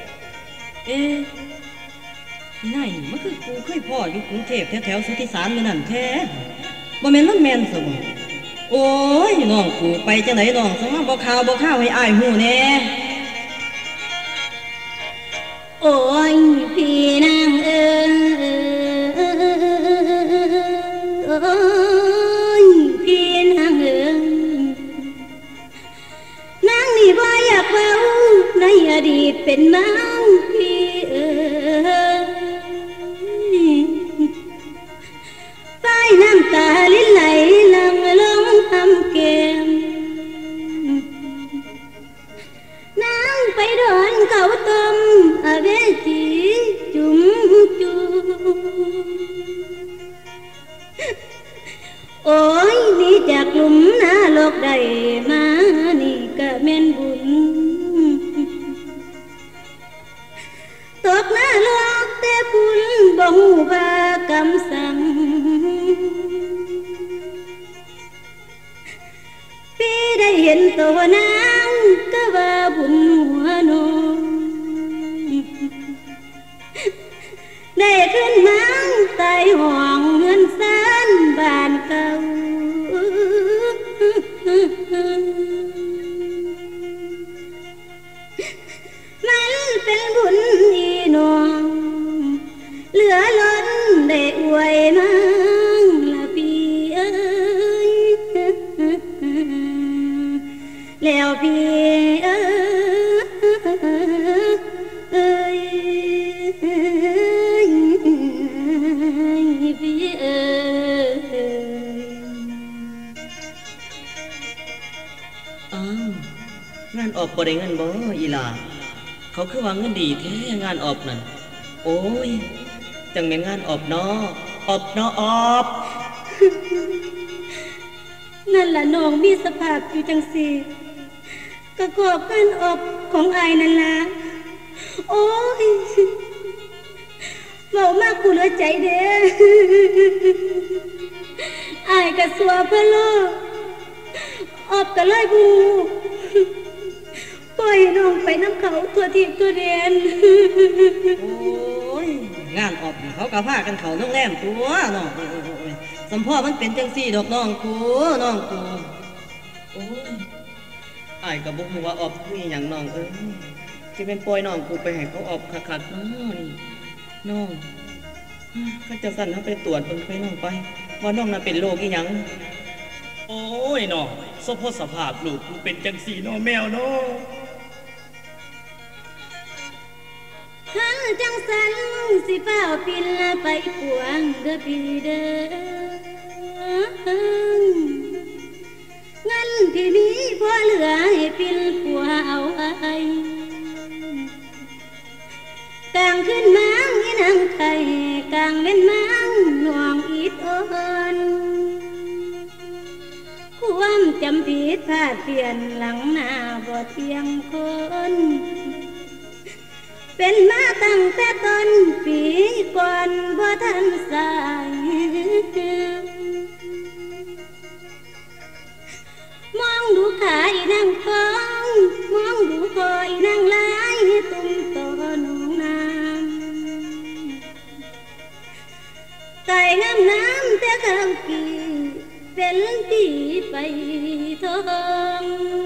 ๆไหนมันคือกูเคยพ่ออยู่กรุงเทพแถวสุทธิสารมื้อนั้นแท้บ่แม่นมันแม่นซะบ่โอ้ยน้องกูไปจังไดน้องส่งมาบ่ข่าวให้อ้ายฮู้แน่โอ้ยพี่นางพี่นางนางนี่บ่อยากเว้าในอดีตเป็นเมาพี่ไฟน้ำตาลิ้นไหลลังลงทำเกมนางไปโดนเขาต้มอเวจีจุ่มจูโอ้ยนี่จากหลุมนาโลกใดมานี่ก็แม่นบุญตกหน้าโลกแต่บุญบ่ฮู้ว่ากรรมสั่งพี่ได้เห็นตัวนางก็ว่าบุญหัวนมได้ขึ้นมังใต้ห้องเงินซานบ้านเก่ามันเป็นบุญอีน้องเหลือล้นได้อวยมังละพี่เอ้ยแล้วพี่เอ้ยพี่เอ้ยอ้าวงานออกบ่ได้เงินบ่อีหล่าเขาคือว่าเงินดีแท้งานออกนั่นโอ้ยจังแม่นงานออกเนาะออกเนาะออกนั่นล่ะน้องมีสภาพอยู่จังสี่ก็ขอบการออกของอายนั่นล่ะโอ้ยเบามากกูเหลือใจเด้อายก็สัวเพื่อโลกออกก็เลยบูปล่อยน้องไปน้ำเขาตัวทีตัวเรียนโอ้ยงานออกเขาก็พากันเขาโรงแรมตัวน้องสัมพ่อมันเป็นจังซี่ดอกน้องกูโอ้ยอ้ายก็บ่ฮู้ว่าออกคือหยังน้องสิเป็นปล่อยน้องกูไปให้เขาออกคักๆน้องนี่น้องข้าจะสั่นเขาไปตรวจเบิ่งไปน้องไปว่าน้องน่ะเป็นโรคอีหยังโอ้ยน้องสภาพลูกกูเป็นจังซี่น้อแมวเนาะขันจังสันสิเฝ้าปินละไปปวงเด้อพี่เด้อเงินพี่มีพอเหลือให้ปินปัวเอาไว้กลางขึ้นมังอีนางไข่กลางเป็นมังหน่วงอิดอ่อนความจำผิดพลาดเปลี่ยนหลังหน้าบ่เที่ยงคนเป็นมาตั้งแต่ต้นปีก่อนบ่ทันสายมองดูขายนางฟองมองดูคอยนางลายตุ้มโตหนูน้ำไก่งามน้ำแต่ข้าวกี่เป็นปีไปทอง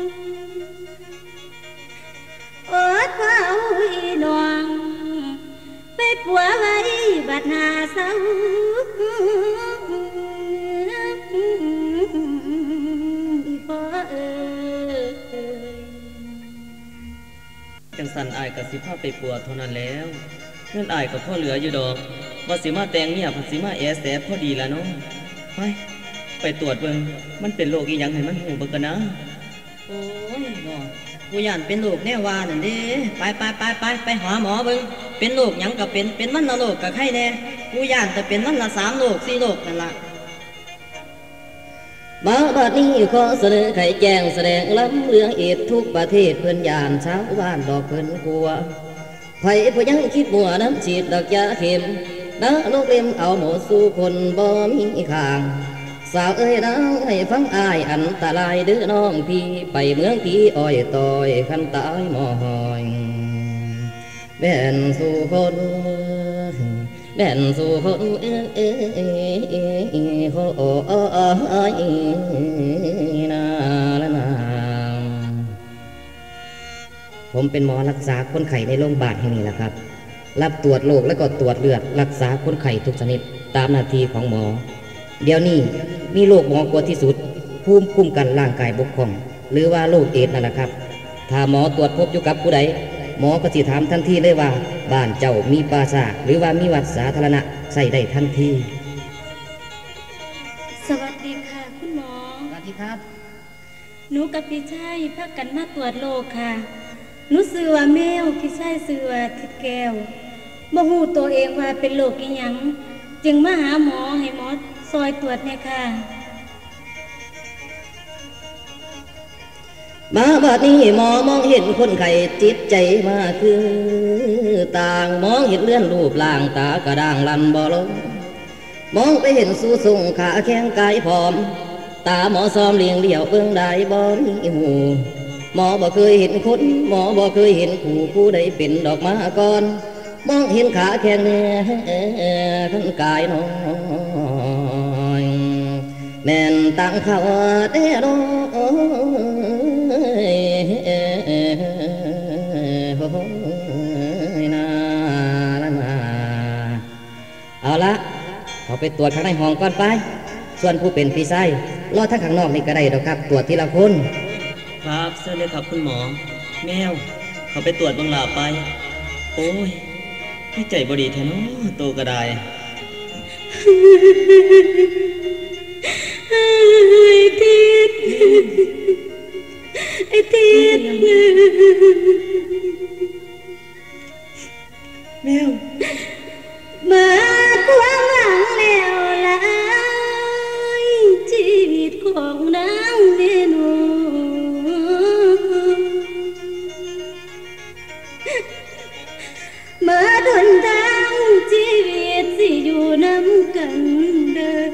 อดเฝ้าอีน้องไปปัวไว้บัดหาเศร้าอีพ่อเอ้ยจังสันอ้ายก็สิพาไปปัวเท่านั้นแล้วเงินอ้ายก็พอเหลืออยู่ดอกว่าสิมาแต่งเนี่ยพันสิมาแอแสพอดีละน้องไปตรวจเบิ่งมันเป็นโรคอีหยังให้มันหูเบิ่งกันนะโอ้ยน้องกูย่านเป็นโรคแน่ว่านั่นเด้ไปหาหมอเบิ่งเป็นโรคหยังก็เป็นมันละโรคก็ไข้แน่กูย่านแต่เป็นมันละ3 โรค 4 โรคกันละมาบัดนี้ขอเสนอไขแจ้งแสดงล้ำเรื่องเอดทุกประเทศเพิ่นย่านชาวบ้านดอกเพิ่นกลัวไผผู้ยังคิดมัวน้ำฉีดดอกยาเข็มน้าโรคเล็มเอาหมดสู่คนบ่มีข้างสาวเอ้ยนางให้ฟังอายอันตรายเด้อน้องพี่ไปเมืองพี่อ้อยต่อยคันตายหมอหอยแม่นสู่คนนาละนาผมเป็นหมอรักษาคนไข้ในโรงพยาบาลแห่งนี้แหละครับรับตรวจโรคและก็ตรวจเลือดรักษาคนไข้ทุกชนิดตามหน้าที่ของหมอเดี๋ยวนี้มีโรคหมอกลัวที่สุดภูมิคุ้มกันร่างกายบกพร่องหรือว่าโรคเอดส์นั่นแหละครับถ้าหมอตรวจพบอยู่กับผู้ใดหมอก็สิถามทันทีเลยว่าบ้านเจ้ามีปราสาทหรือว่ามีวัดสาธารณะใส่ได้ทันทีสวัสดีค่ะคุณหมอสวัสดีครับหนูกับพี่ชายพากันมาตรวจโรคค่ะหนูชื่อว่าแมวพี่ชายชื่อว่าทิดแก้วบ่ฮู้ตัวเองว่าเป็นโรคอีหยังจึงมาหาหมอให้หมอซอยตรวจเนี่ยค่ะมาบัดนี้หมอมองเห็นคนไข้จิตใจมาคือต่างมองเห็นเลื่อนรูปร่างตากระด้างลันบ่ลงมองไปเห็นสู้ส่งขาแข็งกายผอมตาหมอซ้อมเลี้ยงเดี่ยวเบื้องใดบ่มีหูหมอบ่เคยเห็นคนหมอบ่เคยเห็นผู้ใดเป็นดอกมาก่อนมองเห็นขาแค่เนื้อทั้งกายน้อยแม่นตั้งเขาเด้อเอาละเขาไปตรวจข้างในห้องก่อนไปส่วนผู้เป็นพี่ไส้รอทั้งข้างนอกนี่ก็ได้ดอกครับตรวจทีละคนครับเชิญเลยครับคุณหมอแมวเขาไปตรวจบังลาไปโอ้ยไม่ใจบดีแท้เนาะโตก็ได้ไอ้ทิดแมวมาความหวังแล้วล่ะชีวิตของนางเรนูมาดนทางชีวิตสิอยู่น้ำกันเด้อ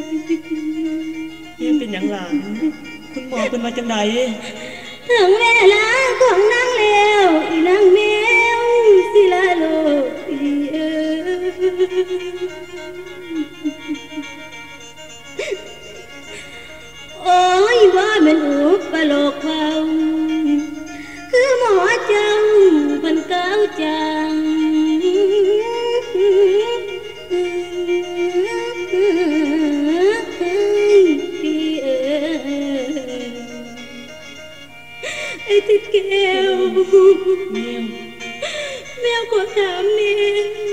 ยังเป็นอย่างหลังคุณหมอเป็นมาจังใดถึงเวลาของนางแล้วอีนางแมวสิลาโลกโอ้ยว่ามันอุปโลกเบาคือหมอเจ้าเป็นเก้าจังไอ้ติดแก้วแมวก็ถามแม่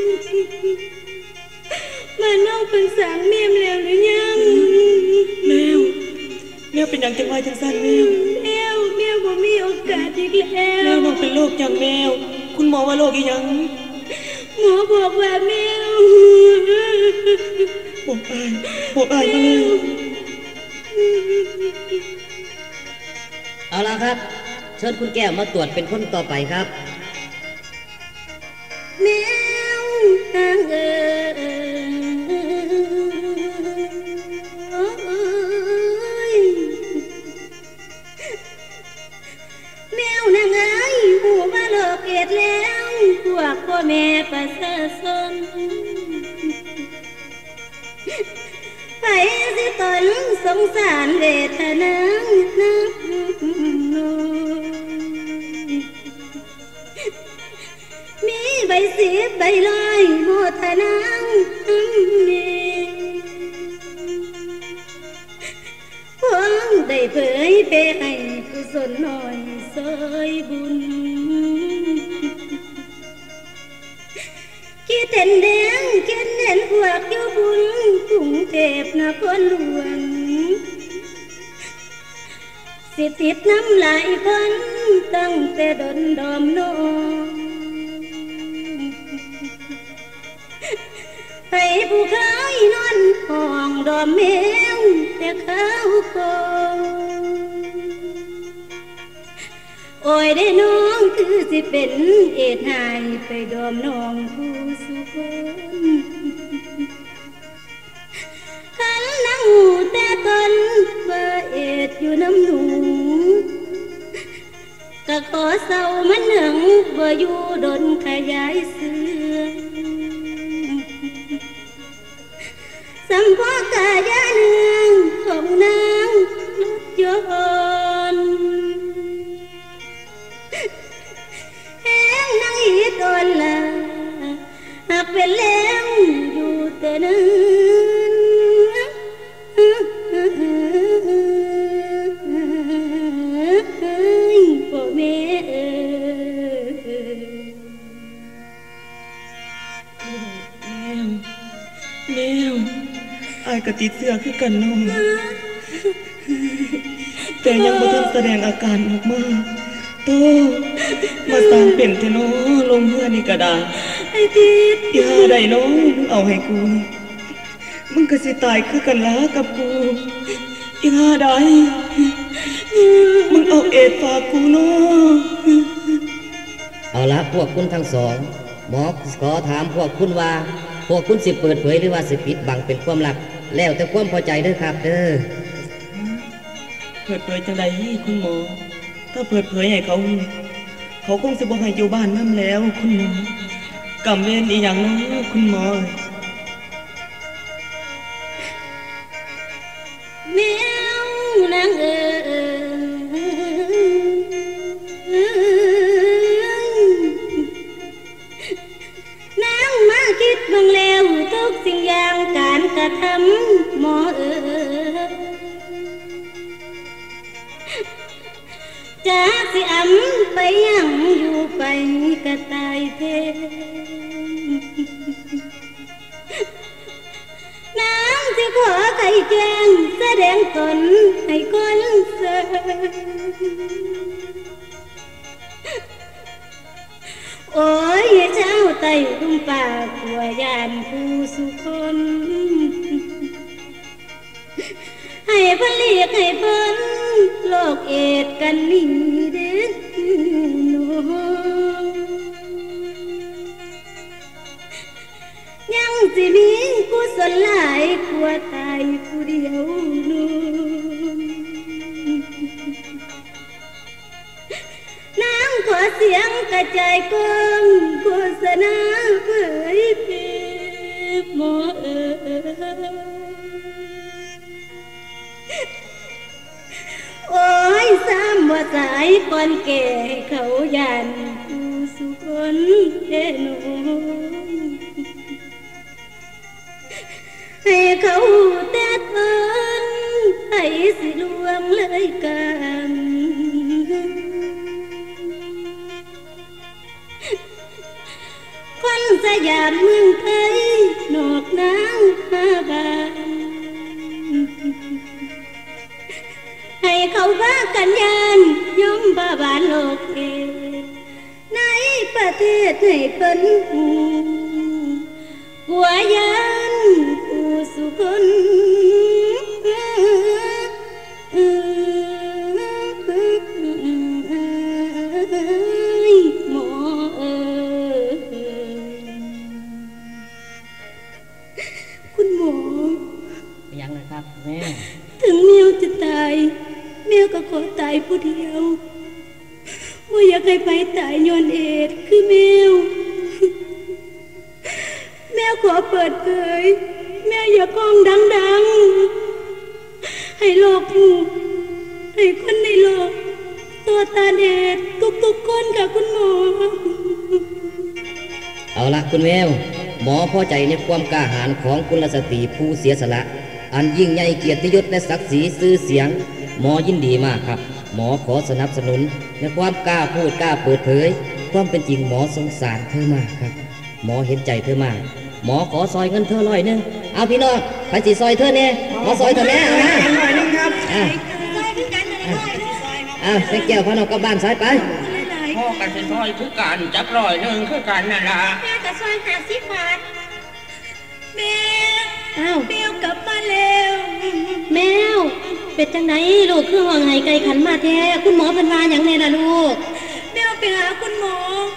มาน้องเป็นสางเมียมแล้วหรือยังแมวเป็นอย่างจังไรจังสั้นแมวบ่มีโอกาสอีกแล้วแมวน้องเป็นโรคจังแมวคุณหมอว่าโรคอีหยังหมอบอกว่าแมวบอกอายมาเลยเอาละครับเชิญคุณแก้วมาตรวจเป็นคนต่อไปครับแมวทางแมวนางเอ้ยหูมาโลกเกตแล้วพวกพ่อแม่ประชาชนไปสิตนสงสารเวทนามีใบสีใบลอยโมทนาพวงได้เผยไปให้กุศลหน่อยซอยบุญคิดเห็นแดงคิดเห็นพวกอยู่บุญกรุงเทพนครหลวงสิติดน้ำลายพันตั้งแต่ดนดอมโนให้ผู้ขายนอนห้องดอมแมวแต่เขาโกโอ้ยได้น้องคือสิเป็นเอ็ดหายไปดอมน้องผู้สุคนขันนั่งหูแต่ตนว่าเอ็ดอยู่น้ำหนูก็ขอเศร้ามันหนึ่งว่าอยู่ดนขยายเสือสัมพกายาเนืองของนางรถยนต์แห้งนางอีตนละหากเป็นแล้วอยู่แต่นั้นพ่อแม่แมวอายก็ติดเสื้อคือกันน้องแต่ยังบ่ทันแสดงอาการออกมาโตมาตามเป็นเทโนลงเมื่อนี่ก็ได้ไอ้ทิดอย่าได้น้องเอาให้กูมึงก็สิตายคือกันละกับกูอย่าได้มึงเอาเอ็ดฝากกูเนาะเอาละพวกคุณทั้งสองหมอขอถามพวกคุณว่าพวกคุณสิเปิดเผยหรือว่าสิปิดบังเป็นความลับแล้วแต่ความพอใจเด้อครับเด้อเปิดเผยจังใดคุณหมอถ้าเปิดเผยให้เขาคงจะบอกให้อยู่บ้านน้ำแล้วคุณหมอกำเวรอีอย่างน้องคุณหมอแมวนางนางมาคิดเบิ่งแล้วทุกสิ่งอย่างการกระทำหมอจะสิอำไปยังอยู่ไปกระตายเทน้ำสิขอไข่แจงแสดงตนให้คนเสิโอ้ยเจ้าไต่ลุ่มป่าขัวยานผู้สุคนให้เพิ่นเรียกให้เพิ่นโลกเอดกันนี่เด้อน้องยังสิมีกุศลหลายกลัวตายผู้เดียวน้องนางขอเสียงกระจายกองโฆษณาเผยเพหมอโอ้ยซ้ำว่าสายก่อนแก่เขายันผู้สุคนเด้หนูให้เขาแต่เพิ่นให้สิลวงเลยกันคนสยามเมืองไทยนอกนางหาบ้านให้เขาว่ากันยานย่อมบ้าบานโลกเอในประเทศให้เพิ่นหูหัวยานผู้สุคนหมอคุณหมอยังนะครับแม่ถึงเมียวจะตายเมียวก็ขอตายผู้เดียวไม่อยากให้ไปตายย้อนเอดคือเมียวแม่ขอเปิดเผยแม่อย่าก้องดังๆให้โลกรู้ให้คนในโลกตัวตาเดดทุกคนกับคุณหมอเอาละคุณแมวหมอพอใจในความกล้าหาญของกุลสตรีผู้เสียสละอันยิ่งใหญ่เกียรติยศและศักดิ์ศรีชื่อเสียงหมอยินดีมากครับหมอขอสนับสนุนในความกล้าพูดกล้าเปิดเผยความเป็นจริงหมอสงสารเธอมากครับหมอเห็นใจเธอมากหมอขอซอยเงินเธอ100นึงเอาพี่น้องไปสิซอยเธอเนี่ยหมอซอยเธอแม่เอานะเซ็กแก้วพาน้องกลับบ้านซอยไปพ่อกันสิซอยคือการจับ100นึงคือการนั่นล่ะแม่จะซอย50 บาทแม่แมวกลับมาแล้วแมวเป็ดจังไหนลูกคือห้องไห้ไก่ขันมาแท้คุณหมอเป็นว่าอย่างไงล่ะลูกแมวไปหาคุณหมอ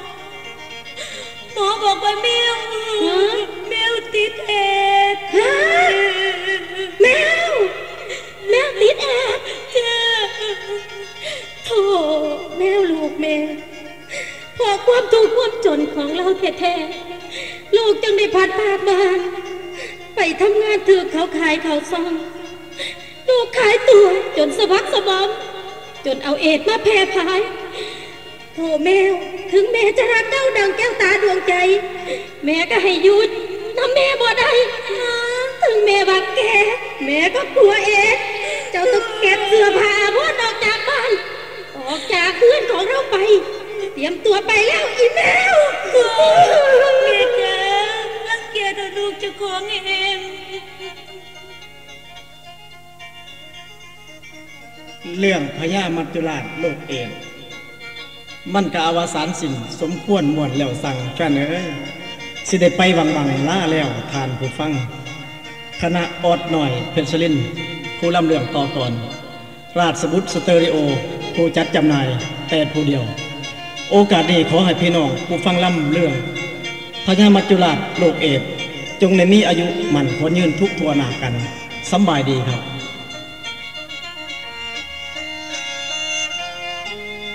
บอกว่าแมวติดแอดแมวติดแอดจ้าโธ่แมวลูกแม่พอความทุกข์ความจนของเราแท้ๆลูกจังได้พัดพาบ้านไปทำงานถือเขาขายเขาซองลูกขายตัวจนสะบักสะบอมจนเอาเอดมาแพร่พายโธ่แมวถึงแม่จะรักเจ้าดังแก้วตาดวงใจแม่ก็ให้หยุดน้ำแม่บ่ได้ถึงแม่ว่าแกแม่ก็กลัวเอดเจ้าต้องเก็บเสื้อผ้าพวกออกจากบ้านออกจากเพื่อนของเราไปเตรียมตัวไปแล้วอีแมวแม่จ๋ารังเกียจลูกจะของเองเรื่องพญามัจจุราชโลกเอดมันก็อวสานสิ่งสมควรม่วนแล้วสั่งกันสิได้ไปวังล่าแล้วทานผู้ฟังคณะออดหน่อยเพชรลินผู้ลำเรื่องต่อก่อนราชบุตรสเตอริโอผู้จัดจำหน่ายแต่ผู้เดียวโอกาสนี้ขอให้พี่น้องผู้ฟังลำเรื่องพญามัจจุราชโลกเอดจงในมีอายุมันขอยืนทุกทั่วหน้ากันสบายดีครับ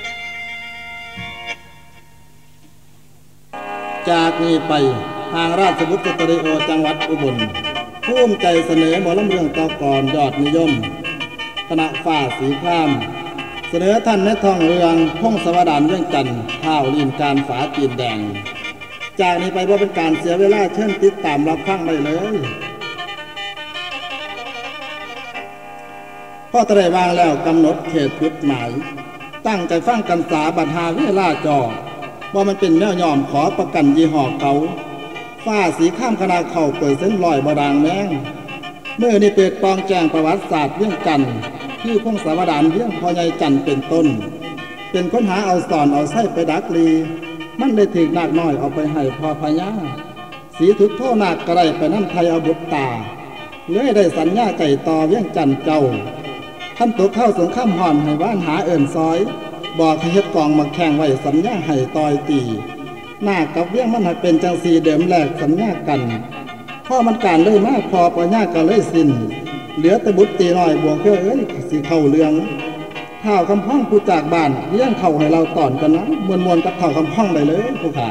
จากนี้ไปทางราชบุตรสตูดิโอจังหวัดอุบลภูมิใจเสนอหมอลำเรื่องต่อกรยอดนิยมคณะฝ้าสีข้ามเสนอท่านในท้องเรืองพงศาวดารเรื่องจันทร์ข้าวลีนการฝาจีนแดงจากนี้ไปว่าเป็นการเสียเวลาเชิญติดตามรับฟังได้เลยพ่อตะได้วางแล้วกำหนดเขตจุดหมายตั้งใจฟังกันสาบัดหาเวลาจอว่ามันเป็นแนวยอมขอประกันยี่ห้อเขาฝ้าสีข้ามคณะเข่าเปิดเส้นลอยบดางแมงเมื่อนี่เปิดปองแจงประวัติศาสตร์เรื่องจันทร์ที่พงศาวดารเรื่องพ่อใหญ่จันทร์เป็นต้นเป็นค้นหาเอาสอนเอาไส้ไปดักลีมันเลยถึงนักน้อยเอาไปให้พ่อพญาสีทุกโทนักกระไรไปนั่นไทยเอาบุตรตาเลยได้สัญญาใจต่อเรื่องจันทร์เจ้าท่านตัวเข้าสงข้ามห่อนให้บ้านหาเอิ่นซอยบอกให้เฮ็ดกองมาแข่งไว้สัญญาให้ต่อยตีหน้ากับเรื่องมันให้เป็นจังสีเดิมแหลกสัญญากันพ่อมันการเลยมากพอปัญญาก็เลยสิ้นเหลือแต่บุตรตีน้อยบวงเพื่อสีเข้าเรืองเท่าคำพ้องผู้จากบ้านเลี้ยงเข่าให้เราต่อนกันนะมวลกับเท่าคำพ้องได้เลยผู้ขา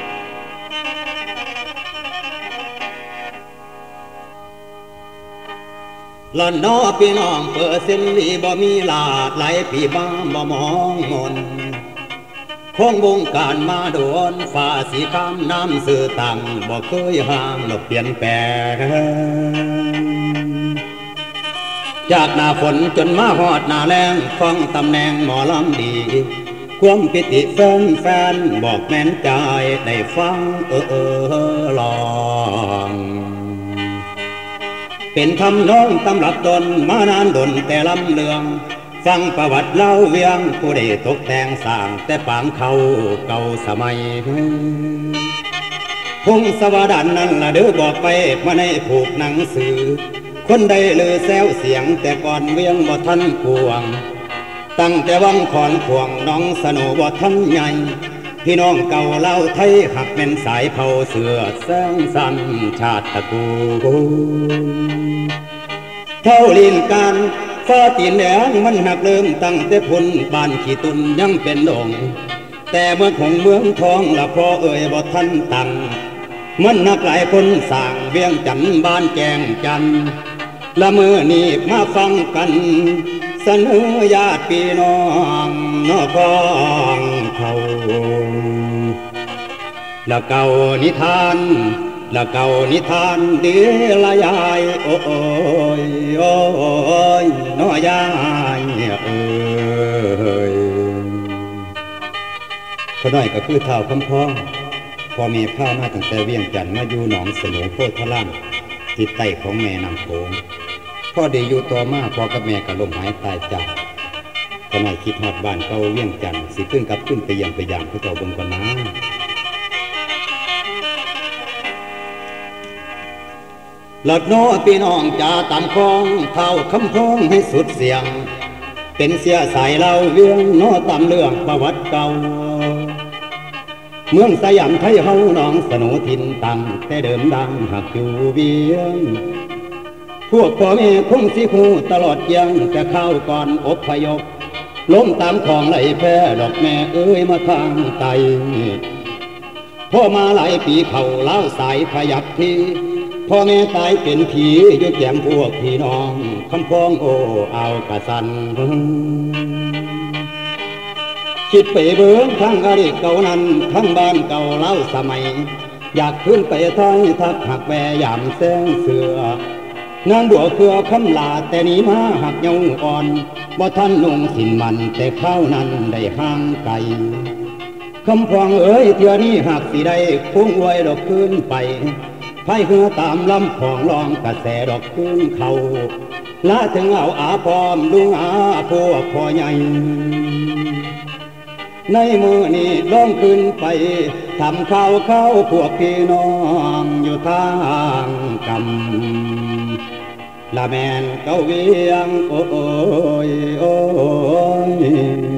หล่อนน้อพี่น้องเปิดเส้นลีบ่มีลาดไหลพี่บ้าบ่มองมนคงวงการมาโดนฝ่าสีข้ามน้ำสื่อตังบ่เคยห่างหลบเปลี่ยนแปลงจากหน้าฝนจนมาฮอดหน้าแล้งฟังตำแหน่งหมอลำดีความปิติแฟนบอกแม่นใจได้ฟังลองเป็นทำน้องตำรับตนมานานดนแต่ลำเลืองฟังประวัติเล่าเวียงผู้ได้ตกแต่งสร้างแต่ปางเขาเก่าสมัยพงศาวดารนั้นละเด้อบอกไปมาในผูกหนังสือคนใดเลยแซวเสียงแต่ก่อนเวียงบ่ทันกวงตั้งแต่วังขอนขวงน้องสนุบ่ทันใหญ่พี่น้องเก่าเล่าไทยหักเป็นสายเผาเสือแสงสันชาติตระกูลเท่าลินการฟ้าตีนแดงมันหักเริ่มตั้งแต่พ้นบ้านขี้ตุนยังเป็นดงแต่เมื่อของเมืองทองละพอบ่ทันตั้งมันนักหลายคนสร้างเวียงจันทร์บ้านแจงจันทร์ละเมื่อนี้มาฟังกันเสนอญาติพี่น้องนอกของเขาละเก่านิทานละเก่านิทานดีละยายโอ้ยโอ้ยน้อยายคนน้อยก็คือเท่าคำพ้องพอมีข้าวมาตั้งแต่เวียงจันทร์มาอยู่หนองสนุโพธารามติดไต่ของแม่นำโขงพ่อได้อยู่ตัวมาพ่อกับแม่ก็ล้มหายตายจากขณะคิดฮอดบ้านเก่าเวียงจันทร์สิขึ้นกับขึ้นไปยังพระเจ้าบงกนาหลอดน้อพี่น้องจ่าตามคลองเท่าคำพ้องให้สุดเสียงเป็นเสียสายเล่าเวียงน้อตามเรื่องประวัติเก่าเมืองสยามไทยเฮาหนองสนุทินตั้งแต่เดิมดังหักอยู่เวียงพวกพ่อแม่คงสิคู่ตลอดยังแต่ข้าวก่อนอบพยพล้มตามของไหลแพร่ดอกแม่มาทางไตพ่อมาหลายปีเข่าเล่าสายขยับทีพ่อแม่ตายเป็นผีอยู่แก้มพวกพี่น้องคำพ้องโอ้เอากระสันคิดไปเบื้องทั้งอดีตเก่านั้นทั้งบ้านเก่าเล่าสมัยอยากขึ้นไปท้อยทักหักแวย่ามแสงเสือนางบัวเครือคำลาแต่นี้มาหักเยาอ่อนบ่ท่านนุ่งสินมันแต่ข้าวนั้นได้ห่างไกลคำพองเอ้ยเทื่อนี้หักสิได้พุ่งไว้ดอกขึ้นไปพายเหือตามลำของลองกระแสดอกขึ้นเขาละถึงเอาอาพร้อมลุงอาพวกพ่อใหญ่ในมือนี้ล่องขึ้นไปทำข้าวพวกพี่น้องอยู่ทางกำละแมนเก้าเวียงโอ้ยโอ้ย